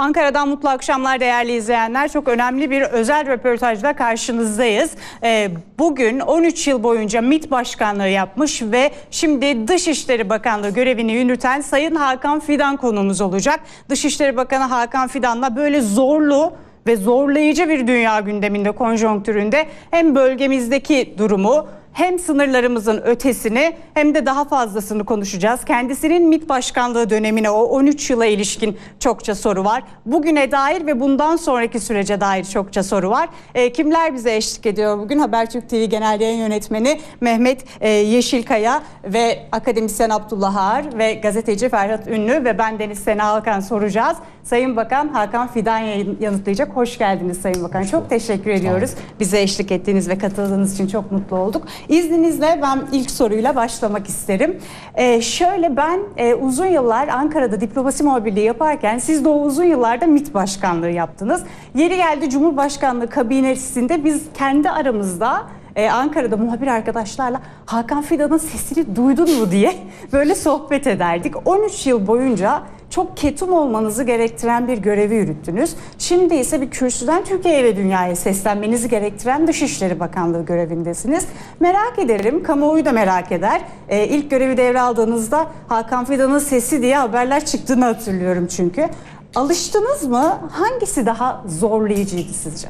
Ankara'dan mutlu akşamlar değerli izleyenler. Çok önemli bir özel röportajla karşınızdayız. Bugün 13 yıl boyunca MİT Başkanlığı yapmış ve şimdi Dışişleri Bakanlığı görevini yürüten Sayın Hakan Fidan konuğumuz olacak. Dışişleri Bakanı Hakan Fidan'la böyle zorlu ve zorlayıcı bir dünya gündeminde, konjonktüründe hem bölgemizdeki durumu, hem sınırlarımızın ötesini hem de daha fazlasını konuşacağız. Kendisinin MİT Başkanlığı dönemine, o 13 yıla ilişkin çokça soru var. Bugüne dair ve bundan sonraki sürece dair çokça soru var. Kimler bize eşlik ediyor bugün? Habertürk TV Genel Yayın Yönetmeni Mehmet Yeşilkaya ve akademisyen Abdullah Ağar ve gazeteci Ferhat Ünlü ve ben Deniz Sena Alkan soracağız. Sayın Bakan Hakan Fidan yanıtlayacak. Hoş geldiniz Sayın Bakan. Çok teşekkür ediyoruz. Bize eşlik ettiğiniz ve katıldığınız için çok mutlu olduk. İzninizle ben ilk soruyla başlamak isterim. Şöyle ben uzun yıllar Ankara'da diplomasi muhabirliği yaparken siz de o uzun yıllarda MİT Başkanlığı yaptınız. Yeri geldi Cumhurbaşkanlığı kabinesinde biz kendi aramızda Ankara'da muhabir arkadaşlarla Hakan Fidan'ın sesini duydun mu diye böyle sohbet ederdik. 13 yıl boyunca çok ketum olmanızı gerektiren bir görevi yürüttünüz. Şimdi ise bir kürsüden Türkiye'ye ve dünyaya seslenmenizi gerektiren Dışişleri Bakanlığı görevindesiniz. Merak ederim, kamuoyu da merak eder. İlk görevi devraldığınızda Hakan Fidan'ın sesi diye haberler çıktığını hatırlıyorum çünkü. Alıştınız mı? Hangisi daha zorlayıcıydı sizce?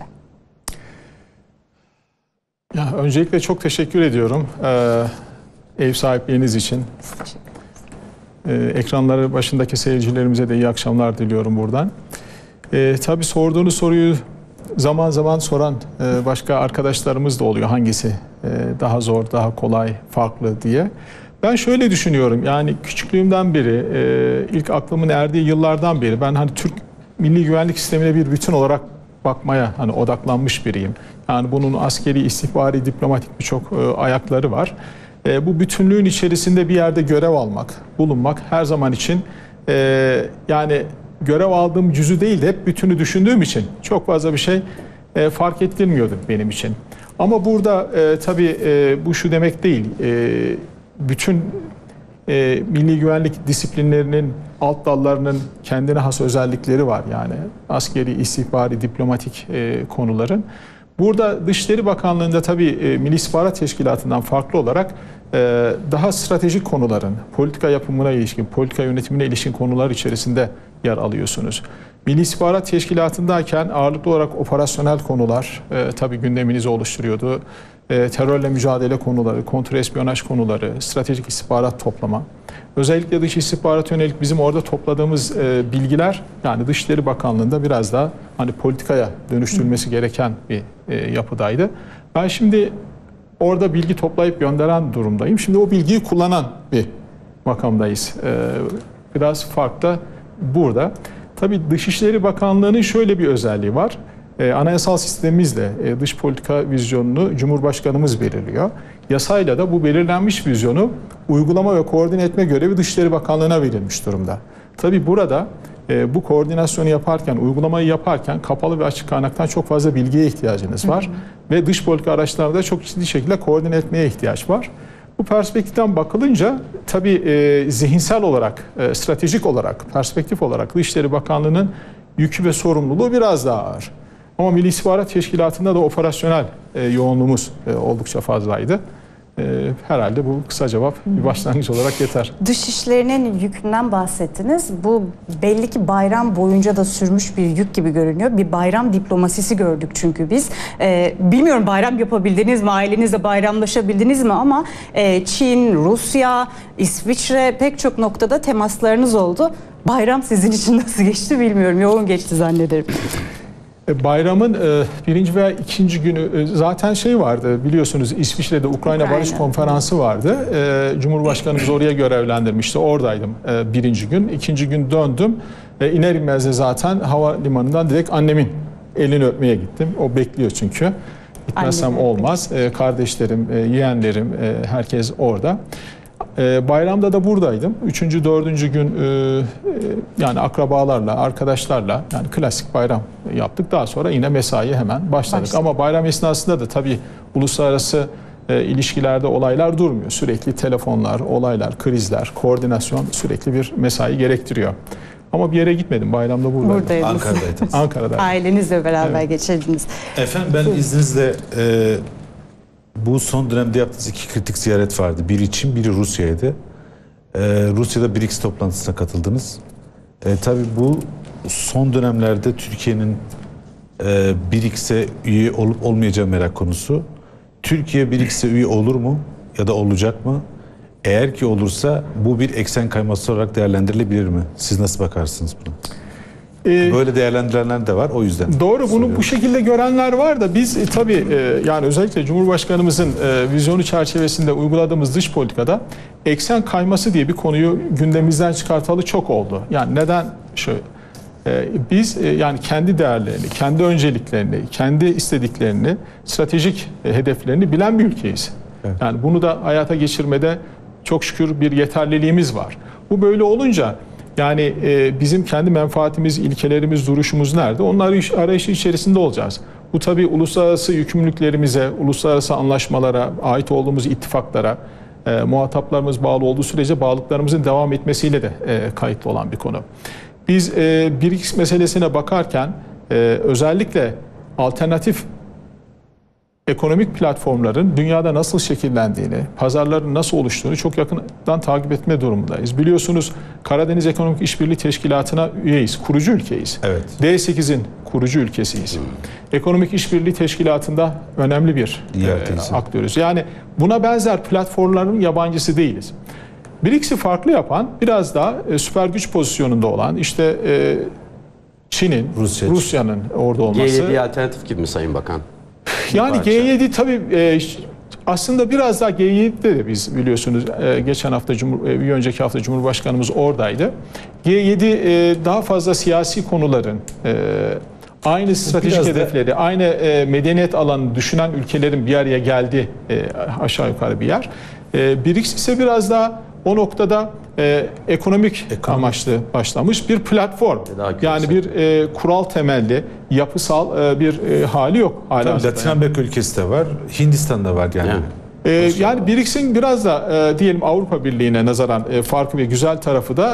Ya, öncelikle çok teşekkür ediyorum ev sahipliğiniz için. Ekranları başındaki seyircilerimize de iyi akşamlar diliyorum buradan. Tabii sorduğunuz soruyu zaman zaman soran başka arkadaşlarımız da oluyor. Hangisi daha zor, daha kolay, farklı diye. Ben şöyle düşünüyorum, yani küçüklüğümden beri, ilk aklımın erdiği yıllardan beri ben hani Türk milli güvenlik sistemine bir bütün olarak bakmaya hani odaklanmış biriyim. Yani bunun askeri, istihbari, diplomatik birçok ayakları var. Bu bütünlüğün içerisinde bir yerde görev almak, bulunmak her zaman için yani görev aldığım cüzü değil de hep bütünü düşündüğüm için çok fazla bir şey fark ettirmiyordu benim için. Ama burada tabii bu şu demek değil, bütün milli güvenlik disiplinlerinin, alt dallarının kendine has özellikleri var. Yani askeri, istihbari, diplomatik konuların. Burada Dışişleri Bakanlığı'nda tabii Milli İstihbarat Teşkilatı'ndan farklı olarak daha stratejik konuların, politika yapımına ilişkin, politika yönetimine ilişkin konular içerisinde yer alıyorsunuz. Milli İstihbarat Teşkilatı'ndayken ağırlıklı olarak operasyonel konular tabii gündeminizi oluşturuyordu. Terörle mücadele konuları, kontrespiyonaj konuları, stratejik istihbarat toplama. Özellikle dış istihbarata yönelik bizim orada topladığımız bilgiler, yani Dışişleri Bakanlığı'nda biraz daha hani politikaya dönüştürülmesi gereken bir yapıdaydı. Ben şimdi orada bilgi toplayıp gönderen durumdayım. Şimdi o bilgiyi kullanan bir makamdayız. Biraz fark da burada. Tabii Dışişleri Bakanlığı'nın şöyle bir özelliği var. Anayasal sistemimizle dış politika vizyonunu Cumhurbaşkanımız belirliyor. Yasayla da bu belirlenmiş vizyonu uygulama ve koordine etme görevi Dışişleri Bakanlığı'na verilmiş durumda. Tabii burada bu koordinasyonu yaparken, uygulamayı yaparken kapalı ve açık kaynaktan çok fazla bilgiye ihtiyacınız var. Ve dış politika araçlarını da çok ciddi şekilde koordine etmeye ihtiyaç var. Bu perspektiften bakılınca tabii zihinsel olarak, stratejik olarak, perspektif olarak Dışişleri Bakanlığı'nın yükü ve sorumluluğu biraz daha ağır. Ama Milli İstihbarat Teşkilatı'nda da operasyonel yoğunluğumuz oldukça fazlaydı. Herhalde bu kısa cevap bir başlangıç olarak yeter. Dışişlerinin yükünden bahsettiniz. Bu belli ki bayram boyunca da sürmüş bir yük gibi görünüyor. Bir bayram diplomasisi gördük çünkü biz. Bilmiyorum bayram yapabildiniz mi, ailenizle bayramlaşabildiniz mi ama Çin, Rusya, İsviçre pek çok noktada temaslarınız oldu. Bayram sizin için nasıl geçti bilmiyorum. Yoğun geçti zannederim. Bayramın birinci veya ikinci günü zaten şey vardı, biliyorsunuz İsviçre'de Ukrayna Barış Konferansı vardı. Cumhurbaşkanımız oraya görevlendirmişti. Oradaydım birinci gün. İkinci gün döndüm. İner inmez de zaten havalimanından direkt annemin elini öpmeye gittim. O bekliyor çünkü. Gitmezsem olmaz. Kardeşlerim, yeğenlerim, herkes orada. Bayramda da buradaydım. Üçüncü, dördüncü gün yani akrabalarla, arkadaşlarla yani klasik bayram yaptık. Daha sonra yine mesaiye hemen başladık. Ama bayram esnasında da tabii uluslararası ilişkilerde olaylar durmuyor. Sürekli telefonlar, olaylar, krizler, koordinasyon sürekli bir mesai gerektiriyor. Ama bir yere gitmedim. Bayramda buradaydım. Buradaydınız. Ankara'daydınız. Ankara'da. Ailenizle beraber geçirdiniz. Efendim ben izninizle bu son dönemde yaptığınız 2 kritik ziyaret vardı. Biri Çin, biri Rusya'ydı. Rusya'da BRICS toplantısına katıldınız. Tabii bu son dönemlerde Türkiye'nin BRICS'e üye olup olmayacağı merak konusu. Türkiye BRICS'e üye olur mu ya da olacak mı? Eğer ki olursa bu bir eksen kayması olarak değerlendirilebilir mi? Siz nasıl bakarsınız buna? Böyle değerlendirenler de var, o yüzden. Doğru, bunu bu şekilde görenler var da biz tabii yani özellikle Cumhurbaşkanımızın vizyonu çerçevesinde uyguladığımız dış politikada eksen kayması diye bir konuyu gündemimizden çıkartalı çok oldu. Yani neden şöyle? Biz yani kendi değerlerini, kendi önceliklerini, kendi istediklerini, stratejik hedeflerini bilen bir ülkeyiz. Evet. Yani bunu da hayata geçirmede çok şükür bir yeterliliğimiz var. Bu böyle olunca yani bizim kendi menfaatimiz, ilkelerimiz, duruşumuz nerede? Onun arayışı içerisinde olacağız. Bu tabii uluslararası yükümlülüklerimize, uluslararası anlaşmalara, ait olduğumuz ittifaklara, muhataplarımız bağlı olduğu sürece bağlılıklarımızın devam etmesiyle de kayıtlı olan bir konu. Biz BRICS meselesine bakarken özellikle alternatif ekonomik platformların dünyada nasıl şekillendiğini, pazarların nasıl oluştuğunu çok yakından takip etme durumundayız. Biliyorsunuz Karadeniz Ekonomik İşbirliği Teşkilatı'na üyeyiz, kurucu ülkeyiz. Evet. D8'in kurucu ülkesiyiz. Ekonomik İşbirliği Teşkilatı'nda önemli bir aktörüz. Yani buna benzer platformların yabancısı değiliz. BRICS'i farklı yapan biraz daha süper güç pozisyonunda olan işte Çin'in, Rusya'nın orada olması. G7 alternatif gibi mi Sayın Bakan? Yani G7 tabii aslında biraz daha G7'de de biz biliyorsunuz geçen hafta, bir önceki hafta Cumhurbaşkanımız oradaydı. G7 daha fazla siyasi konuların, aynı stratejik hedefleri, aynı medeniyet alanını düşünen ülkelerin bir araya geldiği aşağı yukarı bir yer. BRICS ise biraz daha o noktada ekonomik amaçlı başlamış bir platform. Yani bir kural temelli, yapısal bir hali yok. Tabii Latin Amerika ülkesi de var, Hindistan'da var yani. Yani BRICS'in biraz da diyelim Avrupa Birliği'ne nazaran farkı ve güzel tarafı da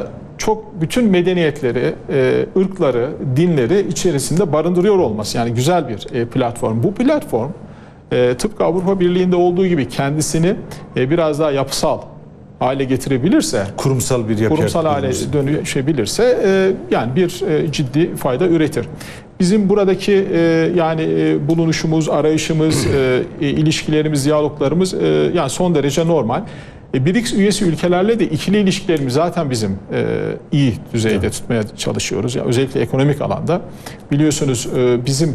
çok bütün medeniyetleri, ırkları, dinleri içerisinde barındırıyor olması. Yani güzel bir platform. Bu platform tıpkı Avrupa Birliği'nde olduğu gibi kendisini biraz daha yapısal hale getirebilirse, kurumsal bir hale dönüşebilirse yani bir ciddi fayda üretir. Bizim buradaki yani bulunuşumuz, arayışımız, ilişkilerimiz, diyaloglarımız yani son derece normal. BRICS üyesi ülkelerle de ikili ilişkilerimiz zaten bizim iyi düzeyde tutmaya çalışıyoruz. Yani özellikle ekonomik alanda. Biliyorsunuz bizim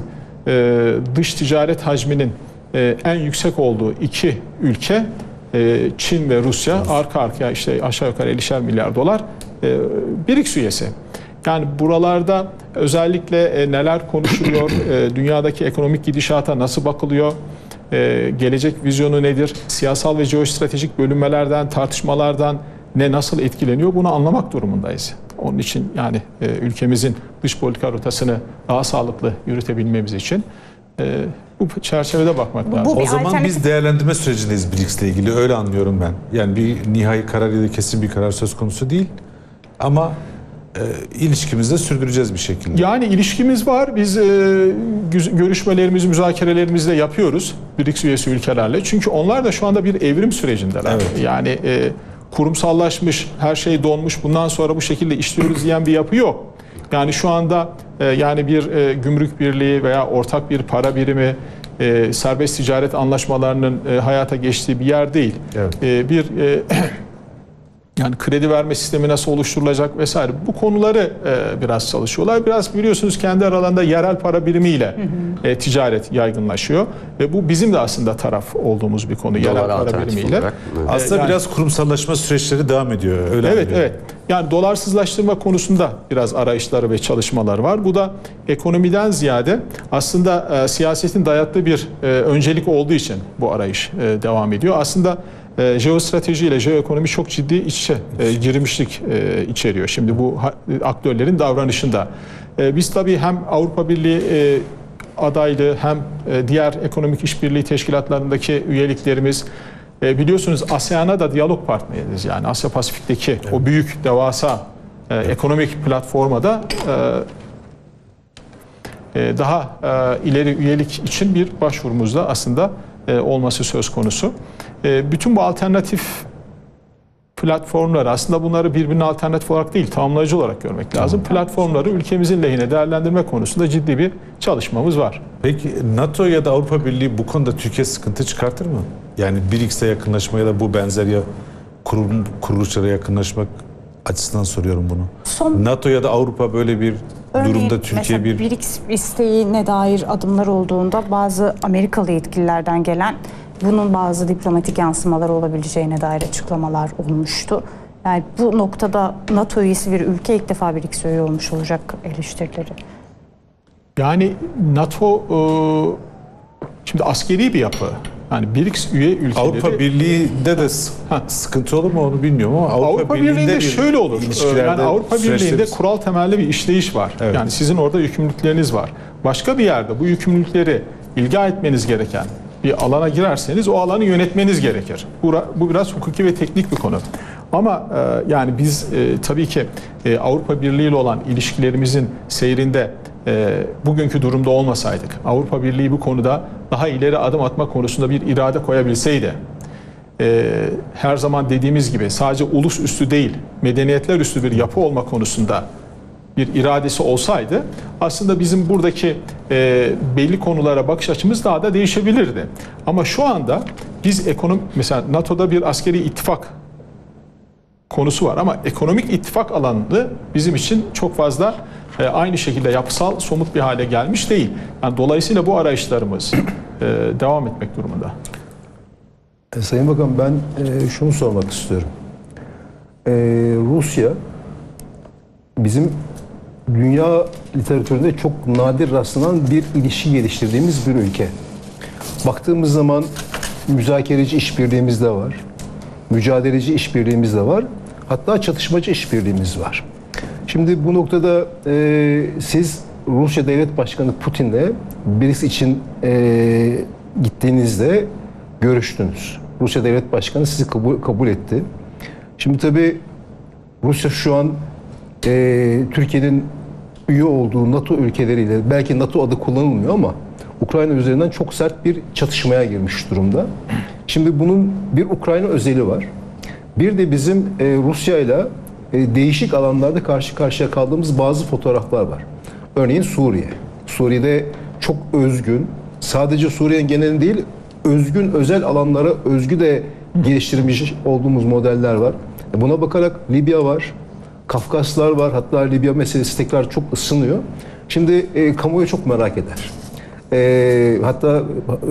dış ticaret hacminin en yüksek olduğu iki ülke Çin ve Rusya, arka arkaya işte aşağı yukarı 50'şer milyar dolar BRICS üyesi. Yani buralarda özellikle neler konuşuluyor, dünyadaki ekonomik gidişata nasıl bakılıyor, gelecek vizyonu nedir, siyasal ve jeostratejik bölünmelerden, tartışmalardan nasıl etkileniyor, bunu anlamak durumundayız. Onun için yani ülkemizin dış politika rotasını daha sağlıklı yürütebilmemiz için bu çerçevede bakmak lazım. O zaman biz değerlendirme sürecindeyiz BRICS'le ilgili, öyle anlıyorum ben. Yani bir nihai karar ya da kesin bir karar söz konusu değil. Ama ilişkimizi de sürdüreceğiz bir şekilde. Yani ilişkimiz var. Biz görüşmelerimizi, müzakerelerimizi de yapıyoruz BRICS üyesi ülkelerle. Çünkü onlar da şu anda bir evrim sürecindeler. Evet. Yani kurumsallaşmış, her şey donmuş, bundan sonra bu şekilde işliyoruz diyen bir yapı yok. Yani şu anda yani bir gümrük birliği veya ortak bir para birimi, serbest ticaret anlaşmalarının hayata geçtiği bir yer değil. Evet. Yani kredi verme sistemi nasıl oluşturulacak vesaire, bu konuları biraz çalışıyorlar. Biraz biliyorsunuz kendi aralarında yerel para birimiyle ticaret yaygınlaşıyor ve bu bizim de aslında taraf olduğumuz bir konu, yerel para birimiyle. Aslında yani, biraz kurumsallaşma süreçleri devam ediyor. Öyle evet, evet. Yani dolarsızlaştırma konusunda biraz arayışları ve çalışmalar var. Bu da ekonomiden ziyade aslında siyasetin dayattığı bir öncelik olduğu için bu arayış devam ediyor. Aslında jeostrateji ile jeoekonomi çok ciddi iç içe girmişlik içeriyor. Şimdi bu aktörlerin davranışında. Biz tabii hem Avrupa Birliği adaylığı hem diğer ekonomik işbirliği teşkilatlarındaki üyeliklerimiz, biliyorsunuz ASEAN'a da diyalog partneriyiz. Yani Asya Pasifik'teki o büyük devasa ekonomik platforma da daha ileri üyelik için bir başvurumuzda aslında olması söz konusu. Bütün bu alternatif platformları, aslında bunları birbirine alternatif olarak değil, tamamlayıcı olarak görmek lazım. Platformları ülkemizin lehine değerlendirme konusunda ciddi bir çalışmamız var. Peki NATO ya da Avrupa Birliği bu konuda Türkiye sıkıntı çıkartır mı? Yani BRICS'e yakınlaşma ya da bu benzer ya kuruluşlara yakınlaşmak açısından soruyorum bunu. NATO ya da Avrupa böyle bir durumda Türkiye bir... BRICS isteğine dair adımlar olduğunda bazı Amerikalı yetkililerden gelen bunun bazı diplomatik yansımaları olabileceğine dair açıklamalar olmuştu. Yani bu noktada NATO üyesi bir ülke ilk defa BRICS üye olmuş olacak eleştirileri. Yani NATO şimdi askeri bir yapı. Yani BRICS üye ülkeleri... Avrupa Birliği'de de sıkıntı olur mu onu bilmiyorum ama Avrupa Birliği'nde şöyle olur. Yani Avrupa Birliği'nde kural temelli bir işleyiş var. Evet. Yani sizin orada yükümlülükleriniz var. Başka bir yerde bu yükümlülükleri ilga etmeniz gereken bir alana girerseniz o alanı yönetmeniz gerekir. Bu biraz hukuki ve teknik bir konu. Ama yani biz tabii ki Avrupa Birliği ile olan ilişkilerimizin seyrinde bugünkü durumda olmasaydık, Avrupa Birliği bu konuda daha ileri adım atma konusunda bir irade koyabilseydi, her zaman dediğimiz gibi sadece ulus üstü değil, medeniyetler üstü bir yapı olma konusunda bir iradesi olsaydı aslında bizim buradaki belli konulara bakış açımız daha da değişebilirdi. Ama şu anda biz mesela NATO'da bir askeri ittifak konusu var ama ekonomik ittifak alanı bizim için çok fazla aynı şekilde yapısal, somut bir hale gelmiş değil. Yani dolayısıyla bu arayışlarımız devam etmek durumunda. Sayın Bakan, ben şunu sormak istiyorum. Rusya bizim dünya literatüründe çok nadir rastlanan bir ilişki geliştirdiğimiz bir ülke. Baktığımız zaman müzakereci işbirliğimiz de var. Mücadeleci işbirliğimiz de var. Hatta çatışmacı işbirliğimiz var. Şimdi bu noktada siz Rusya Devlet Başkanı Putin'le BRICS için gittiğinizde görüştünüz. Rusya Devlet Başkanı sizi kabul etti. Şimdi tabii Rusya şu an Türkiye'nin üye olduğu NATO ülkeleriyle, belki NATO adı kullanılmıyor ama Ukrayna üzerinden çok sert bir çatışmaya girmiş durumda. Şimdi bunun bir Ukrayna özeli var. Bir de bizim Rusya ile değişik alanlarda karşı karşıya kaldığımız bazı fotoğraflar var. Örneğin Suriye. Suriye'de çok özgün, sadece Suriye'nin genelinde değil, özgün özel alanlara özgü de geliştirmiş olduğumuz modeller var. Buna bakarak Libya var, Kafkaslar var. Hatta Libya meselesi tekrar çok ısınıyor. Şimdi kamuoyu çok merak eder. Hatta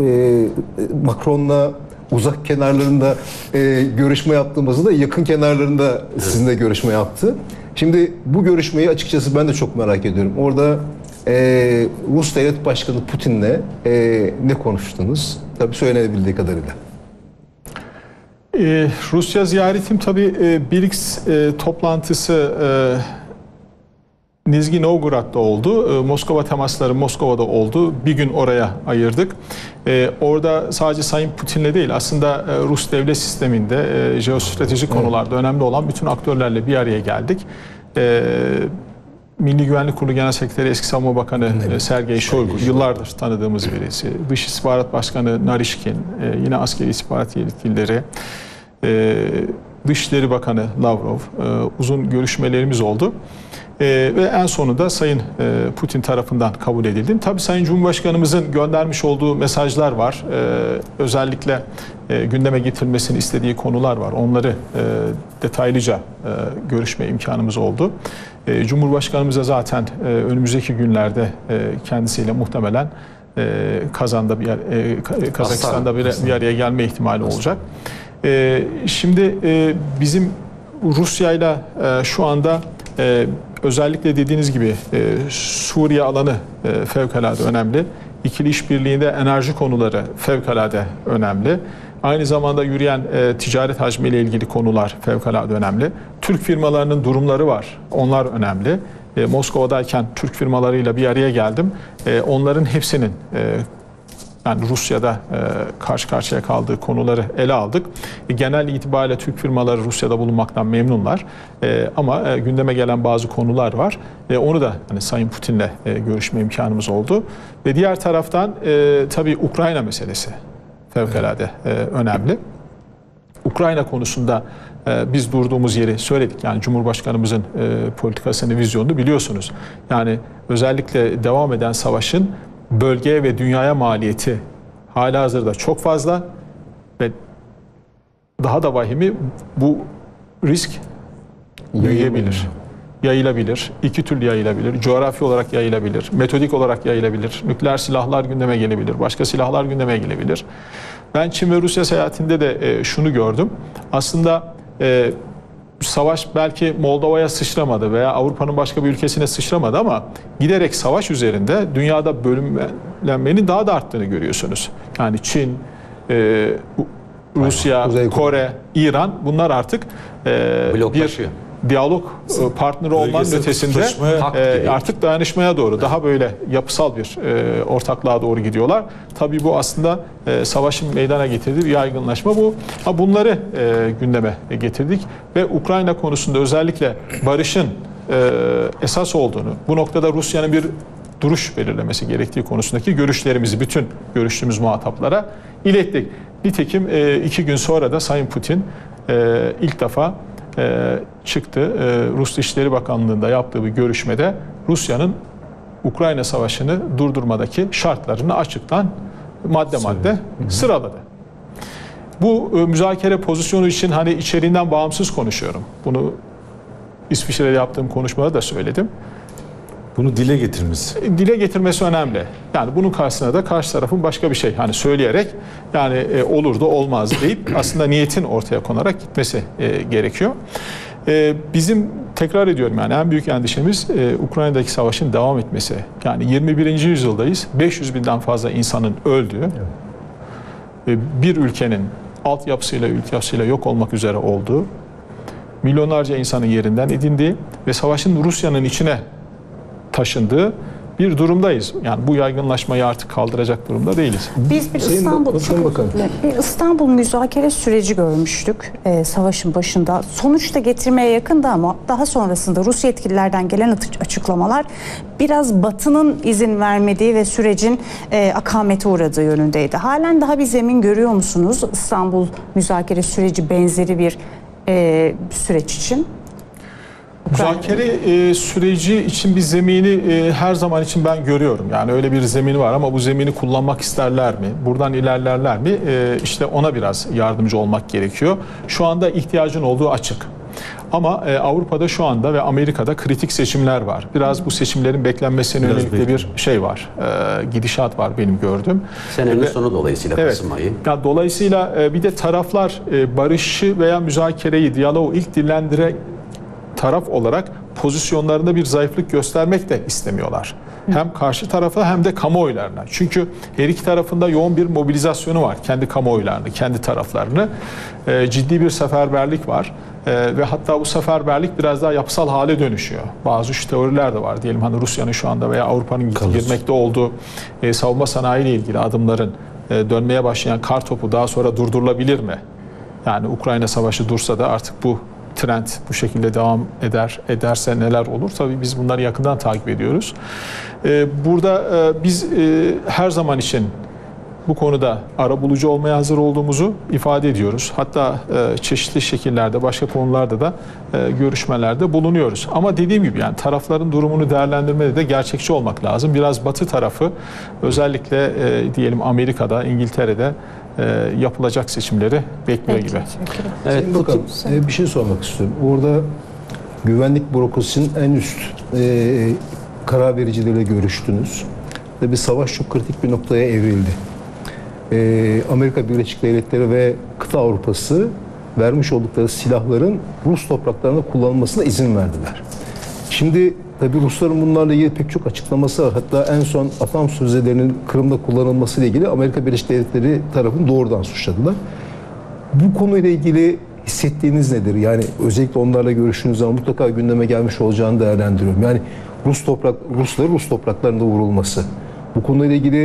Macron'la uzak kenarlarında görüşme yaptığımızda da yakın kenarlarında sizinle görüşme yaptı. Şimdi bu görüşmeyi açıkçası ben de çok merak ediyorum. Orada Rus Devlet Başkanı Putin'le ne konuştunuz? Tabii söylenebildiği kadarıyla. Rusya ziyaretim tabii BRICS toplantısı Nizhny Novgorod'da oldu. Moskova temasları Moskova'da oldu. Bir gün oraya ayırdık. Orada sadece Sayın Putin'le değil, aslında Rus devlet sisteminde jeostratejik konularda önemli olan bütün aktörlerle bir araya geldik. Milli Güvenlik Kurulu Genel Sekreteri eski Savunma Bakanı Sergey Shoigu, yıllardır tanıdığımız birisi. Dış İstihbarat Başkanı Narishkin, yine askeri istihbarat yetkilileri, Dışişleri Bakanı Lavrov, uzun görüşmelerimiz oldu. Ve en sonunda Sayın Putin tarafından kabul edildim. Tabii Sayın Cumhurbaşkanımızın göndermiş olduğu mesajlar var. Özellikle gündeme getirilmesini istediği konular var. Onları detaylıca görüşme imkanımız oldu. Cumhurbaşkanımıza zaten önümüzdeki günlerde kendisiyle muhtemelen Kazakistan'da bir araya gelme ihtimali olacak. Şimdi bizim Rusya'yla şu anda özellikle dediğiniz gibi Suriye alanı fevkalade önemli. İkili işbirliğinde enerji konuları fevkalade önemli. Aynı zamanda yürüyen ticaret hacmiyle ilgili konular fevkalade önemli. Türk firmalarının durumları var. Onlar önemli. Moskova'dayken Türk firmalarıyla bir araya geldim. Onların hepsinin yani Rusya'da karşı karşıya kaldığı konuları ele aldık. Genel itibariyle Türk firmaları Rusya'da bulunmaktan memnunlar. Ama gündeme gelen bazı konular var. Onu da hani Sayın Putin'le görüşme imkanımız oldu. Ve diğer taraftan tabii Ukrayna meselesi fevkalade önemli. Ukrayna konusunda biz durduğumuz yeri söyledik. Yani Cumhurbaşkanımızın politikasını, vizyonunu biliyorsunuz. Yani özellikle devam eden savaşın bölgeye ve dünyaya maliyeti halihazırda çok fazla ve daha da vahimi bu risk büyüyebilir, yayılabilir, iki türlü yayılabilir, coğrafi olarak yayılabilir, metodik olarak yayılabilir, nükleer silahlar gündeme gelebilir, başka silahlar gündeme gelebilir. Ben Çin ve Rusya seyahatinde de şunu gördüm. Aslında savaş belki Moldova'ya sıçramadı veya Avrupa'nın başka bir ülkesine sıçramadı ama giderek savaş üzerinde dünyada bölünmenin daha da arttığını görüyorsunuz. Yani Çin, Rusya, Kore, İran bunlar artık bir diyalog partneri olmanın ötesinde artık dayanışmaya doğru, daha böyle yapısal bir ortaklığa doğru gidiyorlar. Tabii bu aslında savaşın meydana getirdiği bir yaygınlaşma bu. Bunları gündeme getirdik ve Ukrayna konusunda özellikle barışın esas olduğunu, bu noktada Rusya'nın bir duruş belirlemesi gerektiği konusundaki görüşlerimizi bütün görüştüğümüz muhataplara ilettik. Nitekim 2 gün sonra da Sayın Putin ilk defa çıktı. Rus Dışişleri Bakanlığı'nda yaptığı bir görüşmede Rusya'nın Ukrayna Savaşı'nı durdurmadaki şartlarını açıktan madde sıraladı. Bu müzakere pozisyonu için hani içeriğinden bağımsız konuşuyorum. Bunu İsviçre'de yaptığım konuşmada da söyledim. Bunu dile getirmesi. Dile getirmesi önemli. Yani bunun karşısına da karşı tarafın başka bir şey hani söyleyerek yani olur da olmaz deyip aslında niyetin ortaya konarak gitmesi gerekiyor. Bizim tekrar ediyorum yani en büyük endişemiz Ukrayna'daki savaşın devam etmesi. Yani 21. yüzyıldayız. 500 binden fazla insanın öldüğü, bir ülkenin altyapısıyla yok olmak üzere olduğu, milyonlarca insanın yerinden edindiği ve savaşın Rusya'nın içine taşındığı bir durumdayız. Yani bu yaygınlaşmayı artık kaldıracak durumda değiliz. Biz bir İstanbul müzakere süreci görmüştük savaşın başında. Sonuçta getirmeye yakındı ama daha sonrasında Rus yetkililerden gelen açıklamalar biraz Batı'nın izin vermediği ve sürecin akamete uğradığı yönündeydi. Halen daha bir zemin görüyor musunuz İstanbul müzakere süreci benzeri bir süreç için? Müzakere süreci için bir zemini her zaman için ben görüyorum. Yani öyle bir zemini var ama bu zemini kullanmak isterler mi? Buradan ilerlerler mi? İşte ona biraz yardımcı olmak gerekiyor. Şu anda ihtiyacın olduğu açık. Ama Avrupa'da şu anda ve Amerika'da kritik seçimler var. Biraz bu seçimlerin beklenmesine yönelik de bir şey var. Gidişat var benim gördüğüm. Senenin sonu dolayısıyla Kasım ayı. Yani dolayısıyla bir de taraflar barışı veya müzakereyi, diyaloğu ilk dillendiren taraf olarak pozisyonlarında bir zayıflık göstermek de istemiyorlar. Hem karşı tarafa hem de kamuoylarına. Çünkü her iki tarafında yoğun bir mobilizasyonu var. Kendi kamuoylarını, kendi taraflarını. Ciddi bir seferberlik var. Ve hatta bu seferberlik biraz daha yapısal hale dönüşüyor. Bazı şu teoriler de var. Diyelim hani Rusya'nın şu anda veya Avrupa'nın girmekte olduğu savunma sanayi ile ilgili adımların dönmeye başlayan kar topu daha sonra durdurulabilir mi? Yani Ukrayna Savaşı dursa da artık bu trend bu şekilde devam ederse neler olur? Tabii biz bunları yakından takip ediyoruz. Burada biz her zaman için bu konuda arabulucu olmaya hazır olduğumuzu ifade ediyoruz. Hatta çeşitli şekillerde, başka konularda da görüşmelerde bulunuyoruz. Ama dediğim gibi yani tarafların durumunu değerlendirmede de gerçekçi olmak lazım. Biraz Batı tarafı özellikle diyelim Amerika'da, İngiltere'de yapılacak seçimleri bekliyor gibi. Evet, bakalım. Bir şey sormak istiyorum. Orada güvenlik bürokrasisinin en üst karar vericileriyle görüştünüz. Ve bir savaş çok kritik bir noktaya evrildi. Amerika Birleşik Devletleri ve kıta Avrupası vermiş oldukları silahların Rus topraklarında kullanılmasına izin verdiler. Şimdi tabii Rusların bunlarla ilgili pek çok açıklaması var. Hatta en son atom füzelerinin Kırım'da kullanılması ile ilgili Amerika Birleşik Devletleri tarafını doğrudan suçladılar. Bu konuyla ilgili hissettiğiniz nedir? Yani özellikle onlarla görüştüğünüz zaman mutlaka gündeme gelmiş olacağını değerlendiriyorum. Yani Rusların Rus topraklarında vurulması. Bu konuyla ilgili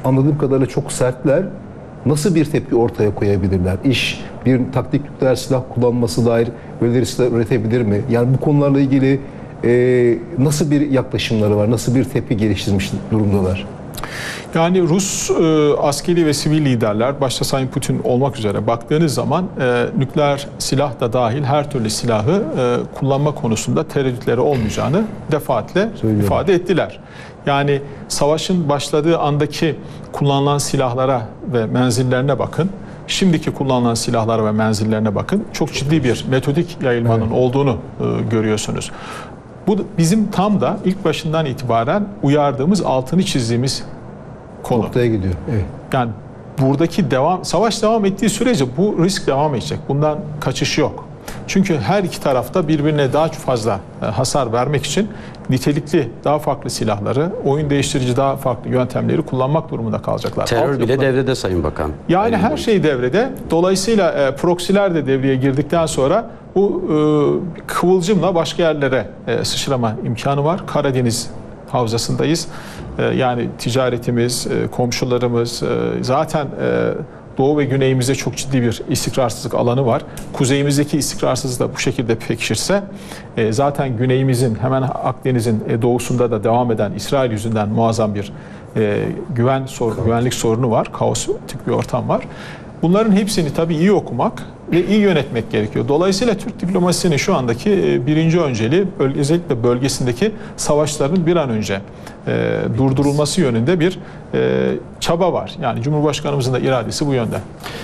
anladığım kadarıyla çok sertler. Nasıl bir tepki ortaya koyabilirler? İş bir taktik nükleer silah kullanması dair böyleleri silah üretebilir mi? Yani bu konularla ilgili nasıl bir yaklaşımları var? Nasıl bir tepki geliştirmiş durumdalar? Yani Rus askeri ve sivil liderler, başta Sayın Putin olmak üzere baktığınız zaman nükleer silah da dahil her türlü silahı kullanma konusunda tereddütleri olmayacağını defaatle ifade ettiler. Yani savaşın başladığı andaki kullanılan silahlara ve menzillerine bakın. Şimdiki kullanılan silahlara ve menzillerine bakın. Çok ciddi bir metodik yayılmanın olduğunu görüyorsunuz. Bu bizim tam da ilk başından itibaren uyardığımız, altını çizdiğimiz konu. Noktaya gidiyor. Evet. Yani buradaki savaş devam ettiği sürece bu risk devam edecek. Bundan kaçış yok. Çünkü her iki tarafta birbirine daha fazla hasar vermek için nitelikli, daha farklı silahları, oyun değiştirici daha farklı yöntemleri kullanmak durumunda kalacaklar. Terör bile devrede Sayın Bakan. Yani her şey devrede. Dolayısıyla proksiler de devreye girdikten sonra bu kıvılcımla başka yerlere sıçrama imkanı var. Karadeniz havzasındayız. Yani ticaretimiz, komşularımız, zaten doğu ve güneyimizde çok ciddi bir istikrarsızlık alanı var. Kuzeyimizdeki istikrarsızlık da bu şekilde pekişirse zaten güneyimizin hemen Akdeniz'in doğusunda da devam eden İsrail yüzünden muazzam bir güvenlik sorunu var. Kaotik bir ortam var. Bunların hepsini tabii iyi okumak ve iyi yönetmek gerekiyor. Dolayısıyla Türk diplomasisinin şu andaki birinci önceliği özellikle bölgesindeki savaşların bir an önce durdurulması yönünde bir çaba var. Yani Cumhurbaşkanımızın da iradesi bu yönde.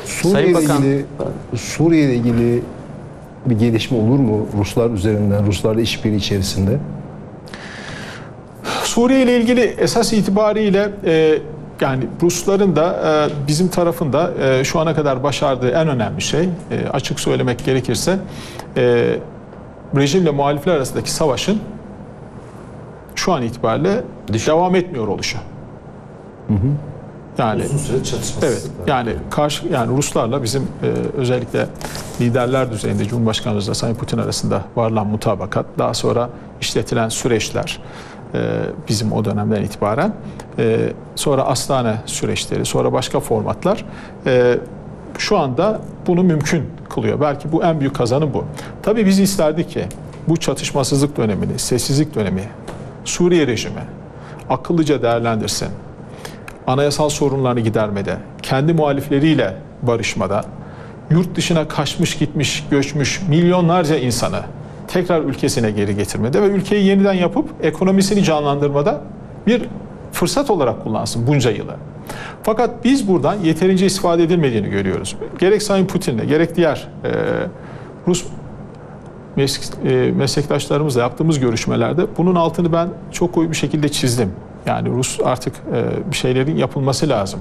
Suriye ile ilgili bir gelişme olur mu Ruslar üzerinden, Ruslarla işbirliği içerisinde? Suriye ile ilgili esas itibariyle yani Rusların da bizim tarafında şu ana kadar başardığı en önemli şey, açık söylemek gerekirse, rejimle muhalifler arasındaki savaşın şu an itibariyle devam etmiyor oluşu. Yani uzun süre çatışması. Evet. Yani Ruslarla bizim özellikle liderler düzeyinde Cumhurbaşkanımızla Sayın Putin arasında varılan mutabakat, daha sonra işletilen süreçler, bizim o dönemden itibaren, sonra Astana süreçleri, sonra başka formatlar şu anda bunu mümkün kılıyor. Belki bu en büyük kazanı bu. Tabii biz isterdik ki bu çatışmasızlık dönemini, sessizlik dönemi Suriye rejimi akıllıca değerlendirsin. Anayasal sorunlarını gidermede, kendi muhalifleriyle barışmada, yurt dışına kaçmış gitmiş, göçmüş milyonlarca insanı tekrar ülkesine geri getirmede ve ülkeyi yeniden yapıp ekonomisini canlandırmada bir fırsat olarak kullansın bunca yılı. Fakat biz buradan yeterince istifade edilmediğini görüyoruz. Gerek Sayın Putin'le gerek diğer Rus meslektaşlarımızla yaptığımız görüşmelerde bunun altını ben çok koyu bir şekilde çizdim. Yani Rus artık bir şeylerin yapılması lazım.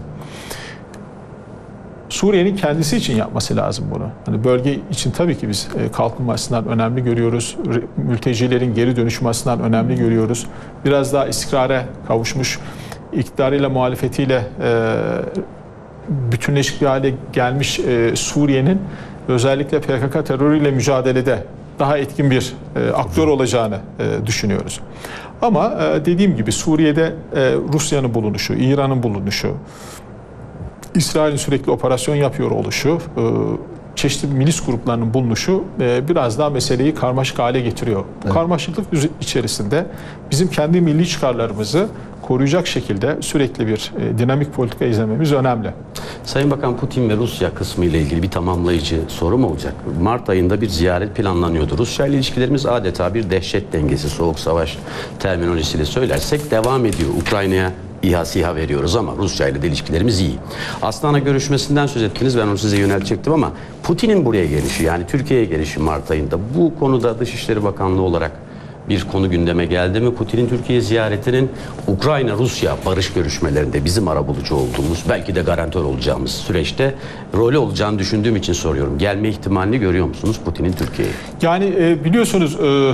Suriye'nin kendisi için yapması lazım bunu. Hani bölge için tabii ki biz kalkınma açısından önemli görüyoruz. Mültecilerin geri dönüşüm açısından önemli görüyoruz. Biraz daha istikrara kavuşmuş, iktidarıyla muhalefetiyle bütünleşik bir hale gelmiş Suriye'nin özellikle PKK terörüyle mücadelede daha etkin bir aktör olacağını düşünüyoruz. Ama dediğim gibi Suriye'de Rusya'nın bulunuşu, İran'ın bulunuşu, İsrail'in sürekli operasyon yapıyor oluşu, çeşitli milis gruplarının bulunuşu biraz daha meseleyi karmaşık hale getiriyor. Evet. Karmaşıklık içerisinde bizim kendi milli çıkarlarımızı koruyacak şekilde sürekli bir dinamik politika izlememiz önemli. Sayın Bakan, Putin ve Rusya kısmı ile ilgili bir tamamlayıcı sorum olacak. Mart ayında bir ziyaret planlanıyordu. Rusya ile ilişkilerimiz adeta bir dehşet dengesi, soğuk savaş terminolojisiyle söylersek devam ediyor. Ukrayna'ya İHA SİHA veriyoruz ama Rusya ile de ilişkilerimiz iyi. Astana görüşmesinden söz ettiniz, ben onu size yöneltecektim ama Putin'in buraya gelişi, yani Türkiye'ye gelişi Mart ayında, bu konuda Dışişleri Bakanlığı olarak bir konu gündeme geldi mi? Putin'in Türkiye ziyaretinin Ukrayna-Rusya barış görüşmelerinde bizim arabulucu olduğumuz, belki de garantör olacağımız süreçte rolü olacağını düşündüğüm için soruyorum. Gelme ihtimalini görüyor musunuz Putin'in Türkiye'ye? Yani biliyorsunuz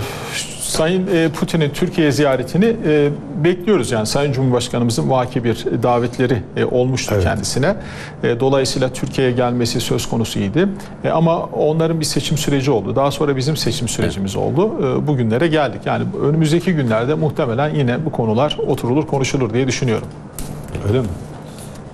Sayın Putin'in Türkiye ziyaretini bekliyoruz. Yani Sayın Cumhurbaşkanımızın vaki bir davetleri olmuştu, evet, kendisine. Dolayısıyla Türkiye'ye gelmesi söz konusuydu. Ama onların bir seçim süreci oldu. Daha sonra bizim seçim sürecimiz, evet, oldu. Bugünlere geldik. Yani önümüzdeki günlerde muhtemelen yine bu konular oturulur, konuşulur diye düşünüyorum. Öyle mi?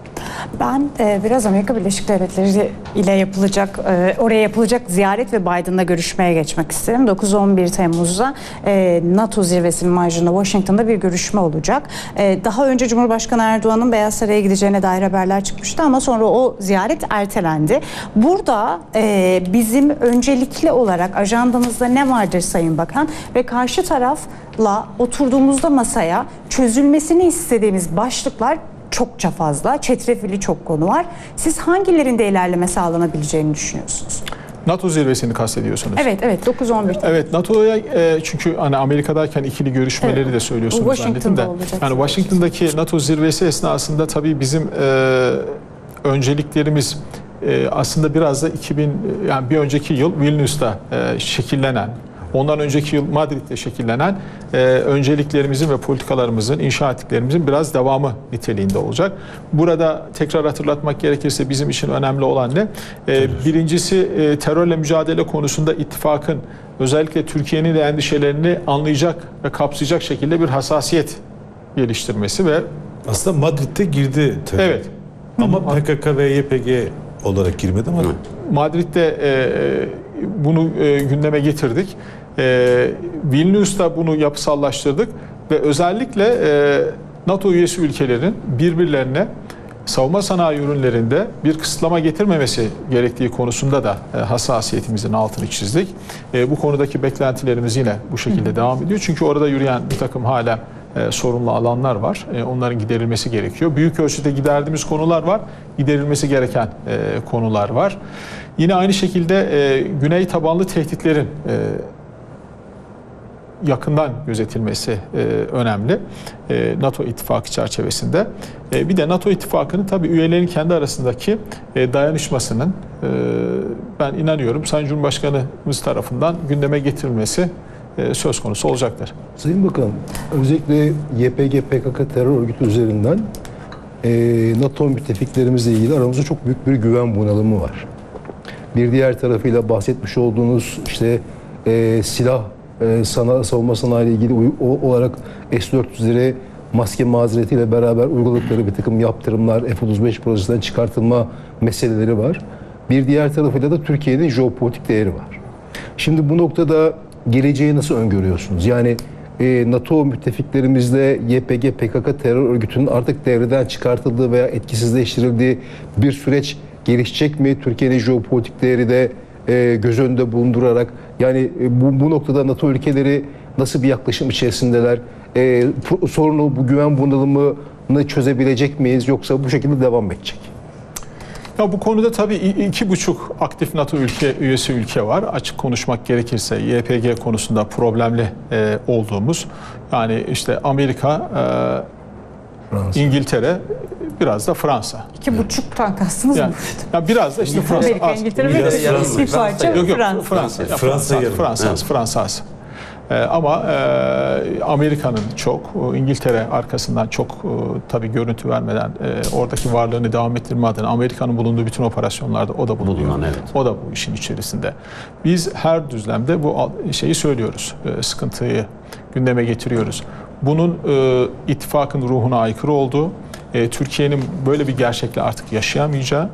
Ben biraz Amerika Birleşik Devletleri ile yapılacak, oraya yapılacak ziyaret ve Biden'la görüşmeye geçmek isterim. 9-11 Temmuz'da NATO zirvesinin marjında Washington'da bir görüşme olacak. Daha önce Cumhurbaşkanı Erdoğan'ın Beyaz Saray'a gideceğine dair haberler çıkmıştı ama sonra o ziyaret ertelendi. Burada bizim öncelikli olarak ajandamızda ne vardır Sayın Bakan ve karşı tarafla oturduğumuzda masaya çözülmesini istediğimiz başlıklar çokça fazla, çetrefilli çok konu var. Siz hangilerinde ilerleme sağlanabileceğini düşünüyorsunuz? NATO zirvesini kastediyorsunuz. Evet 9-11. Evet, NATO'ya çünkü hani Amerika'dayken ikili görüşmeleri de söylüyorsunuz zannettim de. Yani Washington'daki NATO zirvesi esnasında tabii bizim önceliklerimiz aslında biraz da yani bir önceki yıl Vilnius'ta şekillenen, ondan önceki yıl Madrid'de şekillenen önceliklerimizin ve politikalarımızın, inşa ettiklerimizin biraz devamı niteliğinde olacak. Burada tekrar hatırlatmak gerekirse bizim için önemli olan ne? Birincisi terörle mücadele konusunda ittifakın özellikle Türkiye'nin de endişelerini anlayacak ve kapsayacak şekilde bir hassasiyet geliştirmesi ve Aslında Madrid'de girdi terör. evet. Ama PKK ve YPG olarak girmedi ama Madrid'de bunu gündeme getirdik. Vilnius'ta bunu yapısallaştırdık ve özellikle NATO üyesi ülkelerin birbirlerine savunma sanayi ürünlerinde bir kısıtlama getirmemesi gerektiği konusunda da hassasiyetimizin altını çizdik. Bu konudaki beklentilerimiz yine bu şekilde devam ediyor. Çünkü orada yürüyen bir takım hala sorunlu alanlar var. Onların giderilmesi gerekiyor. Büyük ölçüde giderdiğimiz konular var. Giderilmesi gereken konular var. Yine aynı şekilde güney tabanlı tehditlerin yakından gözetilmesi önemli NATO ittifakı çerçevesinde. Bir de NATO ittifakının tabii üyelerin kendi arasındaki dayanışmasının ben inanıyorum Sayın Cumhurbaşkanımız tarafından gündeme getirilmesi söz konusu olacaktır. Sayın Bakan, özellikle YPG, PKK terör örgütü üzerinden NATO müttefiklerimizle ilgili aramızda çok büyük bir güven bunalımı var. Bir diğer tarafıyla bahsetmiş olduğunuz işte silah savunma sanayi ile ilgili olarak S-400'lere maske mazeretiyle beraber uyguladıkları bir takım yaptırımlar, F-35 projesinden çıkartılma meseleleri var. Bir diğer tarafıyla da Türkiye'nin jeopolitik değeri var. Şimdi bu noktada geleceği nasıl öngörüyorsunuz? Yani NATO müttefiklerimizle YPG, PKK terör örgütünün artık devreden çıkartıldığı veya etkisizleştirildiği bir süreç gelişecek mi? Türkiye'nin jeopolitik değeri de göz önünde bulundurarak yani bu noktada NATO ülkeleri nasıl bir yaklaşım içerisindeler? Sorunu, bu güven bunalımını çözebilecek miyiz yoksa bu şekilde devam edecek? Ya bu konuda tabii 2,5 aktif NATO üyesi ülke var. Açık konuşmak gerekirse YPG konusunda problemli olduğumuz yani işte Amerika, İngiltere, biraz da Fransa. 2,5'tan kastınız mı? Yani biraz da işte Fransa. Amerika, İngiltere ve bir parça Fransa. Fransa az. Ama Amerika'nın çok, İngiltere arkasından çok tabii görüntü vermeden oradaki varlığını devam ettirme adına Amerika'nın bulunduğu bütün operasyonlarda o da bulunuyor. O da bu işin içerisinde. Biz her düzlemde bu şeyi söylüyoruz, sıkıntıyı gündeme getiriyoruz. Bunun ittifakın ruhuna aykırı olduğu, Türkiye'nin böyle bir gerçekle artık yaşayamayacağı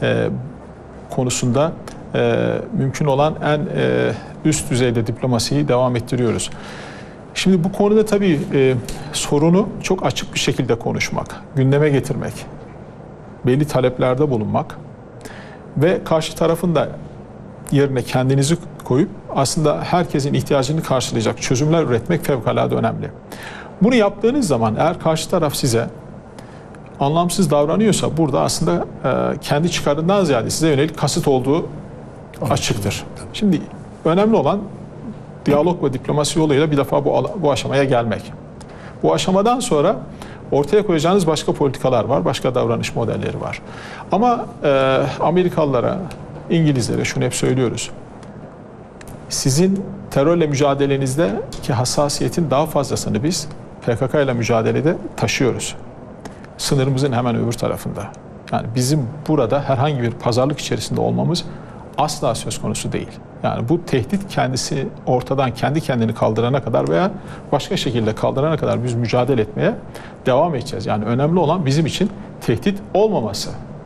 konusunda mümkün olan en üst düzeyde diplomasiyi devam ettiriyoruz. Şimdi bu konuda tabii sorunu çok açık bir şekilde konuşmak, gündeme getirmek, belli taleplerde bulunmak ve karşı tarafın da yerine kendinizi koyup aslında herkesin ihtiyacını karşılayacak çözümler üretmek fevkalade önemli. Bunu yaptığınız zaman eğer karşı taraf size anlamsız davranıyorsa burada aslında kendi çıkarından ziyade size yönelik kasıt olduğu açıktır. Şimdi önemli olan diyalog ve diplomasi yoluyla bir defa bu aşamaya gelmek. Bu aşamadan sonra ortaya koyacağınız başka politikalar var, başka davranış modelleri var. Ama Amerikalılara, İngilizlere şunu hep söylüyoruz. Sizin terörle mücadelenizdeki hassasiyetin daha fazlasını biz PKK ile mücadelede taşıyoruz. Sınırımızın hemen öbür tarafında. Yani bizim burada herhangi bir pazarlık içerisinde olmamız asla söz konusu değil. Yani bu tehdit kendisi ortadan kendi kendini kaldırana kadar veya başka şekilde kaldırana kadar biz mücadele etmeye devam edeceğiz. Yani önemli olan bizim için tehdit olmaması.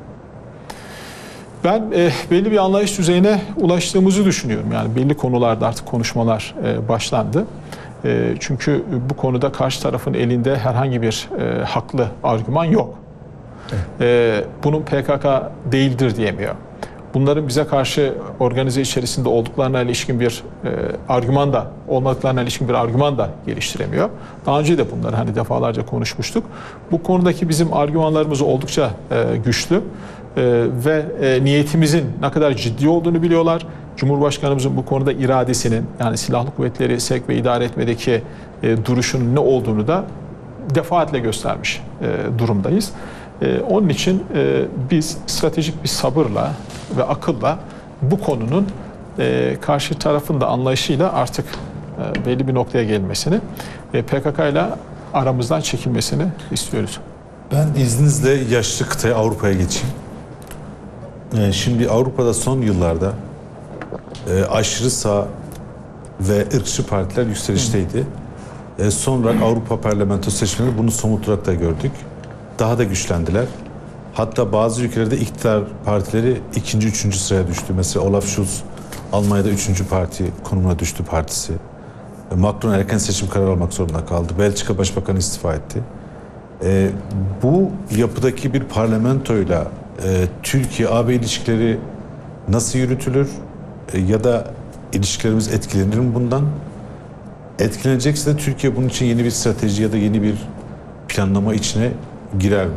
Ben belli bir anlayış düzeyine ulaştığımızı düşünüyorum. Yani belli konularda artık konuşmalar başlandı. Çünkü bu konuda karşı tarafın elinde herhangi bir haklı argüman yok. Bunun PKK değildir diyemiyor. Bunların bize karşı organize içerisinde olduklarına ilişkin bir argüman da, olmadıklarına ilişkin bir argüman da geliştiremiyor. Daha önce de bunları hani defalarca konuşmuştuk. Bu konudaki bizim argümanlarımız oldukça güçlü ve niyetimizin ne kadar ciddi olduğunu biliyorlar. Cumhurbaşkanımızın bu konuda iradesinin, yani silahlı kuvvetleri sevk ve idare etmedeki duruşunun ne olduğunu da defaatle göstermiş durumdayız. Onun için biz stratejik bir sabırla ve akılla bu konunun karşı tarafın da anlayışıyla artık belli bir noktaya gelmesini, PKK ile aramızdan çekilmesini istiyoruz. Ben izninizle yaşlı kıtaya Avrupa'ya geçeyim. Şimdi Avrupa'da son yıllarda aşırı sağ ve ırkçı partiler yükselişteydi. Sonra Avrupa Parlamento seçimlerinde bunu somut olarak da gördük. Daha da güçlendiler. Hatta bazı ülkelerde iktidar partileri 2. 3. sıraya düştü. Mesela Olaf Scholz Almanya'da 3. parti konumuna düştü partisi. Macron erken seçim kararı almak zorunda kaldı. Belçika Başbakanı istifa etti. Bu yapıdaki bir parlamentoyla Türkiye-AB ilişkileri nasıl yürütülür? Ya da ilişkilerimiz etkilenir mi bundan? Etkilenecekse de Türkiye bunun için yeni bir strateji ya da yeni bir planlama içine girer mi?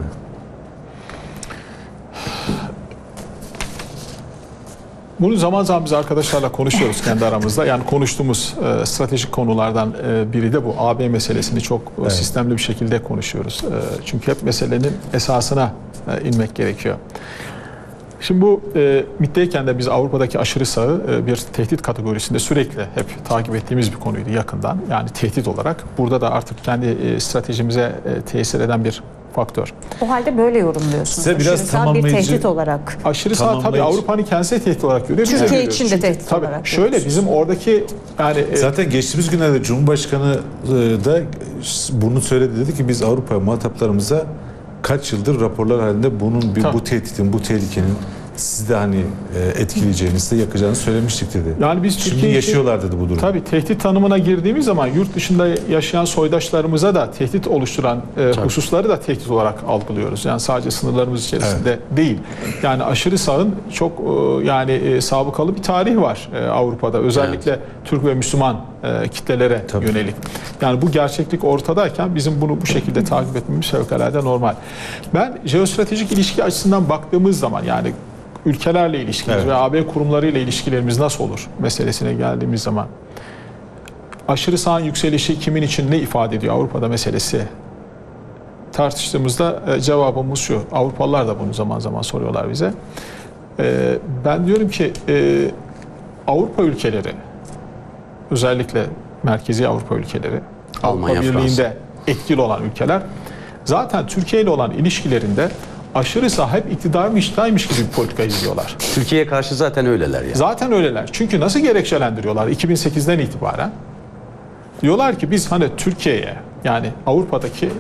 Bunu zaman zaman biz arkadaşlarla konuşuyoruz kendi aramızda. Yani konuştuğumuz stratejik konulardan biri de bu. AB meselesini çok sistemli bir şekilde konuşuyoruz. Çünkü hep meselenin esasına inmek gerekiyor. Şimdi bu MİT'teyken de biz Avrupa'daki aşırı sağı bir tehdit kategorisinde sürekli hep takip ettiğimiz bir konuydu yakından. Yani tehdit olarak. Burada da artık kendi stratejimize tesir eden bir faktör. O halde böyle yorumluyorsunuz. Size biraz aşırı sağ bir tamamlayıcı- tehdit olarak. Aşırı sağ tabii Avrupa'nın kendisine tehdit olarak görüyor. Biz de Türkiye görüyoruz. için de tehdit Tabii, olarak şöyle görüyoruz. bizim oradaki yani Zaten geçtiğimiz günlerde Cumhurbaşkanı da bunu söyledi, dedi ki biz Avrupa muhataplarımıza kaç yıldır raporlar halinde bunun bu tehditin, bu tehlikenin sizi de hani etkileyeceğini, sizi de yakacağını söylemiştik dedi. yani biz Şimdi Türkiye için- yaşıyorlar dedi bu durumu. Tabii tehdit tanımına girdiğimiz zaman yurt dışında yaşayan soydaşlarımıza da tehdit oluşturan hususları da tehdit olarak algılıyoruz. Yani sadece sınırlarımız içerisinde değil. Yani aşırı sağın çok yani sabıkalı bir tarihi var Avrupa'da. Özellikle Türk ve Müslüman kitlelere yönelik. Yani bu gerçeklik ortadayken bizim bunu bu şekilde takip etmemiz fevkalade normal. Ben jeostratejik ilişki açısından baktığımız zaman yani ülkelerle ilişkimiz ve AB kurumlarıyla ilişkilerimiz nasıl olur meselesine geldiğimiz zaman aşırı sağın yükselişi kimin için ne ifade ediyor Avrupa'da meselesi tartıştığımızda cevabımız şu. Avrupalılar da bunu zaman zaman soruyorlar bize. Ben diyorum ki Avrupa ülkeleri, özellikle Merkezi Avrupa ülkeleri, Almanya, Avrupa Birliği'nde etkili olan ülkeler zaten Türkiye ile olan ilişkilerinde aşırı sağ hep iktidarmış gibi bir politika izliyorlar. Türkiye'ye karşı zaten öyleler yani. Zaten öyleler. Çünkü nasıl gerekçelendiriyorlar 2008'den itibaren? Diyorlar ki biz hani Türkiye'ye, yani Avrupa'daki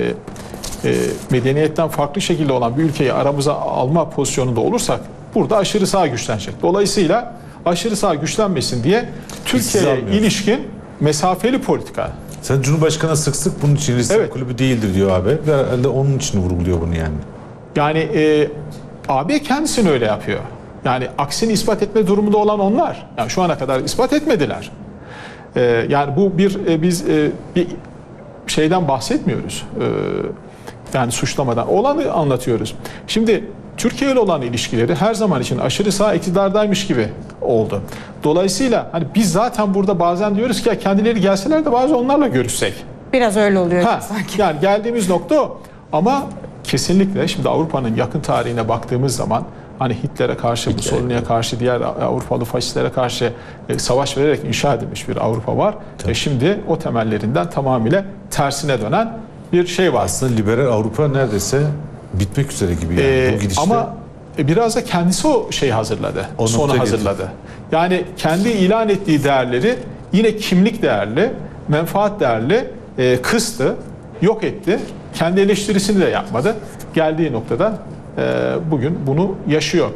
medeniyetten farklı şekilde olan bir ülkeyi aramıza alma pozisyonunda olursak burada aşırı sağ güçlenecek. Dolayısıyla aşırı sağ güçlenmesin diye Türkiye'ye ilişkin mesafeli politika. Sen Cumhurbaşkanı sık sık bunun için risk kulübü değildir diyor abi. Ve herhalde onun için vurguluyor bunu yani. Yani AB kendisini öyle yapıyor. Yani aksini ispat etme durumunda olan onlar. Yani şu ana kadar ispat etmediler. Yani bu biz bir şeyden bahsetmiyoruz. Yani suçlamadan. Olanı anlatıyoruz. Şimdi Türkiye ile olan ilişkileri her zaman için aşırı sağ iktidardaymış gibi oldu. Dolayısıyla hani biz zaten burada bazen diyoruz ki ya kendileri gelseler de bazı onlarla görüşsek. Biraz öyle oluyor sanki. Yani geldiğimiz nokta o. Ama kesinlikle şimdi Avrupa'nın yakın tarihine baktığımız zaman hani Hitler'e karşı, Mussolini'ye karşı, diğer Avrupalı faşistlere karşı savaş vererek inşa edilmiş bir Avrupa var. Şimdi o temellerinden tamamıyla tersine dönen bir şey var. Aslında liberal Avrupa neredeyse bitmek üzere gibi yani bu gidişte. Ama biraz da kendisi o şeyi hazırladı. O Sonu hazırladı. Yani kendi ilan ettiği değerleri yine kimlik değerli, menfaat değerli kıstı, yok etti. Kendi eleştirisini de yapmadı. Geldiği noktada bugün bunu yaşıyor.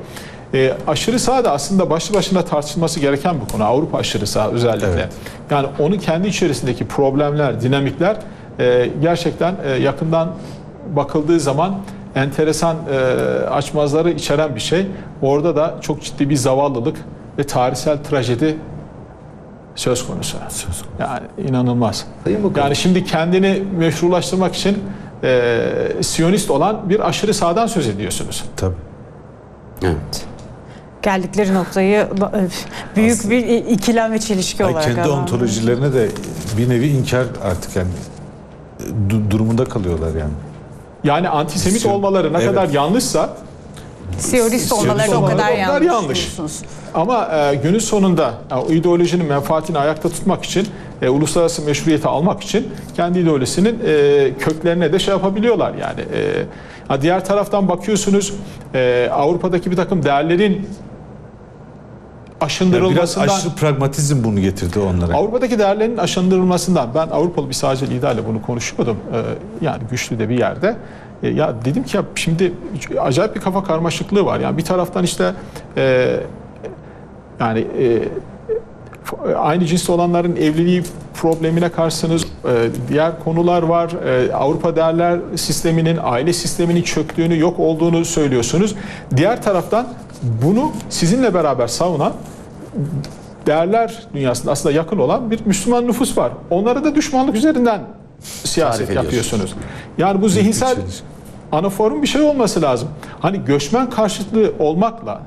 Aşırı sağ da aslında başlı başına tartışılması gereken bir konu. Avrupa aşırı sağ özellikle. Evet. Yani onun kendi içerisindeki problemler, dinamikler gerçekten yakından bakıldığı zaman enteresan açmazları içeren bir şey. Orada da çok ciddi bir zavallılık ve tarihsel trajedi söz konusu. Yani inanılmaz. Sayın Bakanım. Yani şimdi kendini meşrulaştırmak için Siyonist olan bir aşırı sağdan söz ediyorsunuz. Tabii. Evet. Geldikleri noktayı büyük bir ikilem ve çelişki olarak Kendi adlandırıyor. ontolojilerine de bir nevi inkar artık yani durumunda kalıyorlar yani. Yani antisemit Siyon- olmaları ne Evet. kadar yanlışsa Siyonist olmaları da o kadar yanlış diyorsunuz. ama günün sonunda o ideolojinin menfaatini ayakta tutmak için, uluslararası meşruiyeti almak için kendi ideolojisinin köklerine de şey yapabiliyorlar yani. Diğer taraftan bakıyorsunuz Avrupa'daki bir takım değerlerin Yani biraz aşındırılmasından, aşırı pragmatizm bunu getirdi onlara. Avrupa'daki değerlerin aşındırılmasından, ben Avrupalı bir sağcı liderle bunu konuşuyordum. Yani güçlü de bir yerde. Ya dedim ki ya şimdi acayip bir kafa karmaşıklığı var. Yani bir taraftan işte yani aynı cinsli olanların evliliği problemine karşısınız. Diğer konular var. Avrupa değerler sisteminin, aile sisteminin çöktüğünü, yok olduğunu söylüyorsunuz. Diğer taraftan bunu sizinle beraber savunan değerler dünyasında aslında yakın olan bir Müslüman nüfus var. Onlara da düşmanlık üzerinden siyaset Tarif yapıyorsunuz. Yani bu zihinsel anaform bir şey olması lazım. Hani göçmen karşıtlığı olmakla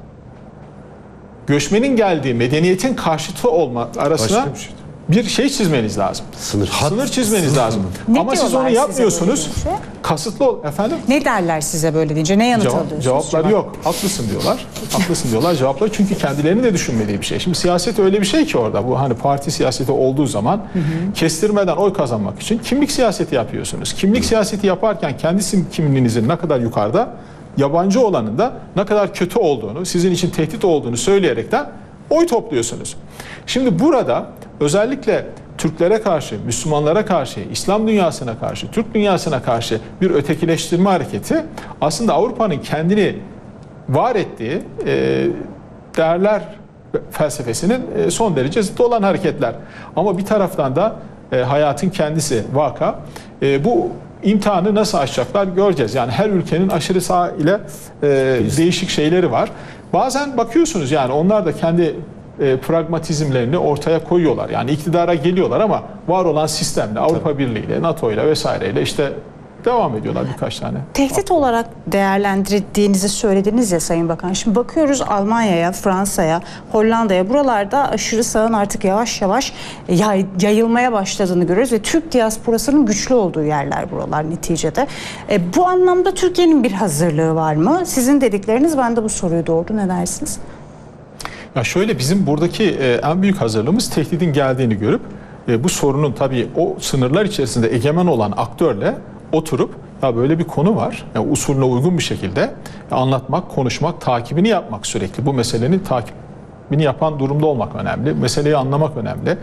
göçmenin geldiği medeniyetin karşıtı olmak arasına Başka bir şey. bir şey çizmeniz lazım. Sınır Çizmeniz lazım. Ne Ama siz diyorlar onu size yapmıyorsunuz. böyle deyince? Kasıtlı efendim? Ne derler size böyle deyince? Ne yanıt alıyorsunuz? Cevapları yok. Haklısın diyorlar. Haklısın diyorlar. Cevapları çünkü kendilerini de düşünmediği bir şey. Şimdi siyaset öyle bir şey ki orada. Bu hani parti siyaseti olduğu zaman kestirmeden oy kazanmak için kimlik siyaseti yapıyorsunuz. Kimlik siyaseti yaparken kendi kimliğinizin ne kadar yukarıda, yabancı olanın da ne kadar kötü olduğunu, sizin için tehdit olduğunu söyleyerekten oy topluyorsunuz. Şimdi burada özellikle Türklere karşı, Müslümanlara karşı, İslam dünyasına karşı, Türk dünyasına karşı bir ötekileştirme hareketi aslında Avrupa'nın kendini var ettiği değerler felsefesinin son derece zıt olan hareketler. Ama bir taraftan da hayatın kendisi vaka. Bu imtihanı nasıl aşacaklar göreceğiz. Yani her ülkenin aşırı sağ ile değişik şeyleri var. Bazen bakıyorsunuz yani onlar da kendi pragmatizmlerini ortaya koyuyorlar. Yani iktidara geliyorlar ama var olan sistemle, Avrupa Birliği ile, NATO ile vesaireyle işte devam ediyorlar birkaç tane. Tehdit olarak değerlendirdiğinizi söylediniz ya Sayın Bakan. Şimdi bakıyoruz Almanya'ya, Fransa'ya, Hollanda'ya. Buralarda aşırı sağın artık yavaş yavaş yayılmaya başladığını görüyoruz ve Türk diasporasının güçlü olduğu yerler buralar neticede. Bu anlamda Türkiye'nin bir hazırlığı var mı? Sizin dedikleriniz bende bu soruyu doğurdu. Ne dersiniz? Ya şöyle bizim buradaki en büyük hazırlığımız tehdidin geldiğini görüp bu sorunun tabii o sınırlar içerisinde egemen olan aktörle oturup ya böyle bir konu var. Yani usulüne uygun bir şekilde anlatmak, konuşmak, takibini yapmak sürekli. Bu meselenin takibini yapan durumda olmak önemli. Meseleyi anlamak önemli.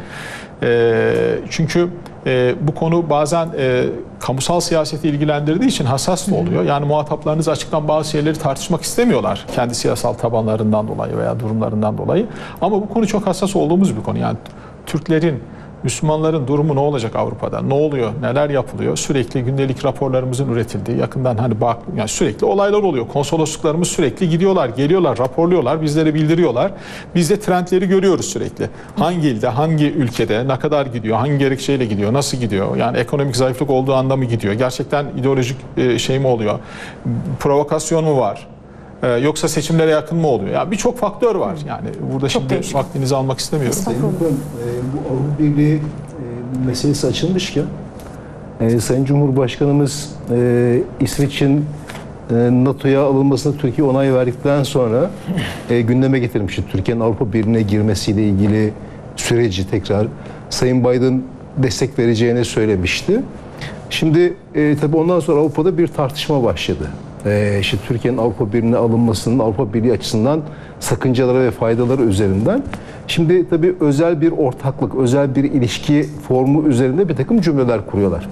Çünkü bu konu bazen kamusal siyaseti ilgilendirdiği için hassas da oluyor. Yani muhataplarınız açıktan bazı şeyleri tartışmak istemiyorlar. Kendi siyasal tabanlarından dolayı veya durumlarından dolayı. Ama bu konu çok hassas olduğumuz bir konu. Yani Türklerin, Müslümanların durumu ne olacak Avrupa'da? Ne oluyor? Neler yapılıyor? Sürekli gündelik raporlarımızın üretildiği, yakından hani yani sürekli olaylar oluyor. Konsolosluklarımız sürekli gidiyorlar, geliyorlar, raporluyorlar, bizlere bildiriyorlar. Biz de trendleri görüyoruz sürekli. Hangi ilde, hangi ülkede, ne kadar gidiyor, hangi gerekçeyle gidiyor, nasıl gidiyor? Yani ekonomik zayıflık olduğu anda mı gidiyor? Gerçekten ideolojik şey mi oluyor? Provokasyon mu var? Yoksa seçimlere yakın mı oluyor? Yani birçok faktör var. Yani burada Çok şimdi değişik. vaktinizi almak istemiyorum. Sayın Bakan, bu Avrupa Birliği meselesi açılmışken Sayın Cumhurbaşkanımız İsveç'in NATO'ya alınmasına Türkiye onay verdikten sonra gündeme getirmişti. Türkiye'nin Avrupa Birliği'ne girmesiyle ilgili süreci tekrar Sayın Biden destek vereceğini söylemişti. Şimdi tabii ondan sonra Avrupa'da bir tartışma başladı. İşte Türkiye'nin Avrupa Birliği'ne alınmasının Avrupa Birliği açısından sakıncaları ve faydaları üzerinden. Şimdi tabii özel bir ortaklık, özel bir ilişki formu üzerinde bir takım cümleler kuruyorlar.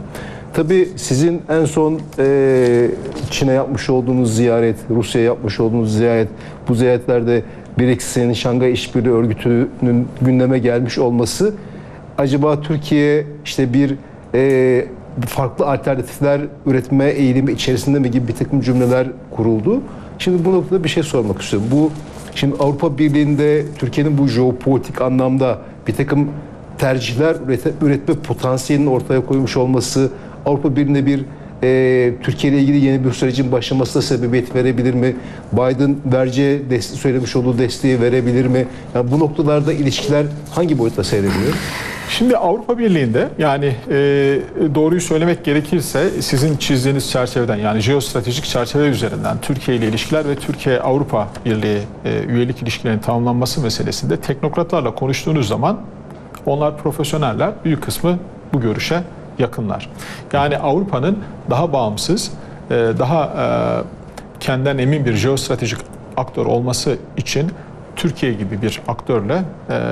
Tabii sizin en son Çin'e yapmış olduğunuz ziyaret, Rusya'ya yapmış olduğunuz ziyaret, bu ziyaretlerde BRICS'in, Şangay İşbirliği Örgütü'nün gündeme gelmiş olması acaba Türkiye işte bir farklı alternatifler üretme eğilimi içerisinde mi gibi bir takım cümleler kuruldu. Şimdi bu noktada bir şey sormak istiyorum. Şimdi Avrupa Birliği'nde Türkiye'nin bu jeopolitik anlamda bir takım tercihler üretme potansiyelini ortaya koymuş olması Avrupa Birliği'nde bir Türkiye ile ilgili yeni bir sürecin başlamasına sebebiyet verebilir mi? Biden vereceği söylemiş olduğu desteği verebilir mi? Yani bu noktalarda ilişkiler hangi boyutta seyrediyor? Şimdi Avrupa Birliği'nde yani doğruyu söylemek gerekirse sizin çizdiğiniz çerçeveden yani jeostratejik çerçeve üzerinden Türkiye ile ilişkiler ve Türkiye-Avrupa Birliği üyelik ilişkilerinin tamamlanması meselesinde teknokratlarla konuştuğunuz zaman onlar profesyoneller, büyük kısmı bu görüşe yakınlar. Yani Avrupa'nın daha bağımsız, daha kendinden emin bir jeostratejik aktör olması için Türkiye gibi bir aktörle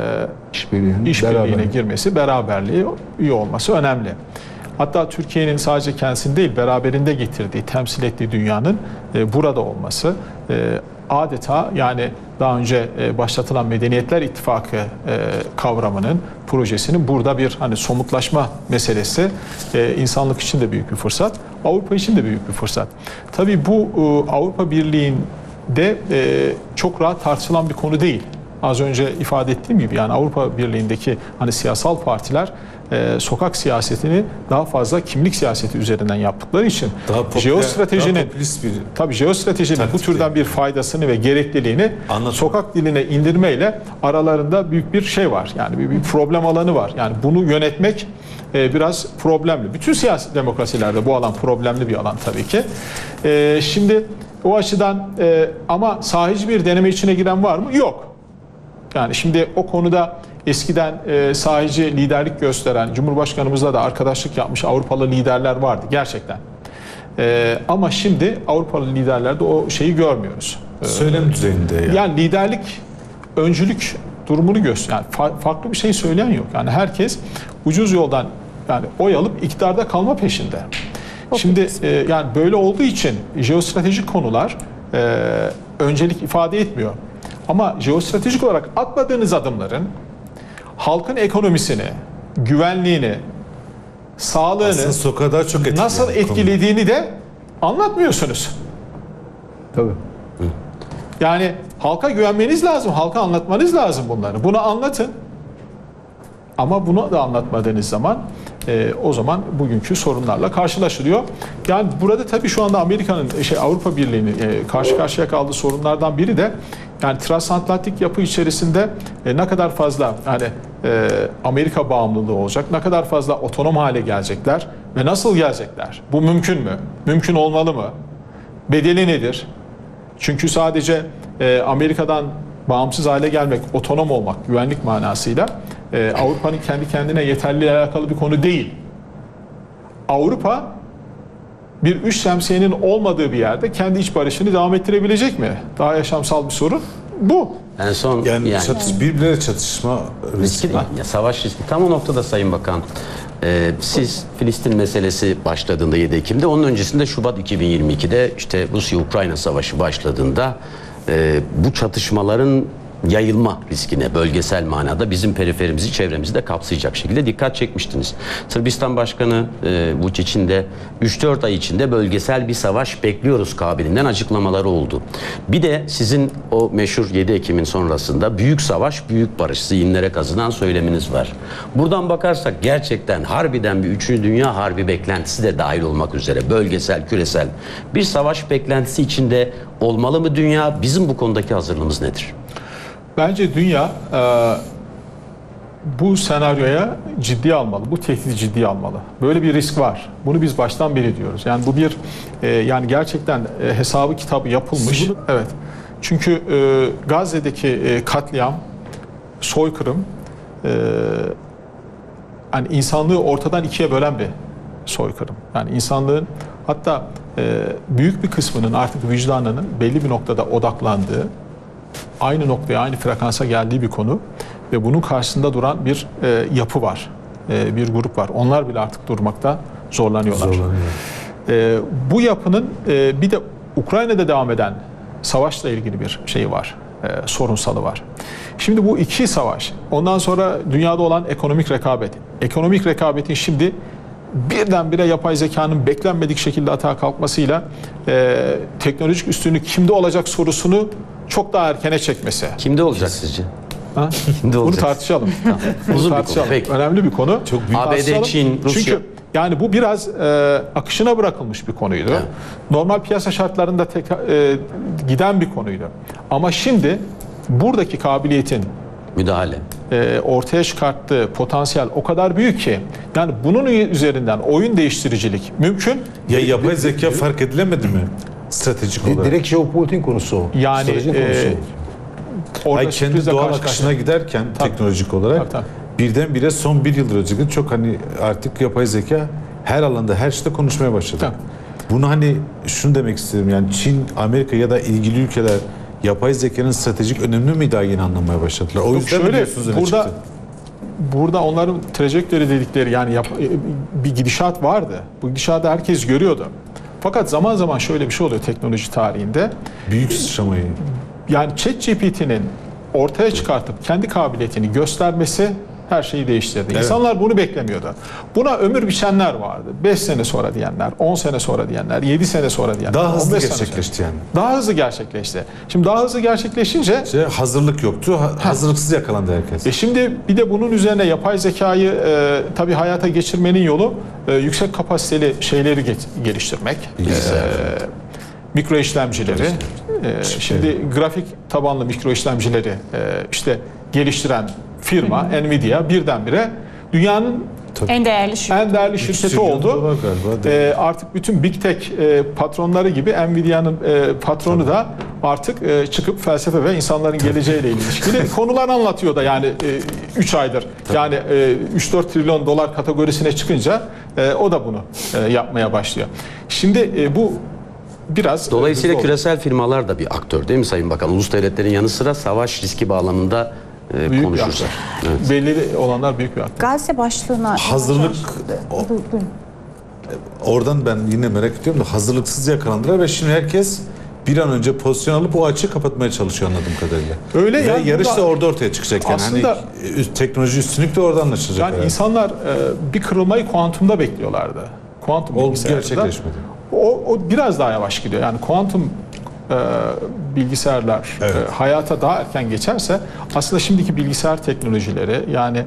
işbirliğine girmesi, beraberliği, üye olması önemli. Hatta Türkiye'nin sadece kendisini değil, beraberinde getirdiği, temsil ettiği dünyanın burada olması adeta yani daha önce başlatılan Medeniyetler İttifakı kavramının, projesinin burada bir hani somutlaşma meselesi insanlık için de büyük bir fırsat, Avrupa için de büyük bir fırsat. Tabii bu Avrupa Birliği'nde çok rahat tartışılan bir konu değil. Az önce ifade ettiğim gibi yani Avrupa Birliği'ndeki hani siyasal partiler sokak siyasetini daha fazla kimlik siyaseti üzerinden yaptıkları için jeostratejinin bu türden bir faydasını ve gerekliliğini sokak diline indirmeyle aralarında büyük bir şey var. Yani bir problem alanı var. Yani bunu yönetmek biraz problemli. Bütün siyasi demokrasilerde bu alan problemli bir alan tabii ki. Şimdi o açıdan ama sahici bir deneme içine giren var mı? Yok. Yani şimdi o konuda eskiden sahici liderlik gösteren, Cumhurbaşkanımızla da arkadaşlık yapmış Avrupalı liderler vardı gerçekten. Ama şimdi Avrupalı liderlerde o şeyi görmüyoruz. Söylem düzeyinde yani. Yani liderlik, öncülük durumunu gösteriyor. Yani farklı bir şey söyleyen yok. Yani herkes ucuz yoldan yani oy alıp iktidarda kalma peşinde. Şimdi yani böyle olduğu için jeostratejik konular öncelik ifade etmiyor. Ama jeostratejik olarak atmadığınız adımların halkın ekonomisini, güvenliğini, sağlığını çok nasıl etkilediğini de anlatmıyorsunuz. Tabii. Yani halka güvenmeniz lazım, halka anlatmanız lazım bunları. Bunu anlatın. Ama bunu da anlatmadığınız zaman o zaman bugünkü sorunlarla karşılaşılıyor. Yani burada tabii şu anda Amerika'nın Avrupa Birliği'nin karşı karşıya kaldığı sorunlardan biri de yani transatlantik yapı içerisinde ne kadar fazla yani Amerika bağımlılığı olacak, ne kadar fazla otonom hale gelecekler ve nasıl gelecekler? Bu mümkün mü? Mümkün olmalı mı? Bedeli nedir? Çünkü sadece Amerika'dan bağımsız hale gelmek, otonom olmak, güvenlik manasıyla Avrupa'nın kendi kendine yeterliliği alakalı bir konu değil. Avrupa bir üç şemsiyenin olmadığı bir yerde kendi iç barışını devam ettirebilecek mi? Daha yaşamsal bir sorun bu. En son yani birbirleriyle çatışma riski var. Savaş riski. Tam o noktada Sayın Bakan, siz Filistin meselesi başladığında 7 Ekim'de, onun öncesinde Şubat 2022'de işte Rusya-Ukrayna savaşı başladığında bu çatışmaların yayılma riskine bölgesel manada bizim periferimizi, çevremizi de kapsayacak şekilde dikkat çekmiştiniz. Sırbistan Başkanı Vučić'in de 3-4 ay içinde bölgesel bir savaş bekliyoruz kabilinden açıklamaları oldu. Bir de sizin o meşhur 7 Ekim'in sonrasında büyük savaş, büyük barış zihinlere kazınan söyleminiz var. Buradan bakarsak gerçekten harbiden bir 3. Dünya Harbi beklentisi de dahil olmak üzere bölgesel, küresel bir savaş beklentisi içinde olmalı mı dünya? Bizim bu konudaki hazırlığımız nedir? Bence dünya bu senaryoya ciddiye almalı, bu tehdidi ciddiye almalı. Böyle bir risk var. Bunu biz baştan beri diyoruz. Yani bu bir yani gerçekten hesabı kitabı yapılmış. Evet. Çünkü Gazze'deki katliam, soykırım, yani insanlığı ortadan ikiye bölen bir soykırım. Yani insanlığın hatta büyük bir kısmının artık vicdanının belli bir noktada odaklandığı, aynı noktaya, aynı frekansa geldiği bir konu ve bunun karşısında duran bir yapı var, bir grup var. Onlar bile artık durmakta zorlanıyorlar. Bu yapının bir de Ukrayna'da devam eden savaşla ilgili bir şey var, sorunsalı var. Şimdi bu iki savaş, ondan sonra dünyada olan ekonomik rekabet. Ekonomik rekabetin şimdi birdenbire yapay zekanın beklenmedik şekilde atağa kalkmasıyla teknolojik üstünlük kimde olacak sorusunu çok daha erkene çekmesi. Kimde olacak sizce? Ha? Kimde Bunu olacak? tartışalım. Bunu Uzun bir tartışalım. konu, peki. Önemli bir konu. Çok büyük. ABD, Tartışalım. Çin, Rusya. Çünkü yani bu biraz akışına bırakılmış bir konuydu. Evet. Normal piyasa şartlarında giden bir konuydu. Ama şimdi buradaki kabiliyetin Müdahale. ortaya çıkarttığı potansiyel o kadar büyük ki yani bunun üzerinden oyun değiştiricilik mümkün. Ya yapay zeka fark edilemedi mi stratejik olarak? Direkt jeopolitik konusu o. Yani Stratejik konusu o. orada Ay, kendi sürprizle doğal karşı akışına karşıya. giderken teknolojik olarak Tabii. birdenbire son bir yıldır özellikle çok hani artık yapay zeka her alanda her şeyde konuşmaya başladı. Tabii. Bunu hani şunu demek istedim, yani Çin, Amerika ya da ilgili ülkeler yapay zekanın stratejik önemli mi daha yeni anlamaya başladılar. O yüzden şöyle, biliyorsunuz öne burada- çıktı. Burada onların trajektöri dedikleri yani bir gidişat vardı. Bu gidişatı herkes görüyordu. Fakat zaman zaman şöyle bir şey oluyor teknoloji tarihinde. Büyük sıçramayı. Yani ChatGPT'nin ortaya çıkartıp kendi kabiliyetini göstermesi her şeyi değiştirdi. Evet. İnsanlar bunu beklemiyordu. Buna ömür biçenler vardı. 5 sene sonra diyenler, 10 sene sonra diyenler, 7 sene sonra diyenler. Daha hızlı 15 sene sonra. gerçekleşti yani. Daha hızlı gerçekleşti. Şimdi daha hızlı gerçekleşince Hazırlık yoktu. Hazırlıksız yakalandı herkes. şimdi bir de bunun üzerine yapay zekayı tabii hayata geçirmenin yolu yüksek kapasiteli şeyleri geliştirmek. Bilgisayar. Mikro işlemcileri. Şimdi grafik tabanlı mikro işlemcileri işte geliştiren firma Nvidia birdenbire dünyanın En değerli şu. en değerli şirketi trilyon oldu. dolar galiba. Artık bütün Big Tech patronları gibi Nvidia'nın patronu da artık çıkıp felsefe ve insanların geleceğiyle ilişkili konular anlatıyor da yani 3 aydır. Yani 3-4 trilyon dolar kategorisine çıkınca o da bunu yapmaya başlıyor. Şimdi bu biraz Dolayısıyla hızlı oldu. küresel firmalar da bir aktör değil mi Sayın Bakan? Ulus devletlerin yanı sıra savaş riski bağlamında Büyük bir konuşursak. aktör. Evet. Belli olanlar büyük bir aktör. Gazze başlığına... Hazırlık Buyurun. oradan ben yine merak ediyorum da hazırlıksız yakalandılar ve şimdi herkes bir an önce pozisyon alıp o açığı kapatmaya çalışıyor anladığım kadarıyla. Öyle ve yani yarış da burada- orada ortaya çıkacak yani. Aslında- Hani teknoloji üstünlük de orada anlaşılacak. Yani herhalde. insanlar bir kırılmayı kuantumda bekliyorlardı. Kuantum O bilgisayarda. gerçekleşmedi. O biraz daha yavaş gidiyor. Yani kuantum bilgisayarlar Evet. hayata daha erken geçerse aslında şimdiki bilgisayar teknolojileri yani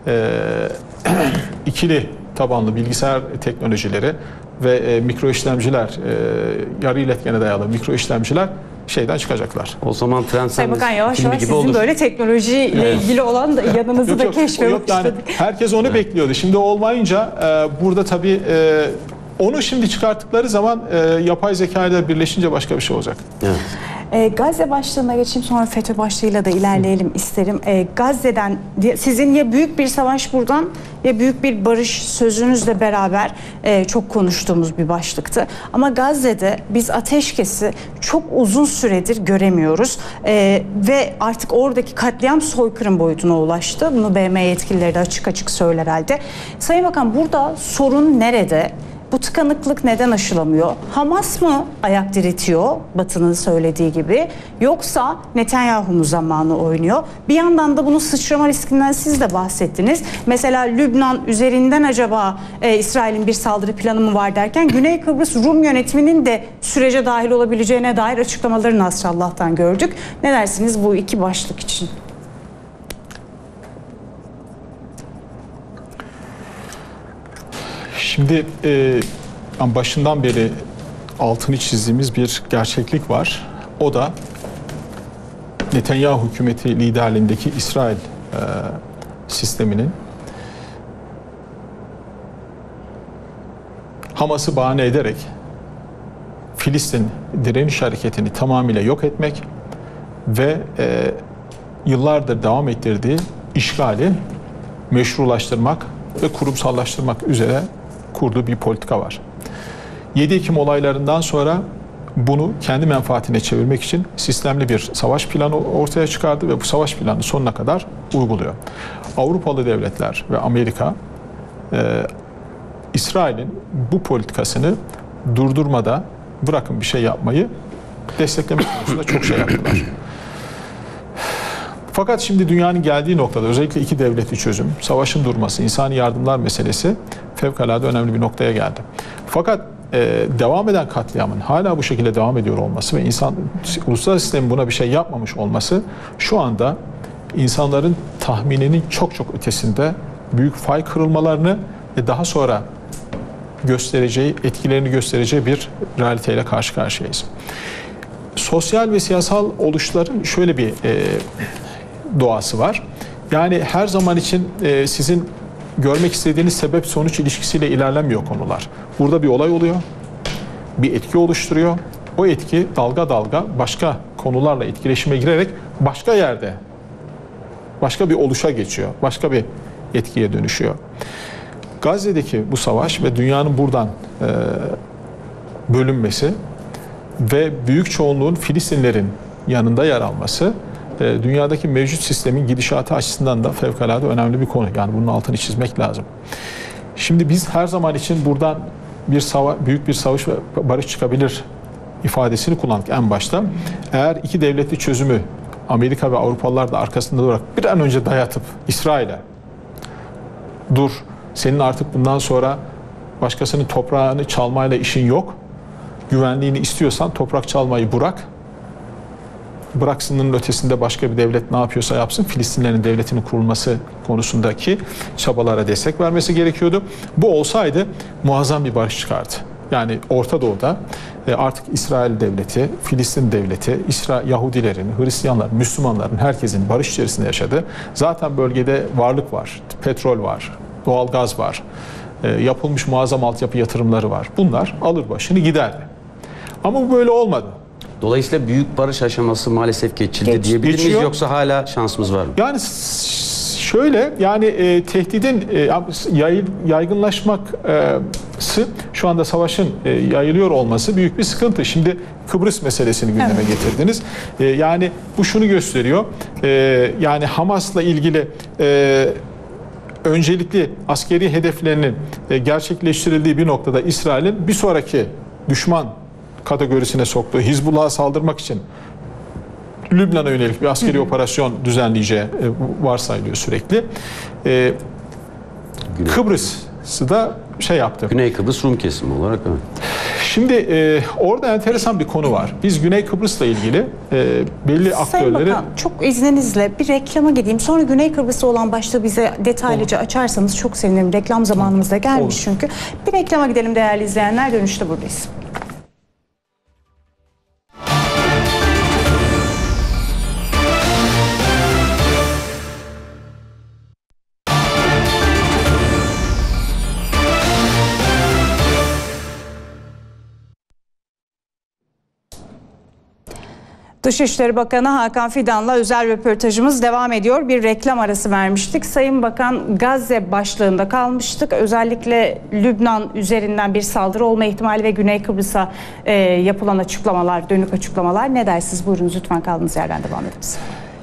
ikili tabanlı bilgisayar teknolojileri ve mikro işlemciler, yarı iletkene dayalı mikro işlemciler şeyden çıkacaklar. O zaman Sayın Transcendence Bakan yavaş filmi yavaş gibi sizin olur. böyle teknolojiyle ilgili olan da yanınızı da Yok, keşfetmek yani istedik. herkes onu bekliyordu. Şimdi olmayınca burada tabii onu şimdi çıkarttıkları zaman yapay zeka ile birleşince başka bir şey olacak. Evet. Gazze başlığına geçeyim sonra FETÖ başlığıyla da ilerleyelim isterim. Gazze'den sizin ya büyük bir savaş buradan ya büyük bir barış sözünüzle beraber çok konuştuğumuz bir başlıktı. Ama Gazze'de biz ateşkesi çok uzun süredir göremiyoruz. Ve artık oradaki katliam soykırım boyutuna ulaştı. Bunu BM yetkilileri de açık açık söyler halde. Sayın Bakan burada sorun nerede? Bu tıkanıklık neden aşılamıyor? Hamas mı ayak diretiyor Batı'nın söylediği gibi? Yoksa Netanyahu mu zamanı oynuyor? Bir yandan da bunun sıçrama riskinden siz de bahsettiniz. Mesela Lübnan üzerinden acaba İsrail'in bir saldırı planı mı var derken Güney Kıbrıs Rum yönetiminin de sürece dahil olabileceğine dair açıklamaları Nasrallah'tan gördük. Ne dersiniz bu iki başlık için? Şimdi başından beri altını çizdiğimiz bir gerçeklik var. O da Netanyahu hükümeti liderliğindeki İsrail sisteminin Hamas'ı bahane ederek Filistin direniş hareketini tamamıyla yok etmek ve yıllardır devam ettirdiği işgali meşrulaştırmak ve kurumsallaştırmak üzere kurduğu bir politika var. 7 Ekim olaylarından sonra bunu kendi menfaatine çevirmek için sistemli bir savaş planı ortaya çıkardı ve bu savaş planı sonuna kadar uyguluyor. Avrupalı devletler ve Amerika İsrail'in bu politikasını durdurmada, bırakın bir şey yapmayı, desteklemek konusunda çok şey yaptılar. Fakat şimdi dünyanın geldiği noktada özellikle iki devletli çözüm, savaşın durması, insani yardımlar meselesi fevkalade önemli bir noktaya geldi. Fakat devam eden katliamın hala bu şekilde devam ediyor olması ve uluslararası sistemin buna bir şey yapmamış olması şu anda insanların tahmininin çok çok ötesinde büyük fay kırılmalarını ve daha sonra etkilerini göstereceği bir realiteyle karşı karşıyayız. Sosyal ve siyasal oluşların şöyle bir doğası var. Yani her zaman için sizin görmek istediğiniz sebep-sonuç ilişkisiyle ilerlenmiyor konular. Burada bir olay oluyor, bir etki oluşturuyor. O etki dalga dalga başka konularla etkileşime girerek başka yerde, başka bir oluşa geçiyor, başka bir etkiye dönüşüyor. Gazze'deki bu savaş ve dünyanın buradan bölünmesi ve büyük çoğunluğun Filistinlerin yanında yer alması dünyadaki mevcut sistemin gidişatı açısından da fevkalade önemli bir konu. Yani bunun altını çizmek lazım. Şimdi biz her zaman için buradan büyük bir savaş ve barış çıkabilir ifadesini kullandık en başta. Eğer iki devletli çözümü Amerika ve Avrupalılar da arkasında durarak bir an önce dayatıp İsrail'e dur, senin artık bundan sonra başkasının toprağını çalmayla işin yok, güvenliğini istiyorsan toprak çalmayı bırak sınırın ötesinde başka bir devlet ne yapıyorsa yapsın, Filistinlerin devletinin kurulması konusundaki çabalara destek vermesi gerekiyordu. Bu olsaydı muazzam bir barış çıkardı. Yani Orta Doğu'da artık İsrail devleti, Filistin devleti, Yahudilerin, Hristiyanların, Müslümanların, herkesin barış içerisinde yaşadığı, zaten bölgede varlık var, petrol var, doğalgaz var, yapılmış muazzam altyapı yatırımları var. Bunlar alır başını giderdi. Ama bu böyle olmadı. Dolayısıyla büyük barış aşaması maalesef geçildi diyebilir miyiz, yoksa hala şansımız var mı? Yani şöyle, yani tehdidin yaygınlaşması, şu anda savaşın yayılıyor olması büyük bir sıkıntı. Şimdi Kıbrıs meselesini gündeme getirdiniz. Yani bu şunu gösteriyor. Yani Hamas'la ilgili öncelikli askeri hedeflerinin gerçekleştirildiği bir noktada İsrail'in bir sonraki düşman kategorisine soktuğu Hizbullah'a saldırmak için Lübnan'a yönelik bir askeri operasyon düzenleyeceği varsayılıyor sürekli. Kıbrıs'ı da şey yaptı. Güney Kıbrıs Rum kesimi olarak. Evet. Şimdi orada enteresan bir konu var. Biz Güney Kıbrıs'la ilgili belli Sayın aktörleri... Bakan, çok izninizle bir reklama gideyim. Sonra Güney Kıbrıs'ta olan başlığı bize detaylıca açarsanız çok sevinirim. Reklam zamanımız da gelmiş çünkü. Bir reklama gidelim değerli izleyenler. Dönüşte buradayız. Dışişleri Bakanı Hakan Fidan'la özel röportajımız devam ediyor. Bir reklam arası vermiştik. Sayın Bakan, Gazze başlığında kalmıştık. Özellikle Lübnan üzerinden bir saldırı olma ihtimali ve Güney Kıbrıs'a yapılan açıklamalar, dönük açıklamalar. Ne dersiniz? Buyurunuz lütfen, kaldığınız yerden devam ediniz.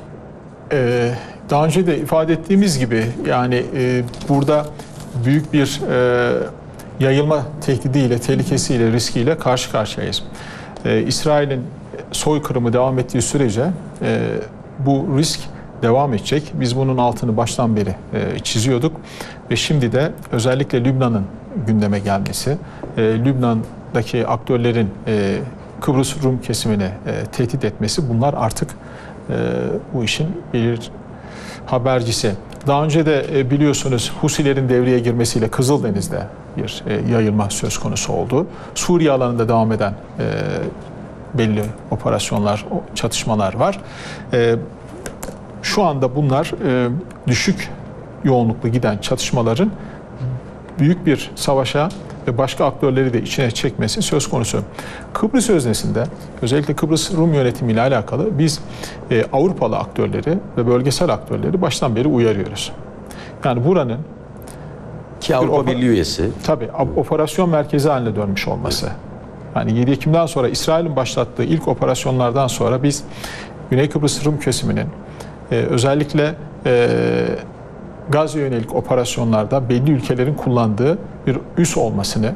Daha önce de ifade ettiğimiz gibi yani burada büyük bir yayılma tehdidiyle, tehlikesiyle, riskiyle karşı karşıyayız. İsrail'in soykırımı devam ettiği sürece bu risk devam edecek. Biz bunun altını baştan beri çiziyorduk ve şimdi de özellikle Lübnan'ın gündeme gelmesi, Lübnan'daki aktörlerin Kıbrıs Rum kesimini tehdit etmesi, bunlar artık bu işin bir habercisi. Daha önce de biliyorsunuz Husilerin devreye girmesiyle Kızıldeniz'de bir yayılma söz konusu oldu. Suriye alanında devam eden belli operasyonlar, çatışmalar var. Şu anda bunlar düşük yoğunluklu giden çatışmaların büyük bir savaşa ve başka aktörleri de içine çekmesi söz konusu. Kıbrıs öznesinde özellikle Kıbrıs Rum yönetimi ile alakalı biz Avrupalı aktörleri ve bölgesel aktörleri baştan beri uyarıyoruz. Yani buranın ki Avrupa Birliği üyesi. Tabii operasyon merkezi haline dönmüş olması. Yani 7 Ekim'den sonra İsrail'in başlattığı ilk operasyonlardan sonra biz Güney Kıbrıs Rum kesiminin özellikle Gazze'ye yönelik operasyonlarda belli ülkelerin kullandığı bir üs olmasını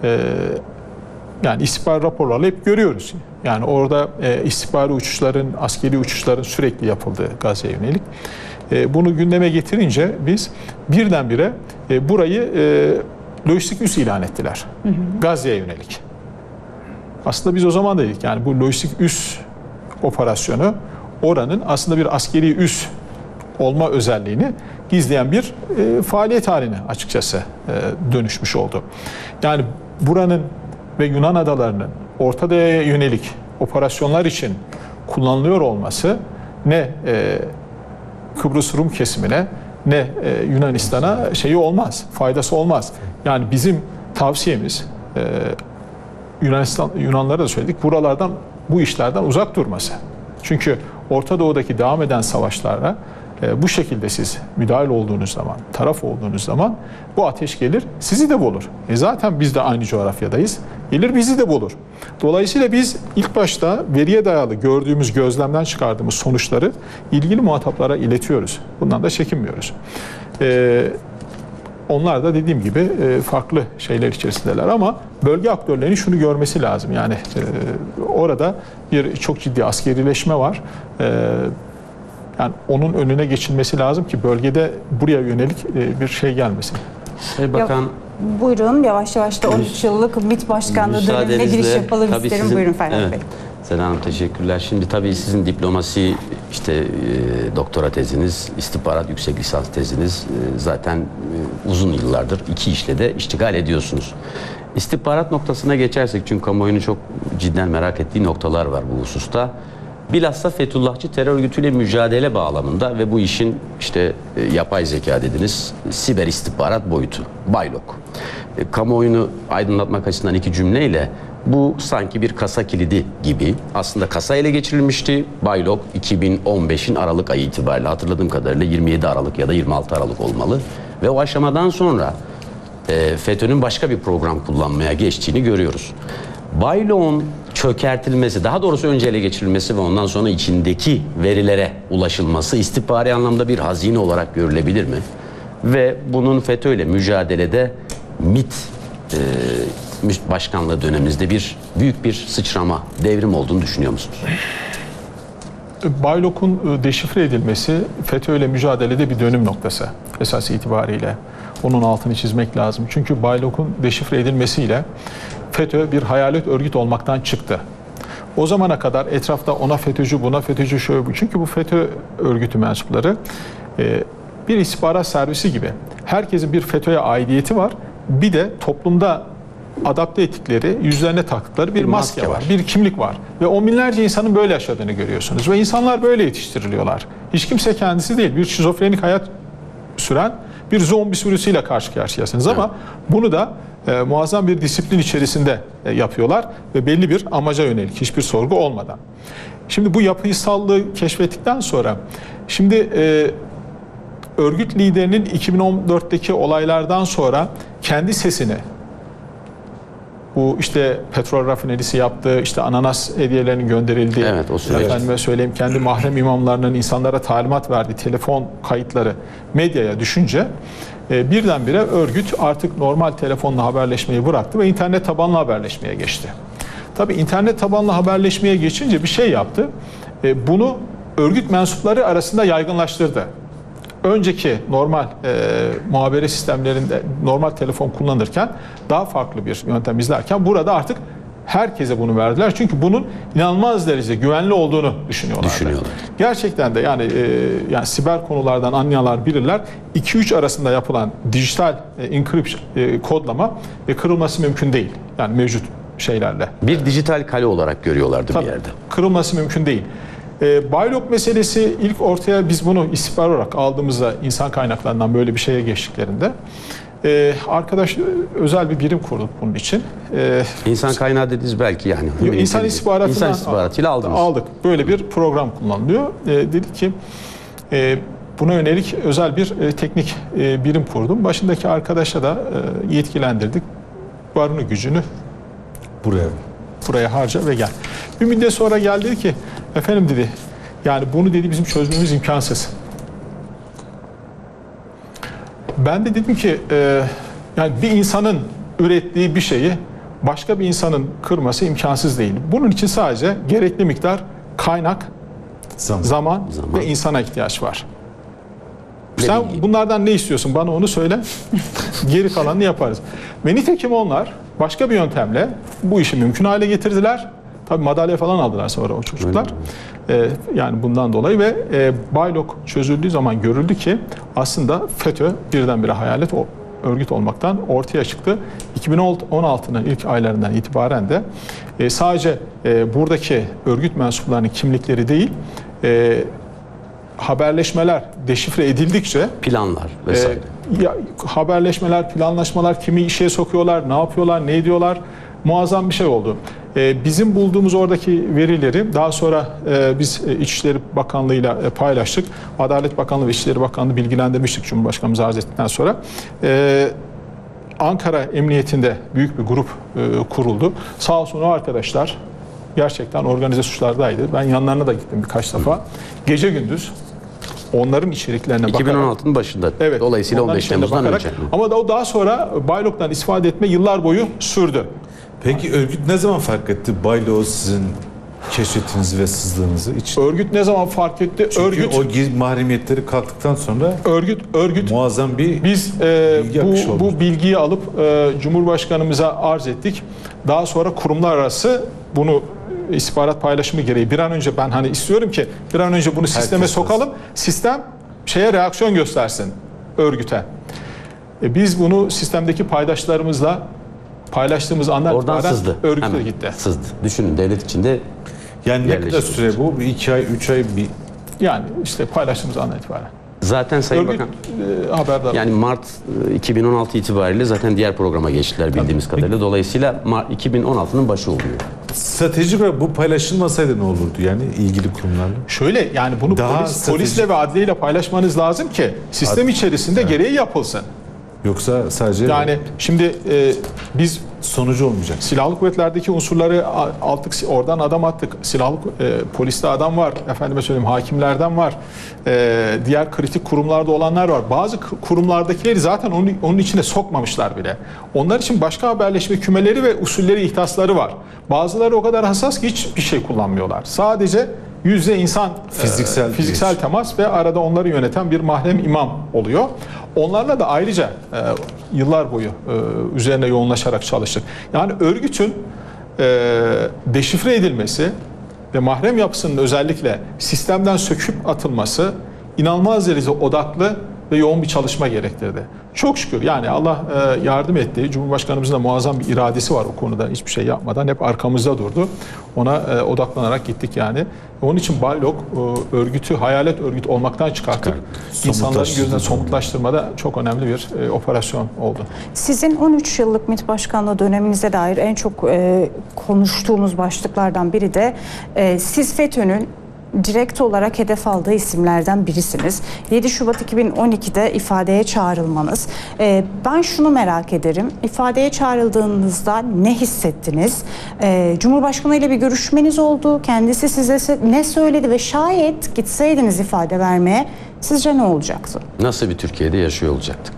yani istihbari raporlarla hep görüyoruz. Yani orada istihbari uçuşların, askeri uçuşların sürekli yapıldığı Gazze'ye yönelik. Bunu gündeme getirince biz birdenbire burayı lojistik üs ilan ettiler. Gazze'ye yönelik. Aslında biz o zaman da dedik yani bu lojistik üs operasyonu oranın aslında bir askeri üs olma özelliğini gizleyen bir faaliyet haline açıkçası dönüşmüş oldu. Yani buranın ve Yunan adalarının Orta Doğu'ya yönelik operasyonlar için kullanılıyor olması ne Kıbrıs Rum kesimine ne Yunanistan'a şeyi olmaz, faydası olmaz. Yani bizim tavsiyemiz Yunanlara da söyledik, buralardan, bu işlerden uzak durması. Çünkü Orta Doğu'daki devam eden savaşlara bu şekilde siz müdahil olduğunuz zaman, taraf olduğunuz zaman bu ateş gelir, sizi de bulur. Zaten biz de aynı coğrafyadayız. Gelir bizi de bulur. Dolayısıyla biz ilk başta veriye dayalı gördüğümüz, gözlemden çıkardığımız sonuçları ilgili muhataplara iletiyoruz. Bundan da çekinmiyoruz. Onlar da dediğim gibi farklı şeyler içerisindeler ama bölge aktörlerinin şunu görmesi lazım. Yani orada bir çok ciddi askerileşme var. Yani onun önüne geçilmesi lazım ki bölgede buraya yönelik bir şey gelmesin. Bakan buyurun, yavaş yavaş da 13 yıllık MİT Başkanlığı dönemine giriş yapalım isterim. Sizin, buyurun Ferhat Bey. Seda Hanım teşekkürler. Şimdi tabii sizin diplomasi doktora teziniz, istihbarat yüksek lisans teziniz zaten uzun yıllardır iki işle de iştigal ediyorsunuz. İstihbarat noktasına geçersek çünkü kamuoyunu çok cidden merak ettiği noktalar var bu hususta. Bilhassa Fethullahçı terör örgütüyle mücadele bağlamında ve bu işin yapay zeka dediniz, siber istihbarat boyutu, Baylok. Kamuoyunu aydınlatmak açısından iki cümleyle bu sanki bir kasa kilidi gibi. Aslında kasa ele geçirilmişti. Baylok 2015'in Aralık ayı itibariyle hatırladığım kadarıyla 27 Aralık ya da 26 Aralık olmalı. Ve o aşamadan sonra FETÖ'nün başka bir program kullanmaya geçtiğini görüyoruz. Baylok'un çökertilmesi, daha doğrusu önce ele geçirilmesi ve ondan sonra içindeki verilere ulaşılması istihbari anlamda bir hazine olarak görülebilir mi? Ve bunun FETÖ ile mücadelede MİT başkanlığı döneminizde büyük bir sıçrama, devrim olduğunu düşünüyor musunuz? Baylok'un deşifre edilmesi FETÖ ile mücadelede bir dönüm noktası esas itibariyle. Onun altını çizmek lazım. Çünkü Baylok'un deşifre edilmesiyle FETÖ bir hayalet örgüt olmaktan çıktı. O zamana kadar etrafta ona FETÖ'cü, buna FETÖ'cü, şöyle bu. Çünkü bu FETÖ örgütü mensupları bir istihbarat servisi gibi. Herkesin bir FETÖ'ye aidiyeti var. Bir de toplumda adapte ettikleri, yüzlerine taktıkları bir maske var, bir kimlik var. Ve on binlerce insanın böyle yaşadığını görüyorsunuz. Ve insanlar böyle yetiştiriliyorlar. Hiç kimse kendisi değil. Bir şizofrenik hayat süren bir zombi sürüsüyle karşı karşıyasınız. Ama bunu da muazzam bir disiplin içerisinde yapıyorlar ve belli bir amaca yönelik, hiçbir sorgu olmadan. Şimdi bu yapısallığı keşfettikten sonra şimdi örgüt liderinin 2014'teki olaylardan sonra kendi sesini, bu petrol rafinerisi yaptığı, ananas hediyelerinin gönderildiği, evet, o süreç. Efendime söyleyeyim kendi mahrem imamlarının insanlara talimat verdiği telefon kayıtları medyaya düşünce birdenbire örgüt artık normal telefonla haberleşmeyi bıraktı ve internet tabanlı haberleşmeye geçti. Tabii internet tabanlı haberleşmeye geçince bir şey yaptı. Bunu örgüt mensupları arasında yaygınlaştırdı. Önceki normal muhabere sistemlerinde normal telefon kullanırken daha farklı bir yöntem izlerken burada artık herkese bunu verdiler. Çünkü bunun inanılmaz derecede güvenli olduğunu düşünüyorlar. Gerçekten de yani siber konulardan anlayanlar bilirler. 2-3 arasında yapılan dijital kodlama kırılması mümkün değil. Yani mevcut şeylerle. Bir dijital kale olarak görüyorlardı bir yerde. Kırılması mümkün değil. Baylok meselesi ilk ortaya biz bunu istihbarat olarak aldığımızda insan kaynaklarından böyle bir şeye geçtiklerinde arkadaş özel bir birim kurduk bunun için. İnsan kaynağı dediniz belki yani. İnsan istihbaratıyla aldınız. Aldık. Böyle bir program kullanılıyor. Dedik ki buna yönelik özel bir teknik birim kurdum. Başındaki arkadaşa da yetkilendirdik. Varını gücünü buraya harca ve gel. Bir müddet sonra geldi dedi ki efendim dedi yani bunu dedi bizim çözmemiz imkansız. Ben de dedim ki yani bir insanın ürettiği bir şeyi başka bir insanın kırması imkansız değil. Bunun için sadece gerekli miktar kaynak, zaman ve insana ihtiyaç var. Sen bunlardan ne istiyorsun? Bana onu söyle. Geri kalanını yaparız. Ve nitekim onlar başka bir yöntemle bu işi mümkün hale getirdiler. Tabii madalya falan aldılar sonra o çocuklar. Yani bundan dolayı ve Baylok çözüldüğü zaman görüldü ki aslında FETÖ birdenbire hayalet örgüt olmaktan ortaya çıktı. 2016'nın ilk aylarından itibaren de sadece buradaki örgüt mensuplarının kimlikleri değil, haberleşmeler deşifre edildikçe Planlar vesaire. Haberleşmeler, planlaşmalar, kimi işe sokuyorlar, ne yapıyorlar, ne ediyorlar, muazzam bir şey oldu. Bizim bulduğumuz oradaki verileri daha sonra biz İçişleri Bakanlığı'yla paylaştık. Adalet Bakanlığı ve İçişleri Bakanlığı bilgilendirmiştik Cumhurbaşkanımız arz ettikten sonra. Ankara Emniyetinde büyük bir grup kuruldu. Sağ olsun o arkadaşlar gerçekten organize suçlardaydı. Ben yanlarına da gittim birkaç defa. Gece gündüz onların içeriklerine bakarak. 2016'nın başında. Evet, Dolayısıyla 15 Temmuz'dan önce. Ama da daha sonra Baylok'tan istifade etme yıllar boyu sürdü. Peki örgüt ne zaman fark etti Baylok'u sizin keşfetinizi ve sızdığınızı için? Örgüt ne zaman fark etti? Çünkü o mahremiyetleri kalktıktan sonra örgüt muazzam bir biz bu bilgiyi alıp Cumhurbaşkanımıza arz ettik. Daha sonra kurumlar arası bunu istihbarat paylaşımı gereği bir an önce ben hani istiyorum ki bir an önce bunu sisteme sokalım. Sistem şeye reaksiyon göstersin örgüte. Biz bunu sistemdeki paydaşlarımızla paylaştığımız andan Oradan itibaren sızdı. örgüte Hemen gitti. Sızdı. Düşünün devlet içinde yani ne kadar süre bu? 2 ay, 3 ay bir... Yani işte paylaştığımız andan itibaren. Zaten Sayın Örgüt Bakan haberdar. yani Mart 2016 itibariyle zaten diğer programa geçtiler bildiğimiz kadarıyla. Dolayısıyla 2016'nın başı oluyor. Stratejik olarak bu paylaşılmasaydı ne olurdu yani ilgili kurumlarla? Şöyle yani bunu polisle ve adliyeyle paylaşmanız lazım ki sistem içerisinde gereği yapılsın. Yoksa sadece yani şimdi biz sonucu olmayacak. Silahlı kuvvetlerdeki unsurları aldık, oradan adam attık. Silahlı poliste adam var, efendime söyleyeyim hakimlerden var. Diğer kritik kurumlarda olanlar var. Bazı kurumlardakileri zaten onun içine sokmamışlar bile. Onlar için başka haberleşme kümeleri ve usulleri, ihtasları var. Bazıları o kadar hassas ki hiçbir şey kullanmıyorlar. Sadece yüzde insan fiziksel temas ve arada onları yöneten bir mahrem imam oluyor. Onlarla da ayrıca yıllar boyu üzerine yoğunlaşarak çalıştık. Yani örgütün deşifre edilmesi ve mahrem yapısının özellikle sistemden söküp atılması inanılmaz derecede odaklı ve yoğun bir çalışma gerektirdi. Çok şükür yani Allah yardım etti. Cumhurbaşkanımızın da muazzam bir iradesi var o konuda hiçbir şey yapmadan. Hep arkamızda durdu. Ona odaklanarak gittik yani. Onun için Baylok örgütü hayalet örgüt olmaktan çıkartıp insanların gözüne somutlaştırmada çok önemli bir operasyon oldu. Sizin 13 yıllık MİT Başkanlığı döneminize dair en çok konuştuğumuz başlıklardan biri de siz FETÖ'nün direkt olarak hedef aldığı isimlerden birisiniz. 7 Şubat 2012'de ifadeye çağrılmanız. Ben şunu merak ederim. İfadeye çağrıldığınızda ne hissettiniz? Cumhurbaşkanı ile bir görüşmeniz oldu. Kendisi size ne söyledi ve şayet gitseydiniz ifade vermeye sizce ne olacaktı? Nasıl bir Türkiye'de yaşıyor olacaktık?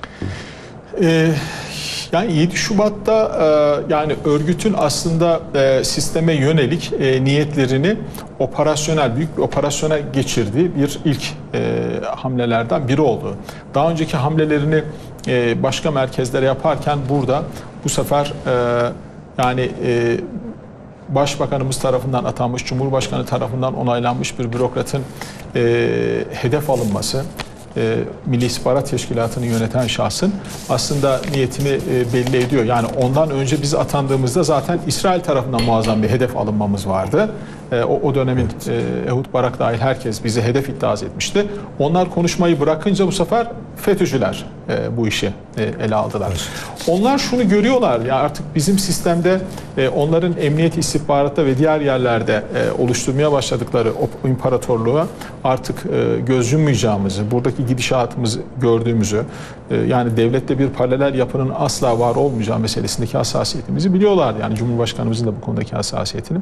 Yani 7 Şubat'ta yani örgütün aslında sisteme yönelik niyetlerini büyük bir operasyona geçirdiği bir ilk hamlelerden biri oldu. Daha önceki hamlelerini başka merkezlere yaparken burada bu sefer yani Başbakanımız tarafından atanmış, Cumhurbaşkanı tarafından onaylanmış bir bürokratın hedef alınması, Milli İstihbarat Teşkilatı'nı yöneten şahsın aslında niyetini belli ediyor. Yani ondan önce biz atandığımızda zaten İsrail tarafından muazzam bir hedef alınmamız vardı. O dönemin Ehud Barak dahil herkes bizi hedef iddiaz etmişti. Onlar konuşmayı bırakınca bu sefer FETÖ'cüler bu işi ele aldılar. Onlar şunu görüyorlar ya artık bizim sistemde onların emniyet istihbaratta ve diğer yerlerde oluşturmaya başladıkları o imparatorluğa artık göz yummayacağımızı, buradaki gidişatımızı gördüğümüzü, yani devlette bir paralel yapının asla var olmayacağı meselesindeki hassasiyetimizi biliyorlar. Yani Cumhurbaşkanımızın da bu konudaki hassasiyetini.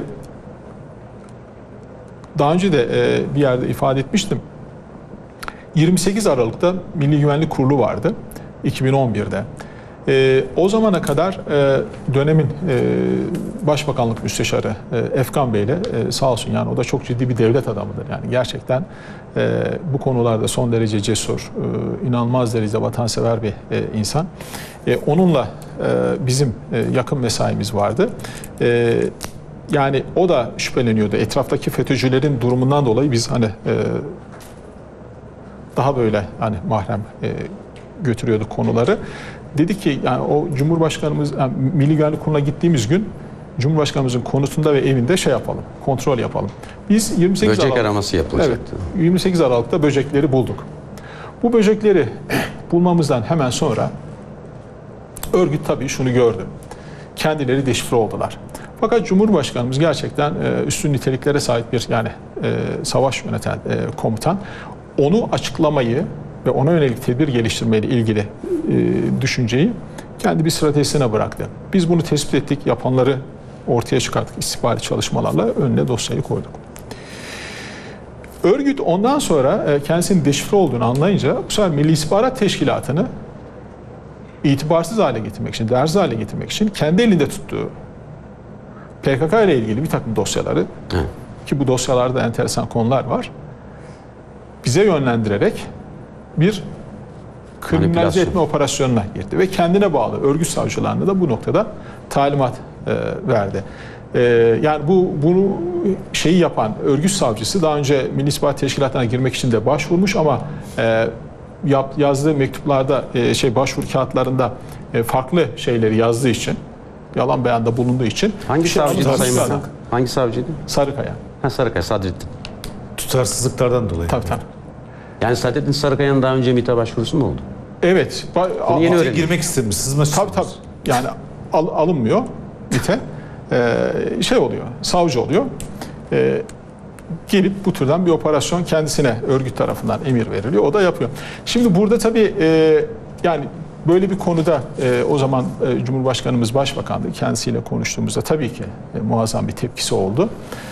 Daha önce de bir yerde ifade etmiştim. 28 Aralık'ta Milli Güvenlik Kurulu vardı 2011'de. O zamana kadar dönemin Başbakanlık Müsteşarı Efkan Bey'le sağ olsun, yani o da çok ciddi bir devlet adamıdır. Yani gerçekten bu konularda son derece cesur, inanılmaz derecede vatansever bir insan. Onunla bizim yakın mesaimiz vardı. Yani o da şüpheleniyordu. Etraftaki FETÖ'cülerin durumundan dolayı biz hani daha böyle hani mahrem götürüyorduk konuları. Dedi ki yani o Cumhurbaşkanımız, yani Milli Güvenlik Kurulu'na gittiğimiz gün Cumhurbaşkanımızın konutunda ve evinde şey yapalım, kontrol yapalım. Biz 28 Böcek Aralık, araması yapılacaktı. evet, 28 Aralık'ta böcekleri bulduk. Bu böcekleri bulmamızdan hemen sonra örgüt tabii şunu gördü. Kendileri deşifre oldular. Fakat Cumhurbaşkanımız gerçekten üstün niteliklere sahip bir yani savaş yöneten komutan. Onu açıklamayı ve ona yönelik tedbir geliştirmeyle ilgili düşünceyi kendi bir stratejisine bıraktı. Biz bunu tespit ettik, yapanları ortaya çıkarttık istihbari çalışmalarla, önüne dosyayı koyduk. Örgüt ondan sonra kendisinin deşifre olduğunu anlayınca bu sefer Milli İstihbarat Teşkilatı'nı itibarsız hale getirmek için, değersiz hale getirmek için kendi elinde tuttuğu PKK ile ilgili bir takım dosyaları, ki bu dosyalarda enteresan konular var, bize yönlendirerek bir kriminalize etme operasyonuna girdi ve kendine bağlı örgüt savcılarına da bu noktada talimat verdi. Yani bunu şeyi yapan örgüt savcısı daha önce Milli İstihbarat Teşkilatı'na girmek için de başvurmuş ama yazdığı mektuplarda başvuru kağıtlarında farklı şeyleri yazdığı için, yalan beyanda bulunduğu için. Hangi savcıydı Sayın Bakan? Hangi savcıydı? Sarıkaya. Sarıkaya, Sadrettin. Tutarsızlıklardan dolayı. Tabii. Yani Sadrettin Sarıkaya'nın daha önce MİT'e başvurusu mu oldu? Evet. Yeni öğrendim. Girmek istemiş, sızma Tabii. Yani alınmıyor MİT'e. Şey oluyor, savcı oluyor. Gelip bu türden bir operasyon kendisine örgüt tarafından emir veriliyor. O da yapıyor. Şimdi burada tabii yani böyle bir konuda o zaman Cumhurbaşkanımız Başbakan'dı. Kendisiyle konuştuğumuzda tabii ki muazzam bir tepkisi oldu.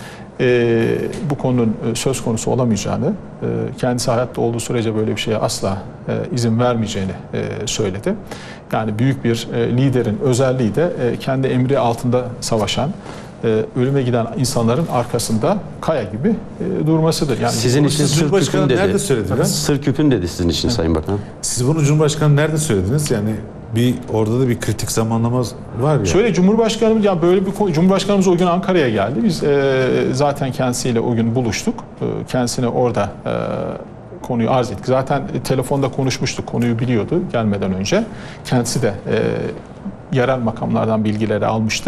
Bu konunun söz konusu olamayacağını, kendisi hayatta olduğu sürece böyle bir şeye asla izin vermeyeceğini söyledi. Yani büyük bir liderin özelliği de kendi emri altında savaşan, ölüme giden insanların arkasında kaya gibi durmasıdır. Yani sizin için sır küpün dedi. Nerede söylediler? Sır küpün dedi sizin için Sayın Bakan. Siz bunu Cumhurbaşkanı nerede söylediniz? Yani orada da bir kritik zamanlama var ya. Şöyle Cumhurbaşkanımız, ya böyle bir Cumhurbaşkanımız o gün Ankara'ya geldi. Biz zaten kendisiyle o gün buluştuk. Kendisine orada konuyu arz ettik. Zaten telefonda konuşmuştuk. Konuyu biliyordu gelmeden önce. Kendisi de yerel makamlardan bilgileri almıştı.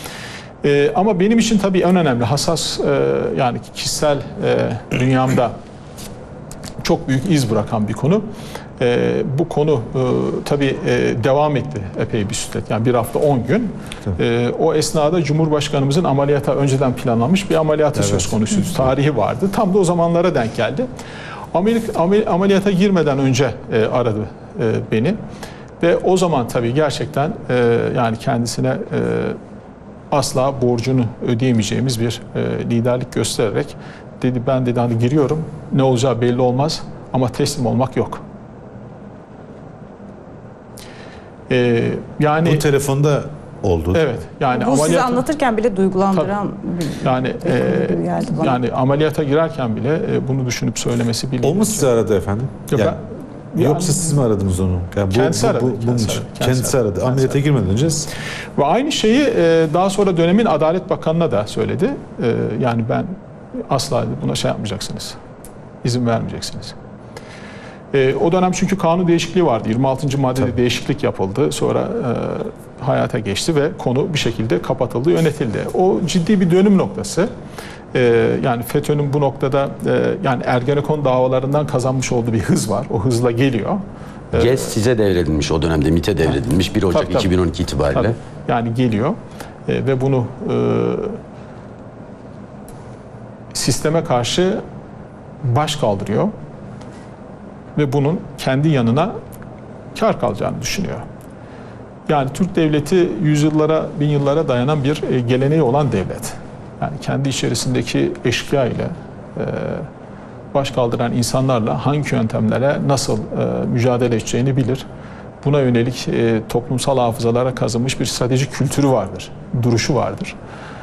Ama benim için tabii en önemli, hassas yani kişisel dünyamda çok büyük iz bırakan bir konu. Bu konu tabii devam etti epey bir süre. Yani bir hafta 10 gün. O esnada Cumhurbaşkanımızın ameliyata önceden planlanmış bir ameliyatı söz konusuydu. Tarihi vardı. Tam da o zamanlara denk geldi. Ameliyata girmeden önce aradı beni. Ve o zaman tabii gerçekten yani kendisine asla borcunu ödeyemeyeceğimiz bir liderlik göstererek dedi, ben dedi hani giriyorum, ne olacağı belli olmaz ama teslim olmak yok. Yani bu telefonda oldu. Evet. Yani bu sizi anlatırken bile duygulandıran yani geldi bana. yani ameliyata girerken bile bunu düşünüp söylemesi bile. O mu sizi aradı efendim? Yoksa siz mi aradınız onu? Yani kendisi aradı. Kendisi aradı. Ameliyata girmeden önce. Ve aynı şeyi daha sonra dönemin Adalet Bakanı'na da söyledi. Yani ben asla buna şey yapmayacaksınız. İzin vermeyeceksiniz. O dönem çünkü kanun değişikliği vardı. 26. maddede değişiklik yapıldı. Sonra hayata geçti ve konu bir şekilde kapatıldı, yönetildi. O ciddi bir dönüm noktası. Yani FETÖ'nün bu noktada yani Ergenekon davalarından kazanmış olduğu bir hız var. O hızla geliyor. GES size devredilmiş o dönemde, MİT'e devredilmiş 1 Ocak 2012 itibariyle. Tabii. Yani geliyor ve bunu sisteme karşı baş kaldırıyor ve bunun kendi yanına kar kalacağını düşünüyor. Yani Türk devleti yüzyıllara, bin yıllara dayanan bir geleneği olan devlet. Yani kendi içerisindeki eşkıya ile baş kaldıran insanlarla hangi yöntemlere nasıl mücadele edeceğini bilir. Buna yönelik toplumsal hafızalara kazınmış bir strateji kültürü vardır, duruşu vardır.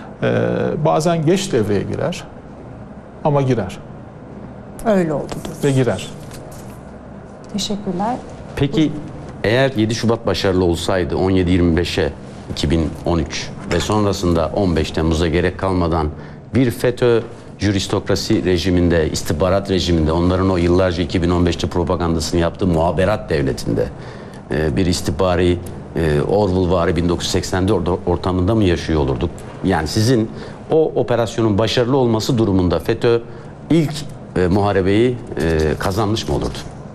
Bazen geç devreye girer ama girer Öyle oldu. ve girer. Teşekkürler. Peki eğer 7 Şubat başarılı olsaydı 17-25'e 2013 ve sonrasında 15 Temmuz'a gerek kalmadan bir FETÖ jüristokrasi rejiminde, istihbarat rejiminde, onların o yıllarca 2015'te propagandasını yaptığı muhaberat devletinde bir istihbari Orwellvari 1984 ortamında mı yaşıyor olurduk? Yani sizin o operasyonun başarılı olması durumunda FETÖ ilk muharebeyi kazanmış mı olurdu?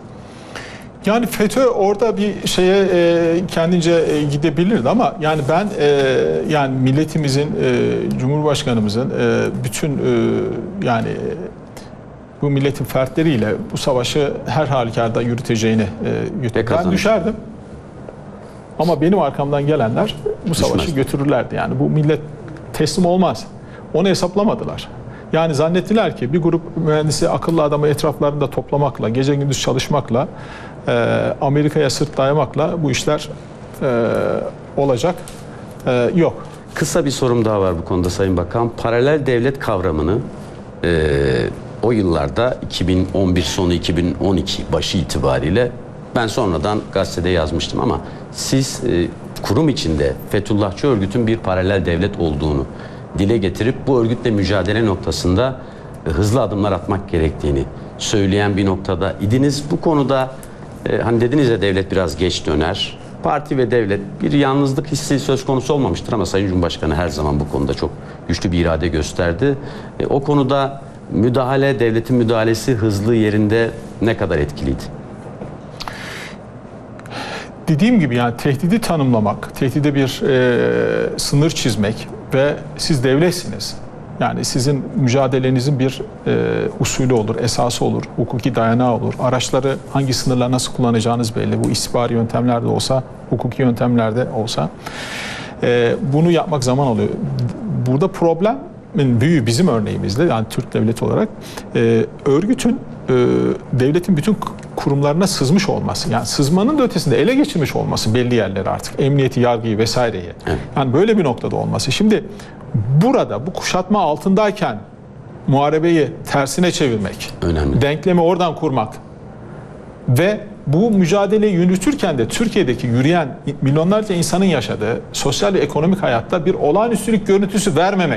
Yani FETÖ orada bir şeye kendince gidebilirdi ama yani ben yani milletimizin, Cumhurbaşkanımızın bütün yani bu milletin fertleriyle bu savaşı her halükarda yürüteceğini ben düşerdim. Ama benim arkamdan gelenler bu savaşı götürürlerdi. Yani bu millet teslim olmaz. Onu hesaplamadılar. Yani zannettiler ki bir grup mühendisi akıllı adamı etraflarında toplamakla, gece gündüz çalışmakla, Amerika'ya sırt dayamakla bu işler olacak. Yok. Kısa bir sorum daha var bu konuda Sayın Bakan. Paralel devlet kavramını o yıllarda 2011 sonu 2012 başı itibariyle ben sonradan gazetede yazmıştım ama siz kurum içinde Fethullahçı örgütün bir paralel devlet olduğunu dile getirip bu örgütle mücadele noktasında hızlı adımlar atmak gerektiğini söyleyen bir noktada idiniz. Bu konuda hani dediniz ya devlet biraz geç döner. Parti ve devlet bir yalnızlık hissi söz konusu olmamıştır ama Sayın Cumhurbaşkanı her zaman bu konuda çok güçlü bir irade gösterdi. O konuda müdahale, devletin müdahalesi hızlı yerinde ne kadar etkiliydi? Dediğim gibi yani tehdidi tanımlamak, tehdide bir sınır çizmek ve siz devletsiniz. Yani sizin mücadelenizin bir usulü olur, esası olur, hukuki dayanağı olur. Araçları hangi sınırlar nasıl kullanacağınız belli. Bu istihbari yöntemlerde olsa, hukuki yöntemlerde olsa. Bunu yapmak zaman alıyor. Burada problemin büyüğü bizim örneğimizde, yani Türk devleti olarak örgütün, devletin bütün kurumlarına sızmış olması. Yani sızmanın da ötesinde ele geçirmiş olması belli yerleri artık. Emniyeti, yargıyı vesaireyi. Evet. Yani böyle bir noktada olması. Şimdi burada bu kuşatma altındayken muharebeyi tersine çevirmek, önemli. Denklemi oradan kurmak ve bu mücadeleyi yürütürken de Türkiye'deki yürüyen milyonlarca insanın yaşadığı sosyal ve ekonomik hayatta bir olağanüstülük görüntüsü vermemek.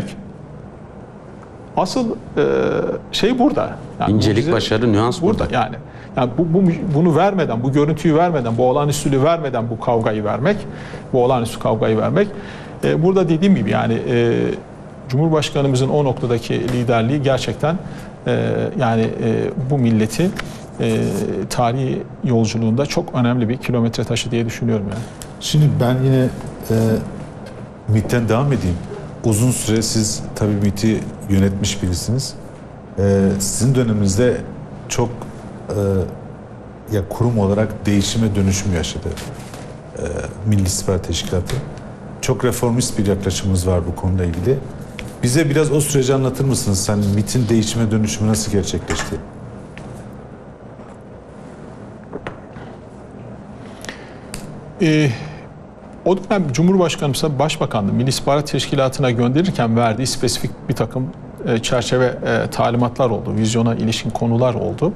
Asıl şey burada. Yani İncelik, başarı, nüans burada. Yani bunu vermeden, bu görüntüyü vermeden, bu olağanüstülüğü vermeden bu kavgayı vermek, bu olağanüstü kavgayı vermek. Burada dediğim gibi yani Cumhurbaşkanımızın o noktadaki liderliği gerçekten bu milleti tarihi yolculuğunda çok önemli bir kilometre taşı diye düşünüyorum yani. Şimdi ben yine MİT'ten devam edeyim. Uzun süre siz tabii MİT'i yönetmiş birisiniz. Sizin döneminizde çok kurum olarak değişime dönüşüm yaşadı Milli İstihbarat Teşkilatı. Çok reformist bir yaklaşımımız var bu konuyla ilgili. Bize biraz o süreci anlatır mısınız? Sen MİT'in değişime dönüşümü nasıl gerçekleşti? O dönem Cumhurbaşkanımızın Başbakanlığı Milli İstihbarat Teşkilatı'na gönderirken verdiği spesifik bir takım çerçeve talimatlar oldu. Vizyona ilişkin konular oldu.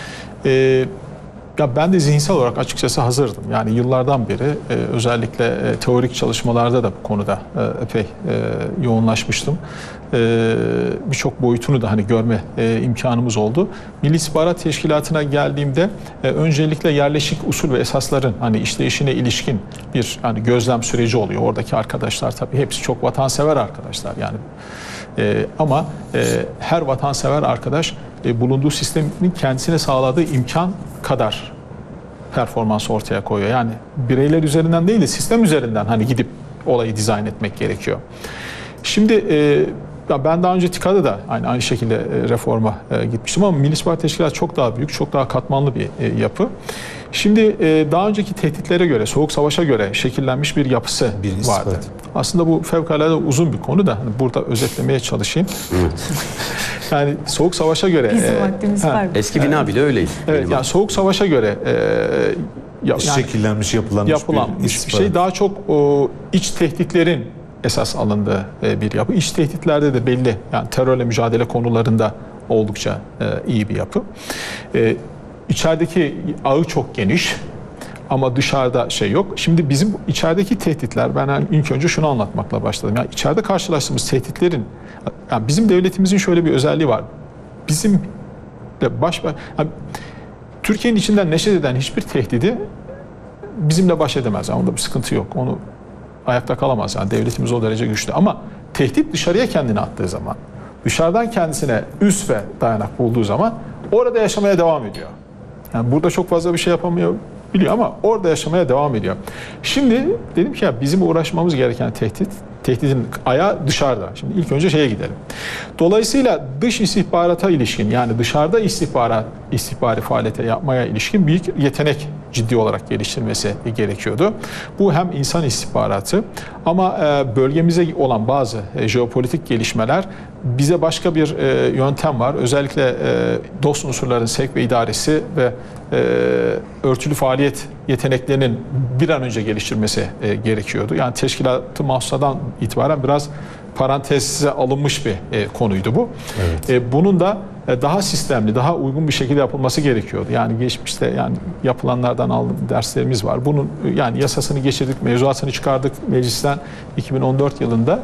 Ya ben de zihinsel olarak açıkçası hazırdım. Yani yıllardan beri özellikle teorik çalışmalarda da bu konuda epey yoğunlaşmıştım. Birçok boyutunu da hani görme imkanımız oldu. Milli İstihbarat Teşkilatı'na geldiğimde öncelikle yerleşik usul ve esasların hani işleyişine ilişkin bir hani gözlem süreci oluyor. Oradaki arkadaşlar tabii hepsi çok vatansever arkadaşlar yani. Ama her vatansever arkadaş bulunduğu sistemin kendisine sağladığı imkan kadar performans ortaya koyuyor. Yani bireyler üzerinden değil de sistem üzerinden hani gidip olayı dizayn etmek gerekiyor. Şimdi ben daha önce TİKA'da da aynı şekilde reforma gitmiştim ama Milli İstihbarat Teşkilatı çok daha büyük, çok daha katmanlı bir yapı. Şimdi daha önceki tehditlere göre, Soğuk Savaş'a göre şekillenmiş bir yapısı vardı. Aslında bu fevkalade uzun bir konu da hani burada özetlemeye çalışayım. Yani Soğuk Savaş'a göre... Bizim vaktimiz var. Eski bina bile öyleydi. Evet, yani Soğuk Savaş'a göre yani şekillenmiş, yapılanmış bir bir şey. Daha çok iç tehditlerin esas alındığı bir yapı. İç tehditlerde de belli, yani terörle mücadele konularında oldukça iyi bir yapı. İçerideki ağı çok geniş ama dışarıda şey yok. Şimdi bizim içerideki tehditler, ben yani ilk önce şunu anlatmakla başladım. Yani içeride karşılaştığımız tehditlerin, yani bizim devletimizin şöyle bir özelliği var. Bizim de yani Türkiye'nin içinden neşet eden hiçbir tehdidi bizimle baş edemez. Yani onda bir sıkıntı yok. Onu ayakta kalamaz. Yani devletimiz o derece güçlü. Ama tehdit dışarıya kendini attığı zaman, dışarıdan kendisine üs ve dayanak bulduğu zaman orada yaşamaya devam ediyor. Yani burada çok fazla bir şey yapamıyor biliyor ama orada yaşamaya devam ediyor. Şimdi dedim ki ya bizim uğraşmamız gereken tehditin ayağı dışarıda. Şimdi ilk önce şeye gidelim. Dolayısıyla dış istihbarata ilişkin, yani dışarıda istihbari faaliyete yapmaya ilişkin büyük yetenek ciddi olarak geliştirmesi gerekiyordu. Bu hem insan istihbaratı ama bölgemize olan bazı jeopolitik gelişmeler bize başka bir yöntem var. Özellikle dost unsurların sevk ve idaresi ve örtülü faaliyet yeteneklerinin bir an önce geliştirmesi gerekiyordu. Yani teşkilat-ı mahsusadan itibaren biraz paranteze alınmış bir konuydu bu. Evet. Bunun da daha sistemli, daha uygun bir şekilde yapılması gerekiyordu. Yani geçmişte yani yapılanlardan aldığım derslerimiz var. Bunun yani yasasını geçirdik, mevzuatını çıkardık meclisten 2014 yılında.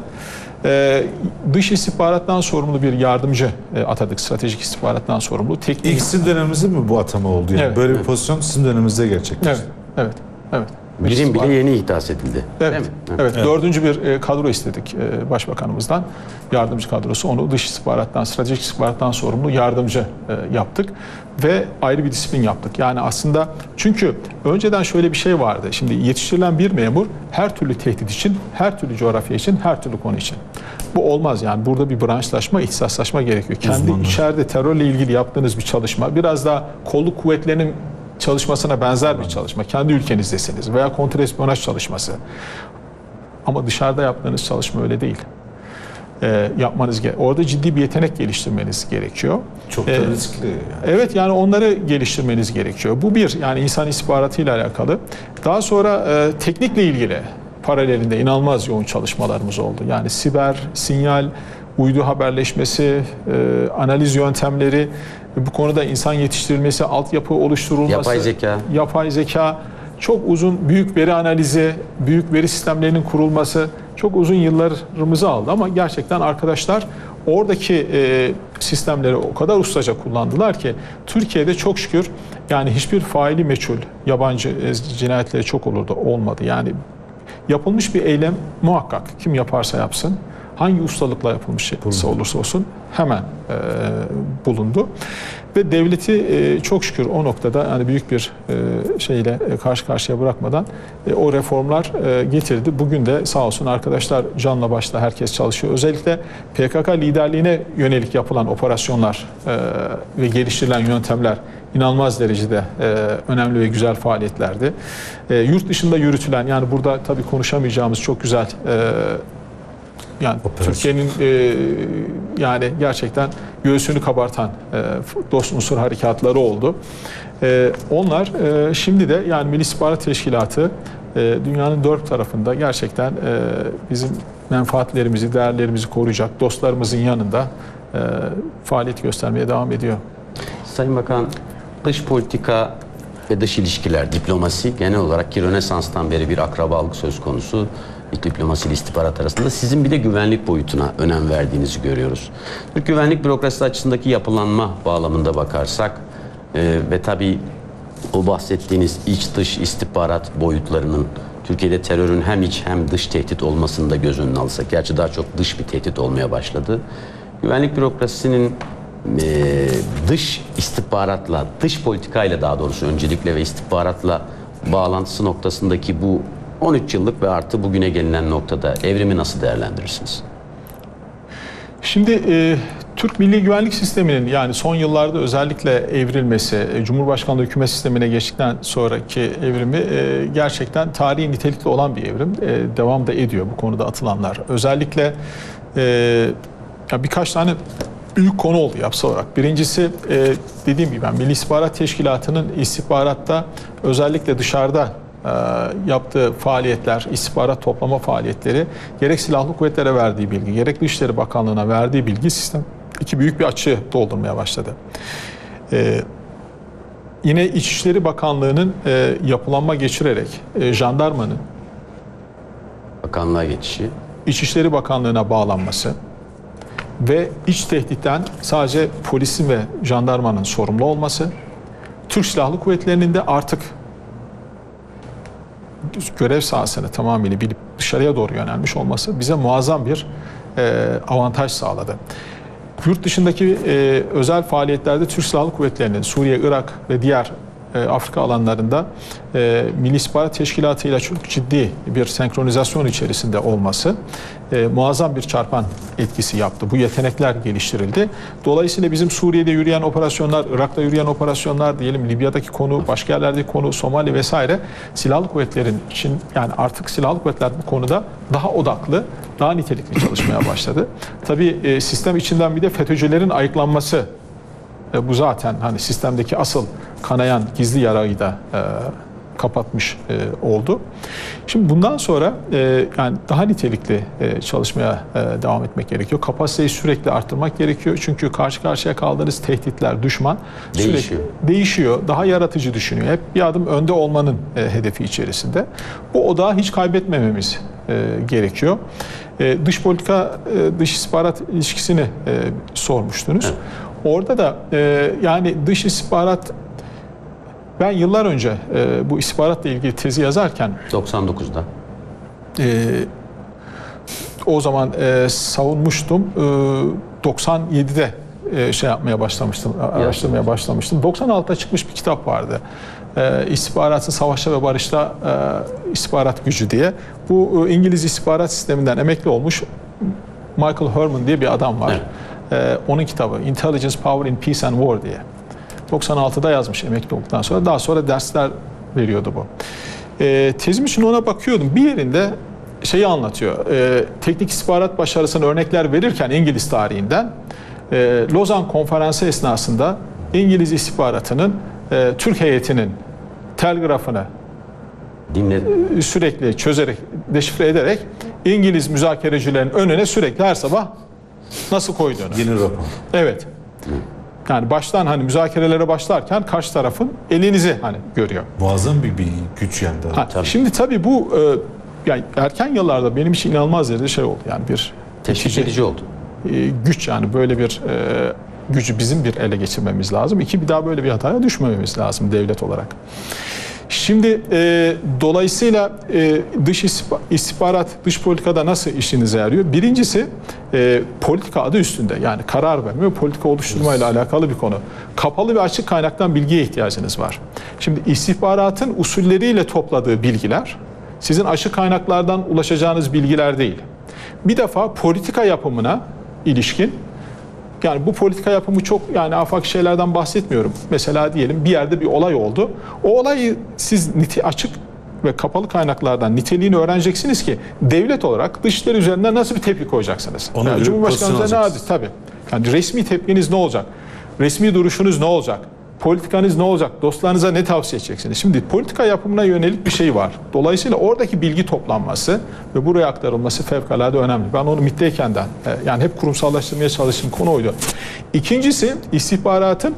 Dış istihbarattan sorumlu bir yardımcı atadık. Stratejik istihbarattan sorumlu. İlk sizin döneminizde mi bu atama oldu? Yani evet, böyle evet. bir pozisyon sizin döneminizde gerçekleşti. Evet. Birim bile yeni ihdas edildi. Evet. Değil mi? Evet. Dördüncü bir kadro istedik Başbakanımızdan. Yardımcı kadrosu. Onu dış istihbarattan, stratejik istihbarattan sorumlu yardımcı yaptık. Ve ayrı bir disiplin yaptık. Yani aslında çünkü önceden şöyle bir şey vardı. Şimdi yetiştirilen bir memur her türlü tehdit için, her türlü coğrafya için, her türlü konu için. Bu olmaz yani. Burada bir branşlaşma, ihtisaslaşma gerekiyor. Kendi içeride terörle ilgili yaptığınız bir çalışma, biraz daha kolluk kuvvetlerinin çalışmasına benzer bir çalışma. Kendi ülkenizdesiniz veya kontrespiyonaj çalışması. Ama dışarıda yaptığınız çalışma öyle değil. Yapmanız gerekiyor. Orada ciddi bir yetenek geliştirmeniz gerekiyor. Çok da riskli. Yani. Evet yani onları geliştirmeniz gerekiyor. Bu bir yani insan istihbaratıyla alakalı. Daha sonra teknikle ilgili paralelinde inanılmaz yoğun çalışmalarımız oldu. Yani siber, sinyal, uydu haberleşmesi, analiz yöntemleri, bu konuda insan yetiştirilmesi, altyapı oluşturulması, yapay zeka, çok uzun büyük veri analizi, büyük veri sistemlerinin kurulması çok uzun yıllarımızı aldı ama gerçekten arkadaşlar oradaki sistemleri o kadar ustaca kullandılar ki Türkiye'de çok şükür yani hiçbir faili meçhul, yabancı cinayetleri çok olurdu, olmadı. Yani yapılmış bir eylem muhakkak kim yaparsa yapsın, hangi ustalıkla yapılmış olursa olsun hemen bulundu. Ve devleti çok şükür o noktada yani büyük bir şeyle karşı karşıya bırakmadan o reformlar getirdi. Bugün de sağ olsun arkadaşlar canla başla herkes çalışıyor. Özellikle PKK liderliğine yönelik yapılan operasyonlar ve geliştirilen yöntemler inanılmaz derecede önemli ve güzel faaliyetlerdi. Yurt dışında yürütülen yani burada tabii konuşamayacağımız çok güzel yani Türkiye'nin yani gerçekten göğsünü kabartan dost unsur harekatları oldu. Onlar şimdi de yani Milli İstihbarat Teşkilatı dünyanın dört tarafında gerçekten bizim menfaatlerimizi, değerlerimizi koruyacak dostlarımızın yanında faaliyet göstermeye devam ediyor. Sayın Bakan, dış politika ve dış ilişkiler, diplomasi genel olarak ki Rönesans'tan beri bir akrabalık söz konusu. Diplomasi ile istihbarat arasında sizin bir de güvenlik boyutuna önem verdiğinizi görüyoruz. Türk güvenlik bürokrasisi açısındaki yapılanma bağlamında bakarsak ve tabii o bahsettiğiniz iç dış istihbarat boyutlarının Türkiye'de terörün hem iç hem dış tehdit olmasını da göz önüne alırsak, gerçi daha çok dış bir tehdit olmaya başladı. Güvenlik bürokrasisinin dış istihbaratla, dış politikayla daha doğrusu öncelikle ve istihbaratla bağlantısı noktasındaki bu 13 yıllık ve artı bugüne gelinen noktada evrimi nasıl değerlendirirsiniz? Şimdi Türk Milli Güvenlik Sistemi'nin yani son yıllarda özellikle evrilmesi, Cumhurbaşkanlığı hükümet sistemine geçtikten sonraki evrimi gerçekten tarihi nitelikli olan bir evrim. Devam da ediyor bu konuda atılanlar. Özellikle birkaç tane büyük konu oldu yapısal olarak. Birincisi dediğim gibi Milli İstihbarat Teşkilatı'nın istihbaratta özellikle dışarıda yaptığı faaliyetler, istihbarat toplama faaliyetleri gerek silahlı kuvvetlere verdiği bilgi, gerek Dışişleri Bakanlığı'na verdiği bilgi sistem büyük bir açığı doldurmaya başladı. Yine İçişleri Bakanlığı'nın yapılanma geçirerek jandarmanın Bakanlığa geçişi. İçişleri Bakanlığı'na bağlanması ve iç tehditten sadece polisin ve jandarmanın sorumlu olması, Türk Silahlı Kuvvetleri'nin de artık görev sahasını tamamıyla bilip dışarıya doğru yönelmiş olması bize muazzam bir avantaj sağladı. Yurt dışındaki özel faaliyetlerde Türk Silahlı Kuvvetleri'nin Suriye, Irak ve diğer Afrika alanlarında Milli İstihbarat Teşkilatı ile çok ciddi bir senkronizasyon içerisinde olması muazzam bir çarpan etkisi yaptı. Bu yetenekler geliştirildi. Dolayısıyla bizim Suriye'de yürüyen operasyonlar, Irak'ta yürüyen operasyonlar diyelim, Libya'daki konu, başka yerlerdeki konu, Somali vesaire silahlı kuvvetlerin için yani artık silahlı kuvvetler bu konuda daha odaklı, daha nitelikli çalışmaya başladı. Tabii sistem içinden bir de FETÖ'cülerin ayıklanması bu zaten hani sistemdeki asıl kanayan gizli yarayı da kapatmış oldu. Şimdi bundan sonra yani daha nitelikli çalışmaya devam etmek gerekiyor. Kapasiteyi sürekli arttırmak gerekiyor. Çünkü karşı karşıya kaldığınız tehditler, düşman sürekli değişiyor. Daha yaratıcı düşünüyor. Hep bir adım önde olmanın hedefi içerisinde. Bu odağı hiç kaybetmememiz gerekiyor. Dış politika, dış istihbarat ilişkisini sormuştunuz. Evet. Orada da yani dış istihbarat, ben yıllar önce bu istihbaratla ilgili tezi yazarken 99'da o zaman savunmuştum. 97'de şey yapmaya başlamıştım, araştırmaya başlamıştım. 96'da çıkmış bir kitap vardı. İstihbaratın Savaşta ve Barışta istihbarat gücü diye. Bu İngiliz istihbarat sisteminden emekli olmuş Michael Herman diye bir adam var. Evet. Onun kitabı Intelligence Power in Peace and War diye. 96'da yazmış emekli olduktan sonra. Daha sonra dersler veriyordu bu. Tezim için ona bakıyordum. Bir yerinde şeyi anlatıyor. Teknik istihbarat başarısına örnekler verirken İngiliz tarihinden Lozan Konferansı esnasında İngiliz istihbaratının Türk heyetinin telgrafını sürekli çözerek, deşifre ederek İngiliz müzakerecilerin önüne sürekli her sabah nasıl koyduğunu. Yeni rapor. Evet. Yani baştan hani müzakerelere başlarken karşı tarafın elinizi hani görüyor. Muazzam bir güç yani. Şimdi tabii bu yani erken yıllarda benim için inanılmaz derecede şey oldu. Yani bir teşvik edici oldu. Güç yani böyle bir gücü bizim bir ele geçirmemiz lazım. Bir daha böyle bir hataya düşmememiz lazım devlet olarak. Şimdi dolayısıyla dış istihbarat, dış politikada nasıl işinize yarıyor? Birincisi politika adı üstünde. Yani karar verme, politika oluşturmayla alakalı bir konu. Kapalı ve açık kaynaktan bilgiye ihtiyacınız var. Şimdi istihbaratın usulleriyle topladığı bilgiler sizin açık kaynaklardan ulaşacağınız bilgiler değil. Bir defa politika yapımına ilişkin, yani bu politika yapımı çok yani afak şeylerden bahsetmiyorum. Mesela diyelim bir yerde bir olay oldu. O olayı siz açık ve kapalı kaynaklardan niteliğini öğreneceksiniz ki devlet olarak dışişleri üzerinden nasıl bir tepki koyacaksınız? Yani Cumhurbaşkanımıza ne adet tabii. Yani resmi tepkiniz ne olacak? Resmi duruşunuz ne olacak? Politikanız ne olacak? Dostlarınıza ne tavsiye edeceksiniz? Şimdi politika yapımına yönelik bir şey var. Dolayısıyla oradaki bilgi toplanması ve buraya aktarılması fevkalade önemli. Ben onu MİT'teyken'den yani hep kurumsallaştırmaya çalıştığım konu oydu. İkincisi istihbaratın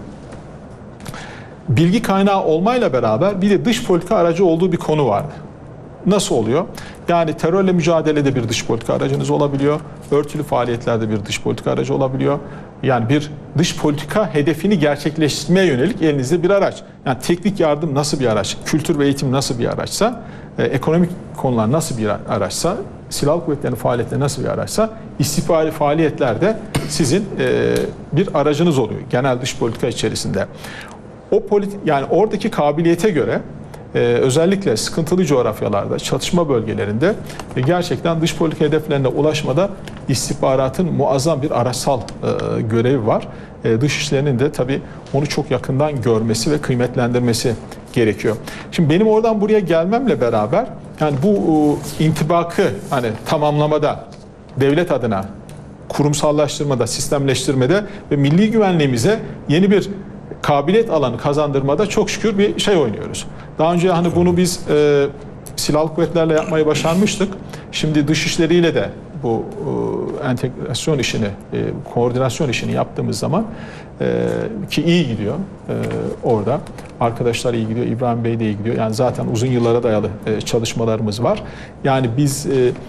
bilgi kaynağı olmayla beraber bir de dış politika aracı olduğu bir konu vardı. Nasıl oluyor? Yani terörle mücadelede bir dış politika aracınız olabiliyor. Örtülü faaliyetlerde bir dış politika aracı olabiliyor. Yani bir dış politika hedefini gerçekleştirmeye yönelik elinizde bir araç. Yani teknik yardım nasıl bir araç, kültür ve eğitim nasıl bir araçsa, ekonomik konular nasıl bir araçsa, silahlı kuvvetlerin faaliyetleri nasıl bir araçsa, istihbari faaliyetlerde sizin bir aracınız oluyor genel dış politika içerisinde. O yani oradaki kabiliyete göre özellikle sıkıntılı coğrafyalarda, çatışma bölgelerinde gerçekten dış politika hedeflerine ulaşmada istihbaratın muazzam bir araçsal görevi var. Dışişlerinin de tabii onu çok yakından görmesi ve kıymetlendirmesi gerekiyor. Şimdi benim oradan buraya gelmemle beraber yani bu intibakı hani tamamlamada, devlet adına kurumsallaştırmada, sistemleştirmede ve milli güvenliğimize yeni bir kabiliyet alanı kazandırmada çok şükür bir şey oynuyoruz. Daha önce hani bunu biz silahlı kuvvetlerle yapmayı başarmıştık. Şimdi dışişleriyle de bu entegrasyon işini, koordinasyon işini yaptığımız zaman ki iyi gidiyor orada. Arkadaşlar iyi gidiyor, İbrahim Bey de iyi gidiyor. Yani zaten uzun yıllara dayalı çalışmalarımız var. Yani biz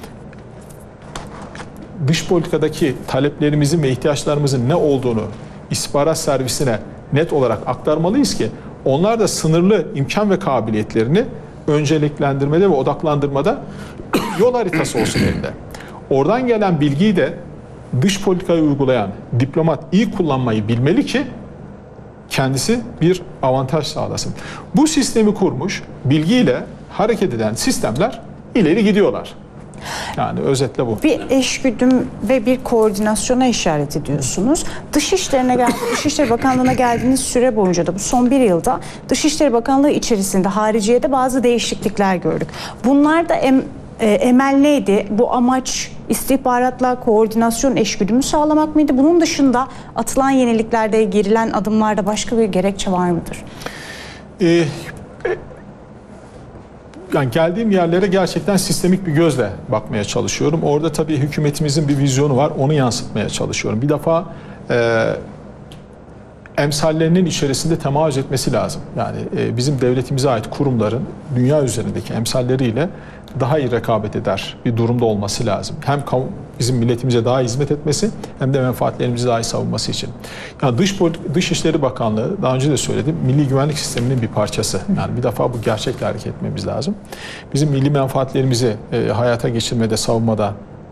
dış politikadaki taleplerimizin ve ihtiyaçlarımızın ne olduğunu istihbarat servisine net olarak aktarmalıyız ki onlar da sınırlı imkan ve kabiliyetlerini önceliklendirmede ve odaklandırmada yol haritası olsun elinde. Oradan gelen bilgiyi de dış politikayı uygulayan diplomat iyi kullanmayı bilmeli ki kendisi bir avantaj sağlasın. Bu sistemi kurmuş, bilgiyle hareket eden sistemler ileri gidiyorlar. Yani özetle bu. Bir eşgüdüm ve bir koordinasyona işaret ediyorsunuz. Dışişleri Bakanlığı'na geldiğiniz süre boyunca da bu son bir yılda Dışişleri Bakanlığı içerisinde hariciyede bazı değişiklikler gördük. Bunlar da emel neydi? Bu amaç istihbaratla koordinasyon eşgüdümü sağlamak mıydı? Bunun dışında atılan yeniliklerde, girilen adımlarda başka bir gerekçe var mıdır? Yani geldiğim yerlere gerçekten sistemik bir gözle bakmaya çalışıyorum. Orada tabii hükümetimizin bir vizyonu var, onu yansıtmaya çalışıyorum. Bir defa emsallerinin içerisinde temayüz etmesi lazım. Yani bizim devletimize ait kurumların dünya üzerindeki emsalleriyle daha iyi rekabet eder bir durumda olması lazım. Hem bizim milletimize daha hizmet etmesi hem de menfaatlerimizi daha iyi savunması için. Yani Dışişleri Bakanlığı, daha önce de söyledim, milli güvenlik sisteminin bir parçası. Yani bir defa bu gerçekle hareket etmemiz lazım. Bizim milli menfaatlerimizi hayata geçirmede, savunmada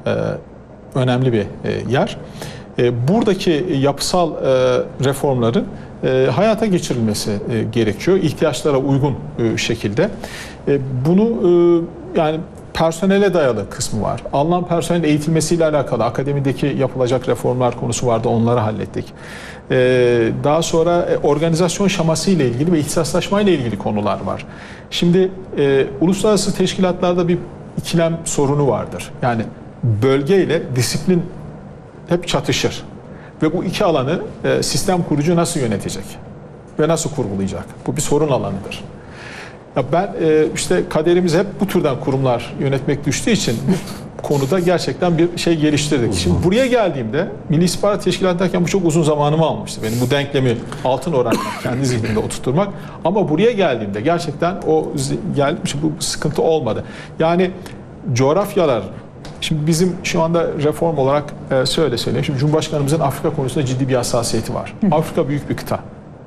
önemli bir yer. Buradaki yapısal reformların hayata geçirilmesi gerekiyor. İhtiyaçlara uygun şekilde. Bunu yani personele dayalı kısmı var. Alınan personelin eğitilmesiyle alakalı akademideki yapılacak reformlar konusu vardı. Onları hallettik. Daha sonra organizasyon şeması ile ilgili ve ihtisaslaşma ile ilgili konular var. Şimdi uluslararası teşkilatlarda bir ikilem sorunu vardır. Yani bölge ile disiplin hep çatışır. Ve bu iki alanı sistem kurucu nasıl yönetecek? Ve nasıl kurgulayacak? Bu bir sorun alanıdır. Ya ben işte kaderimiz hep bu türden kurumlar yönetmek düştüğü için bu konuda gerçekten bir şey geliştirdik. Şimdi buraya geldiğimde Milli İstihbarat Teşkilatı'ndayken bu çok uzun zamanımı almıştı. Benim bu denklemi altın oranla kendi zihnimde oturtturmak. Ama buraya geldiğimde gerçekten bu sıkıntı olmadı. Yani coğrafyalar, şimdi bizim şu anda reform olarak şöyle söyleyeyim. Şimdi Cumhurbaşkanımızın Afrika konusunda ciddi bir hassasiyeti var. Afrika büyük bir kıta.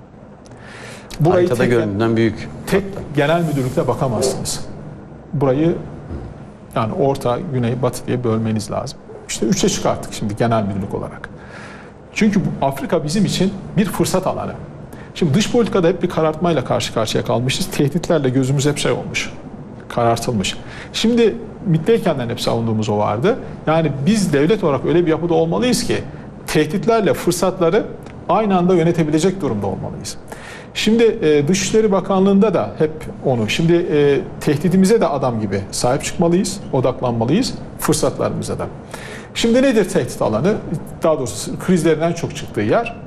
Burayı haritada göründüğünden büyük. Tek genel müdürlükle bakamazsınız. Burayı yani orta, güney, batı diye bölmeniz lazım. İşte 3'e çıkarttık şimdi genel müdürlük olarak. Çünkü Afrika bizim için bir fırsat alanı. Şimdi dış politikada hep bir karartmayla karşı karşıya kalmışız. Tehditlerle gözümüz hep şey olmuş, karartılmış. Şimdi MİT'teyken hep savunduğumuz o vardı. Yani biz devlet olarak öyle bir yapıda olmalıyız ki tehditlerle fırsatları aynı anda yönetebilecek durumda olmalıyız. Şimdi Dışişleri Bakanlığı'nda da hep onu. Şimdi tehditimize de adam gibi sahip çıkmalıyız, odaklanmalıyız, fırsatlarımıza da. Şimdi nedir tehdit alanı? Daha doğrusu krizlerin en çok çıktığı yer.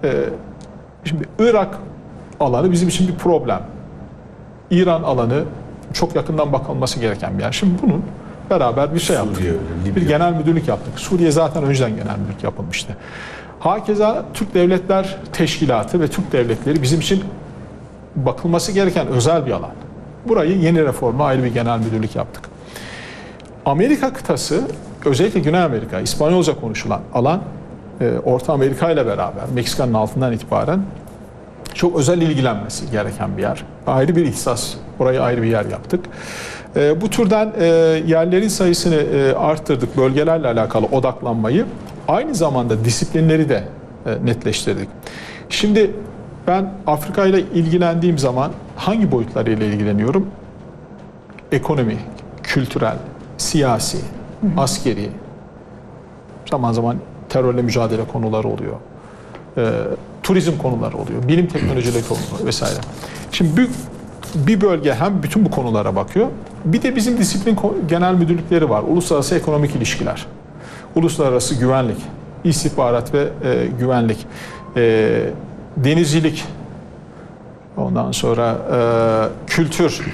Şimdi Irak alanı bizim için bir problem. İran alanı çok yakından bakılması gereken bir yer. Şimdi bunun beraber bir şey yaptık. Suriye, bir genel müdürlük yaptık. Suriye zaten önceden genel müdürlük yapılmıştı. Hakeza Türk Devletler Teşkilatı ve Türk devletleri bizim için bakılması gereken özel bir alan. Burayı yeni reformla ayrı bir genel müdürlük yaptık. Amerika kıtası, özellikle Güney Amerika, İspanyolca konuşulan alan, Orta Amerika ile beraber Meksika'nın altından itibaren çok özel ilgilenmesi gereken bir yer. Ayrı bir ihtisas, orayı ayrı bir yer yaptık. Bu türden yerlerin sayısını arttırdık, bölgelerle alakalı odaklanmayı. Aynı zamanda disiplinleri de netleştirdik. Şimdi Ben Afrika ile ilgilendiğim zaman hangi boyutlarıyla ilgileniyorum? Ekonomi, kültürel, siyasi, askeri, zaman zaman terörle mücadele konuları oluyor. Turizm konuları oluyor, bilim teknolojileri konuları vesaire. Şimdi bir bölge hem bütün bu konulara bakıyor, bir de bizim disiplin genel müdürlükleri var. Uluslararası ekonomik ilişkiler, uluslararası güvenlik, istihbarat ve güvenlik, denizcilik, ondan sonra kültür,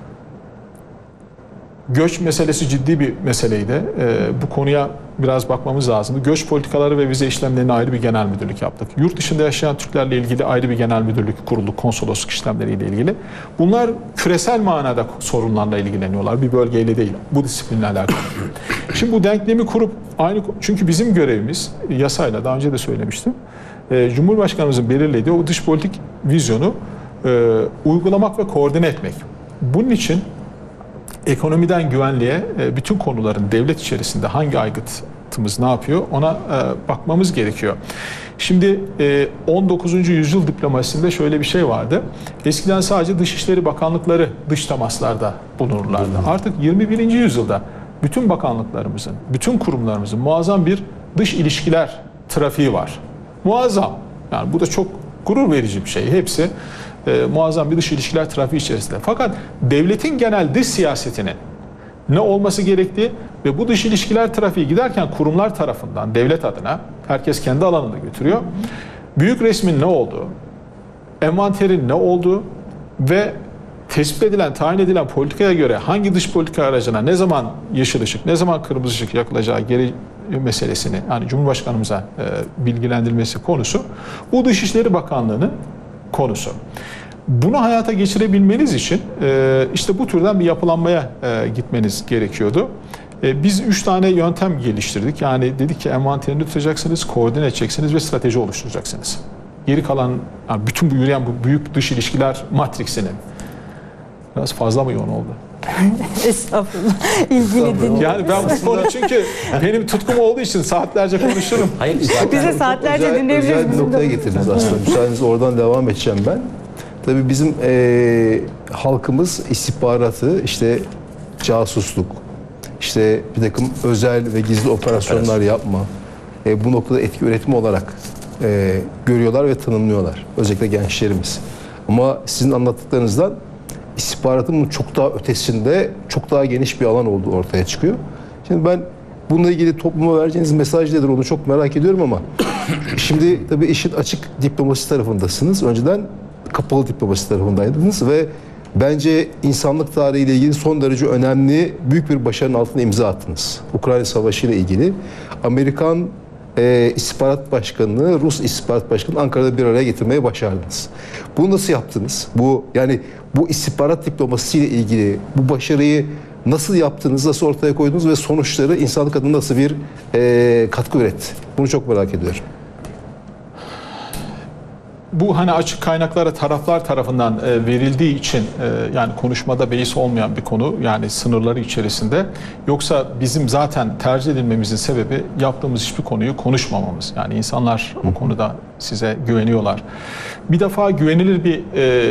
göç meselesi ciddi bir meseleydi. Bu konuya biraz bakmamız lazımdı. Göç politikaları ve vize işlemlerine ayrı bir genel müdürlük yaptık. Yurt dışında yaşayan Türklerle ilgili ayrı bir genel müdürlük kuruldu, konsolosluk işlemleriyle ilgili. Bunlar küresel manada sorunlarla ilgileniyorlar, bir bölgeyle değil, bu disiplinle alakalı. Şimdi bu denklemi kurup çünkü bizim görevimiz yasayla, daha önce de söylemiştim, Cumhurbaşkanımızın belirlediği o dış politik vizyonu uygulamak ve koordine etmek. Bunun için ekonomiden güvenliğe bütün konuların devlet içerisinde hangi aygıtımız ne yapıyor ona bakmamız gerekiyor. Şimdi 19. yüzyıl diplomasisinde şöyle bir şey vardı. Eskiden sadece Dışişleri Bakanlıkları dış temaslarda bulunurlardı. Artık 21. yüzyılda bütün bakanlıklarımızın, bütün kurumlarımızın muazzam bir dış ilişkiler trafiği var. Muazzam. Yani bu da çok gurur verici bir şey. Hepsi muazzam bir dış ilişkiler trafiği içerisinde. Fakat devletin genel dış siyasetinin ne olması gerektiği ve bu dış ilişkiler trafiği giderken kurumlar tarafından devlet adına herkes kendi alanında götürüyor. Büyük resmin ne olduğu, envanterin ne olduğu ve tespit edilen, tayin edilen politikaya göre hangi dış politika aracına ne zaman yeşil ışık, ne zaman kırmızı ışık yakılacağı geri meselesini, yani Cumhurbaşkanımıza bilgilendirilmesi konusu bu Dışişleri Bakanlığı'nın konusu. Bunu hayata geçirebilmeniz için işte bu türden bir yapılanmaya gitmeniz gerekiyordu. Biz 3 tane yöntem geliştirdik. Yani dedik ki envanterini tutacaksınız, koordine edeceksiniz ve strateji oluşturacaksınız. Geri kalan, yani bütün bu yürüyen bu büyük dış ilişkiler matriksinin biraz fazla mı yoğun oldu? Estağfurullah. İlgili dinliyorum. Yani ben bu konu çünkü benim tutkum olduğu için saatlerce konuşurum. Hayır, zaten Bize saatlerce dinleyebiliriz. Özel bir noktaya getirdiniz aslında. Müsaadenizle oradan devam edeceğim ben. Tabii bizim halkımız istihbaratı, işte casusluk, işte bir takım özel ve gizli operasyonlar yapma, bu noktada etki üretimi olarak görüyorlar ve tanımlıyorlar. Özellikle gençlerimiz. Ama sizin anlattıklarınızdan istihbaratın çok daha ötesinde, çok daha geniş bir alan olduğu ortaya çıkıyor. Şimdi ben bununla ilgili topluma vereceğiniz mesaj nedir onu çok merak ediyorum ama şimdi tabii işin açık diplomasi tarafındasınız. Önceden kapalı diplomasi tarafındaydınız ve bence insanlık tarihiyle ilgili son derece önemli büyük bir başarının altına imza attınız. Ukrayna Savaşı ile ilgili Amerikan İstihbarat Başkanı'nı, Rus İstihbarat Başkanı'nı Ankara'da bir araya getirmeye başardınız. Bunu nasıl yaptınız? Bu istihbarat diplomasisiyle ilgili bu başarıyı nasıl yaptınız, nasıl ortaya koydunuz ve sonuçları insanlık adına nasıl bir katkı üretti? Bunu çok merak ediyorum. Bu hani açık kaynaklara taraflar tarafından verildiği için yani konuşmada beis olmayan bir konu, yani sınırları içerisinde. Yoksa bizim zaten tercih edilmemizin sebebi yaptığımız hiçbir konuyu konuşmamamız. Yani insanlar o konuda size güveniyorlar. Bir defa güvenilir bir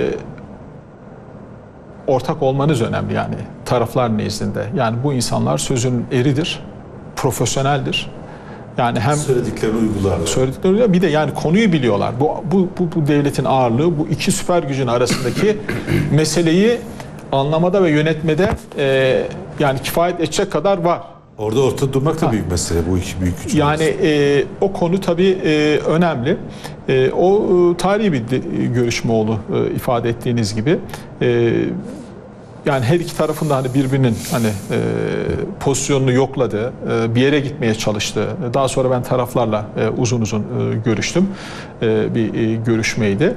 ortak olmanız önemli, yani taraflar nezdinde. Yani bu insanlar sözün eridir, profesyoneldir. Yani hem Söylediklerini uygularlar. bir de yani konuyu biliyorlar. Bu devletin ağırlığı, bu iki süper gücün arasındaki meseleyi anlamada ve yönetmede yani kifayet edecek kadar var. Orada ortada durmak da büyük mesele, bu iki büyük güç. Yani o konu tabii önemli. O tarihi bir görüşme oldu ifade ettiğiniz gibi. Yani her iki tarafın da hani birbirinin hani pozisyonunu yokladı, bir yere gitmeye çalıştı. Daha sonra ben taraflarla uzun görüştüm. Bir görüşmeydi.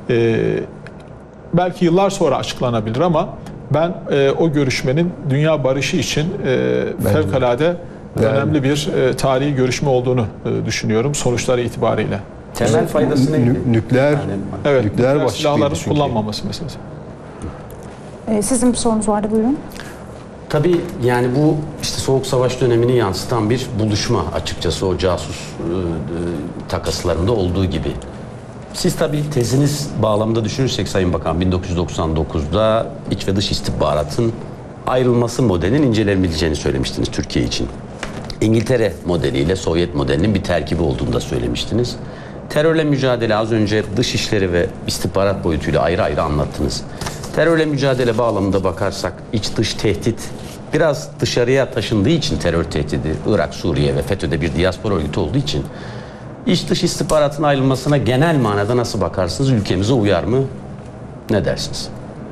Belki yıllar sonra açıklanabilir ama ben o görüşmenin dünya barışı için fevkalade önemli bir tarihi görüşme olduğunu düşünüyorum sonuçları itibariyle. temel faydası neydi? Nükleer Nükleer başlıklıydı silahların çünkü. kullanmaması meselesi. Sizin bir sorunuz vardı, buyurun. Tabii yani bu işte Soğuk Savaş dönemini yansıtan bir buluşma açıkçası o casus takaslarında olduğu gibi. Siz tabii teziniz bağlamında düşünürsek Sayın Bakan 1999'da iç ve dış istihbaratın ayrılması modelinin incelenebileceğini söylemiştiniz Türkiye için. İngiltere modeliyle Sovyet modelinin bir terkibi olduğunu da söylemiştiniz. Terörle mücadele az önce dışişleri ve istihbarat boyutuyla ayrı ayrı anlattınız. Terörle mücadele bağlamında bakarsak iç dış tehdit biraz dışarıya taşındığı için terör tehdidi Irak, Suriye ve FETÖ'de bir diaspora örgütü olduğu için iç dış istihbaratın ayrılmasına genel manada nasıl bakarsınız? Ülkemize uyar mı? Ne dersiniz?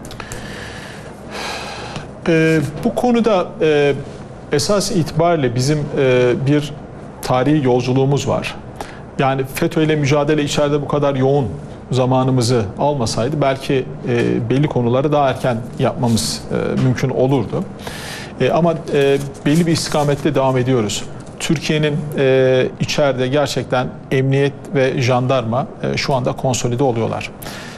Bu konuda esas itibariyle bizim bir tarihi yolculuğumuz var. Yani FETÖ ile mücadele içeride bu kadar yoğun zamanımızı almasaydı belki belli konuları daha erken yapmamız mümkün olurdu. Ama belli bir istikamette devam ediyoruz. Türkiye'nin içeride gerçekten emniyet ve jandarma şu anda konsolide oluyorlar.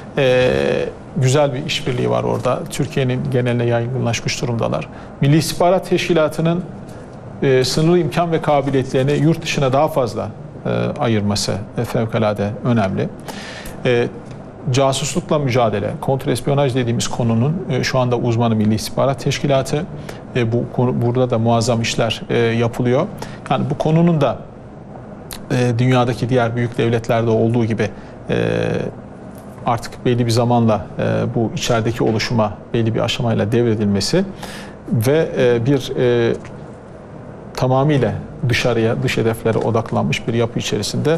Güzel bir işbirliği var orada. Türkiye'nin geneline yaygınlaşmış durumdalar. Milli İstihbarat Teşkilatı'nın sınırlı imkan ve kabiliyetlerini yurt dışına daha fazla ayırması fevkalade önemli. Casuslukla mücadele, kontrespiyonaj dediğimiz konunun şu anda uzmanı Milli İstihbarat Teşkilatı. Burada da muazzam işler yapılıyor. Yani bu konunun da dünyadaki diğer büyük devletlerde olduğu gibi artık belli bir zamanla bu içerideki oluşuma belli bir aşamayla devredilmesi ve bir tamamıyla dışarıya, dış hedeflere odaklanmış bir yapı içerisinde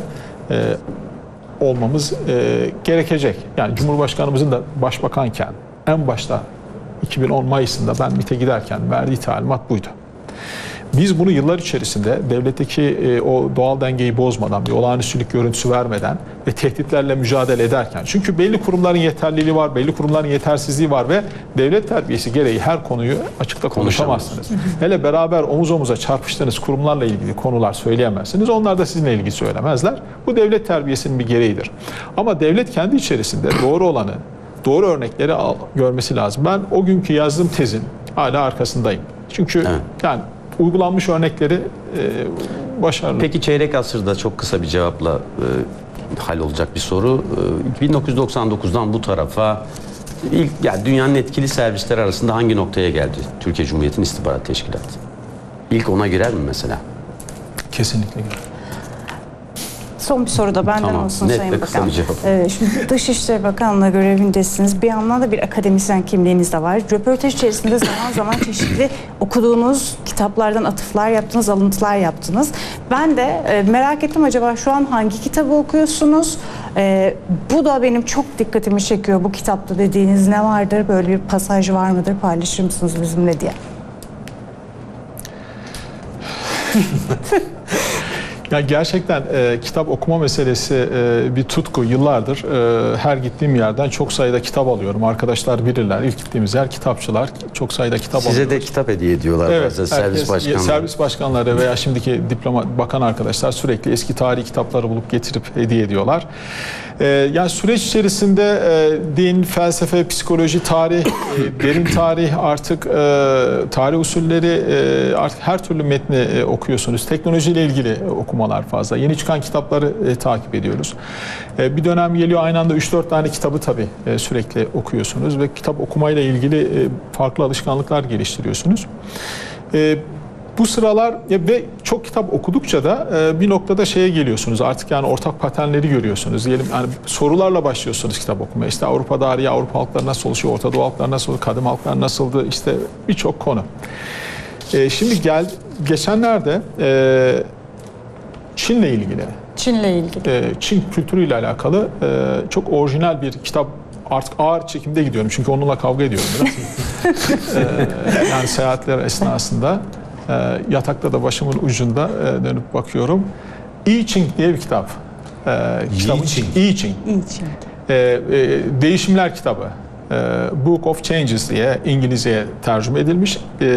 olmamız gerekecek. Yani Cumhurbaşkanımızın da başbakanken en başta 2010 Mayıs'ında ben MİT'e giderken verdiği talimat buydu. Biz bunu yıllar içerisinde devletteki o doğal dengeyi bozmadan, bir olağanüstülük görüntüsü vermeden ve tehditlerle mücadele ederken, çünkü belli kurumların yeterliliği var, belli kurumların yetersizliği var ve devlet terbiyesi gereği her konuyu açıkta konuşamazsınız. Hele beraber omuz omuza çarpıştığınız kurumlarla ilgili konular söyleyemezsiniz. Onlar da sizinle ilgili söylemezler. Bu devlet terbiyesinin bir gereğidir. Ama devlet kendi içerisinde doğru olanı, doğru örnekleri görmesi lazım. Ben o günkü yazdığım tezin hala arkasındayım. Çünkü yani uygulanmış örnekleri başarılı. Peki çeyrek asırda çok kısa bir cevapla hallolacak bir soru. 1999'dan bu tarafa yani dünyanın etkili servisleri arasında hangi noktaya geldi Türkiye Cumhuriyeti'nin istihbarat teşkilatı? İlk ona girer mi mesela? Kesinlikle girer. Son bir soru da benden olsun net Sayın ve kısa Bakan. bir cevap. Şimdi Dışişleri Bakanlığı görevindesiniz. Bir yandan da bir akademisyen kimliğiniz de var. Röportaj içerisinde zaman zaman çeşitli okuduğunuz kitaplardan atıflar yaptınız, alıntılar yaptınız. Ben de merak ettim, acaba şu an hangi kitabı okuyorsunuz? Bu da benim çok dikkatimi çekiyor. Bu kitapta dediğiniz ne vardır? Böyle bir pasaj var mıdır? Paylaşır mısınız bizimle diye. Ya gerçekten kitap okuma meselesi bir tutku. Yıllardır her gittiğim yerden çok sayıda kitap alıyorum. Arkadaşlar bilirler. İlk gittiğimiz yer kitapçılar. Çok sayıda kitap alıyoruz. Size de kitap hediye ediyorlar. Evet, Servis başkanları. Servis başkanları veya şimdiki bakan arkadaşlar sürekli eski tarihi kitapları bulup getirip hediye ediyorlar. Yani süreç içerisinde din, felsefe, psikoloji, tarih, derin tarih, artık tarih usulleri, artık her türlü metni okuyorsunuz. Teknolojiyle ilgili okumalar fazla. Yeni çıkan kitapları takip ediyoruz. Bir dönem geliyor, aynı anda 3-4 tane kitabı tabii sürekli okuyorsunuz ve kitap okumayla ilgili farklı alışkanlıklar geliştiriyorsunuz. Bu sıralar ve çok kitap okudukça da bir noktada şeye geliyorsunuz. Artık yani ortak paternleri görüyorsunuz. Diyelim yani sorularla başlıyorsunuz kitap okumaya. İşte Avrupa tarihi, Avrupa halkları nasıl oluşuyor, Orta Doğu halkları nasıl, kadim halklar nasıldı, işte birçok konu. Şimdi geçenlerde Çin'le ilgili, Çin kültürüyle alakalı çok orijinal bir kitap. Artık ağır çekimde gidiyorum çünkü onunla kavga ediyorum biraz. Yani seyahatler esnasında yatakta da başımın ucunda dönüp bakıyorum. I Ching diye bir kitap. I Ching. Değişimler kitabı. Book of Changes diye İngilizceye tercüme edilmiş.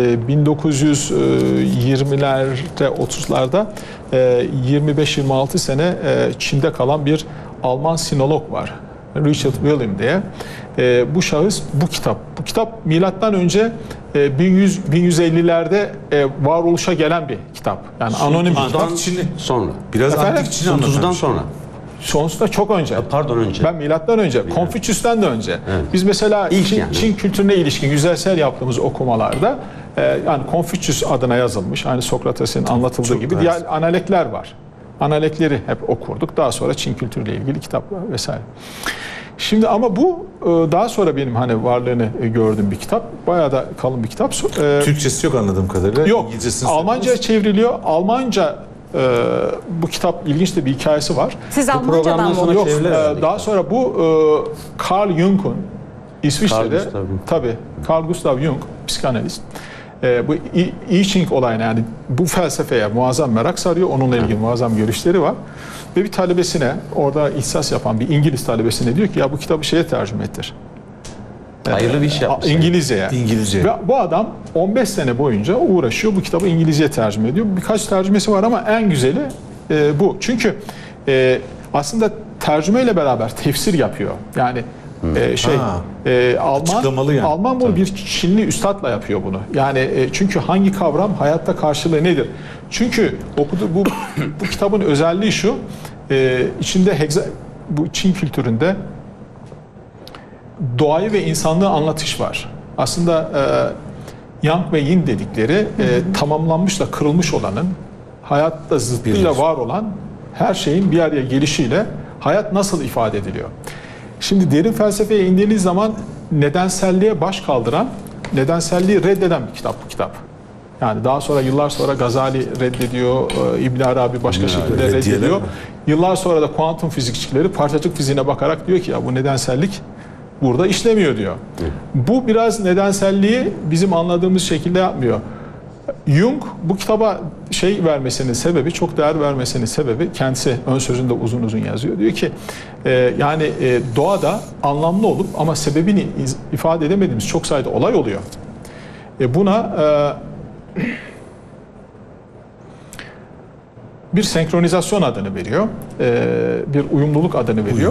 1920'lerde 30'larda 25-26 sene Çin'de kalan bir Alman sinolog var. Richard Wilhelm diye. Bu şahıs bu kitap milattan önce 1150'lerde varoluşa gelen bir kitap. Yani anonim bir kitap. Sonra. Biraz Efendim? antik Çin 30'dan sonra. Sonsuzda çok önce. Pardon, önce. Ben milattan önce, Konfüçyüs'ten de önce. Biz mesela İlk Çin, yani. Çin kültürüne ilişkin yüzeysel yaptığımız okumalarda yani Konfüçyüs adına yazılmış, aynı Sokrates'in anlatıldığı Çok gibi daha- diğer analekler var. Analekleri hep okurduk. Daha sonra Çin kültürüyle ilgili kitaplar vesaire. Şimdi ama bu daha sonra benim hani varlığını gördüğüm bir kitap. Bayağı da kalın bir kitap. Türkçesi yok anladığım kadarıyla. Yok. İngilizcesini Almanca'ya çevriliyor. Almanca bu kitap ilginç de bir hikayesi var. Siz Bu Almancadan programdan mı sonra Yok. çevrilir herhalde Daha kitap. sonra bu Carl Jung'un İsviçre'de Carl Gustav Jung. tabii Carl Gustav Jung psikanalist. Bu I Ching olayına yani bu felsefeye muazzam merak sarıyor. Onunla ilgili muazzam görüşleri var. Ve bir talebesine orada ihsas yapan bir İngiliz talebesine diyor ki ya bu kitabı şeye tercüme ettir. Hayırlı bir iş yapmış. İngilizceye. İngilizce. Ve bu adam 15 sene boyunca uğraşıyor. Bu kitabı İngilizceye tercüme ediyor. Birkaç tercümesi var ama en güzeli bu. Çünkü aslında tercümeyle beraber tefsir yapıyor. Yani Açıklamalı yani. Alman bunu bir Çinli üstadla yapıyor bunu. Yani çünkü hangi kavram hayatta karşılığı nedir? Çünkü bu kitabın özelliği şu. İçinde bu Çin kültüründe doğayı ve insanlığı anlatış var. Aslında Yang ve Yin dedikleri tamamlanmış da kırılmış olanın, hayatta zıttıyla var olan her şeyin bir araya gelişiyle hayat nasıl ifade ediliyor? Şimdi derin felsefeye indiğiniz zaman nedenselliğe baş kaldıran, nedenselliği reddeden bir kitap bu kitap. Yani daha sonra yıllar sonra Gazali reddediyor, İbn Arabi başka şekilde reddediyor. Yıllar sonra da kuantum fizikçileri parçacık fiziğine bakarak diyor ki ya bu nedensellik burada işlemiyor diyor. Bu biraz nedenselliği bizim anladığımız şekilde yapmıyor. Jung bu kitaba vermesinin sebebi, çok değer vermesinin sebebi, kendisi ön sözünde uzun uzun yazıyor. Diyor ki yani doğada anlamlı olup ama sebebini ifade edemediğimiz çok sayıda olay oluyor. Buna bir senkronizasyon adını veriyor, bir uyumluluk adını veriyor.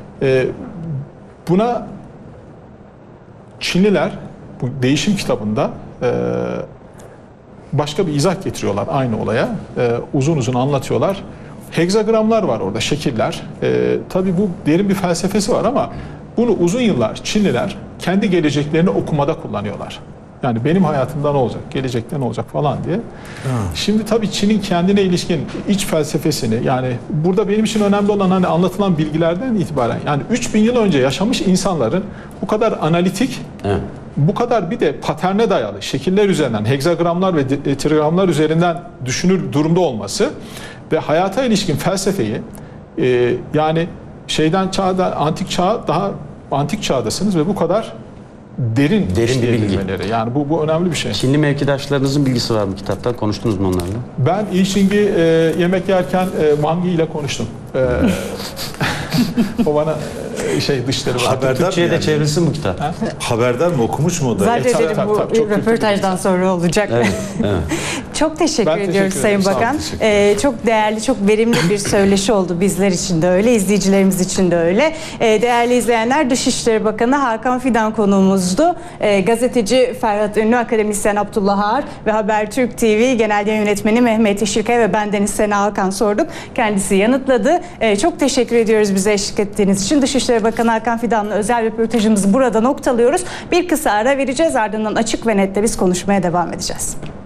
Buna Çinliler bu değişim kitabında başka bir izah getiriyorlar aynı olaya. Uzun uzun anlatıyorlar. Hegzagramlar var orada, şekiller. Tabii bu derin bir felsefesi var ama bunu uzun yıllar Çinliler kendi geleceklerini okumada kullanıyorlar. Yani benim hayatımda ne olacak, gelecekte ne olacak falan diye. Şimdi tabii Çin'in kendine ilişkin iç felsefesini, yani burada benim için önemli olan hani anlatılan bilgilerden itibaren yani 3000 yıl önce yaşamış insanların bu kadar analitik, bu kadar bir de paterne dayalı şekiller üzerinden, hegzagramlar ve trigramlar üzerinden düşünür durumda olması ve hayata ilişkin felsefeyi yani antik çağdasınız ve bu kadar derin bir bilgi. işleyebilmeleri. Yani bu önemli bir şey. Çinli mevkidaşlarınızın bilgisi var mı kitaptan? Konuştunuz mu onlarla? Ben I Ching'i yemek yerken Wang Yi ile konuştum. O bana dışları var. Haberdar mı Türkçe'ye de yani? çevrilsin bu kitap. Haberdar mı? Okumuş mu o da? Zaten tabii, dedim tabii, bu tabii, çok röportajdan sonra olacak. Çok teşekkür Ben ediyoruz teşekkür Sayın ederim. Sağ olun, Bakan. teşekkürler. Çok değerli, çok verimli bir söyleşi oldu. Bizler için de öyle, izleyicilerimiz için de öyle. Değerli izleyenler, Dışişleri Bakanı Hakan Fidan konuğumuzdu. Gazeteci Ferhat Ünlü, akademisyen Abdullah Ağar ve Habertürk TV Genel Yayın Yönetmeni Mehmet Yeşilkaya ve bendeniz Sena Alkan sorduk. Kendisi yanıtladı. Çok teşekkür ediyoruz bize eşlik ettiğiniz için. Dışişleri Bakanı Hakan Fidan'la özel röportajımızı burada noktalıyoruz. Bir kısa ara vereceğiz, ardından Açık ve Net'te biz konuşmaya devam edeceğiz.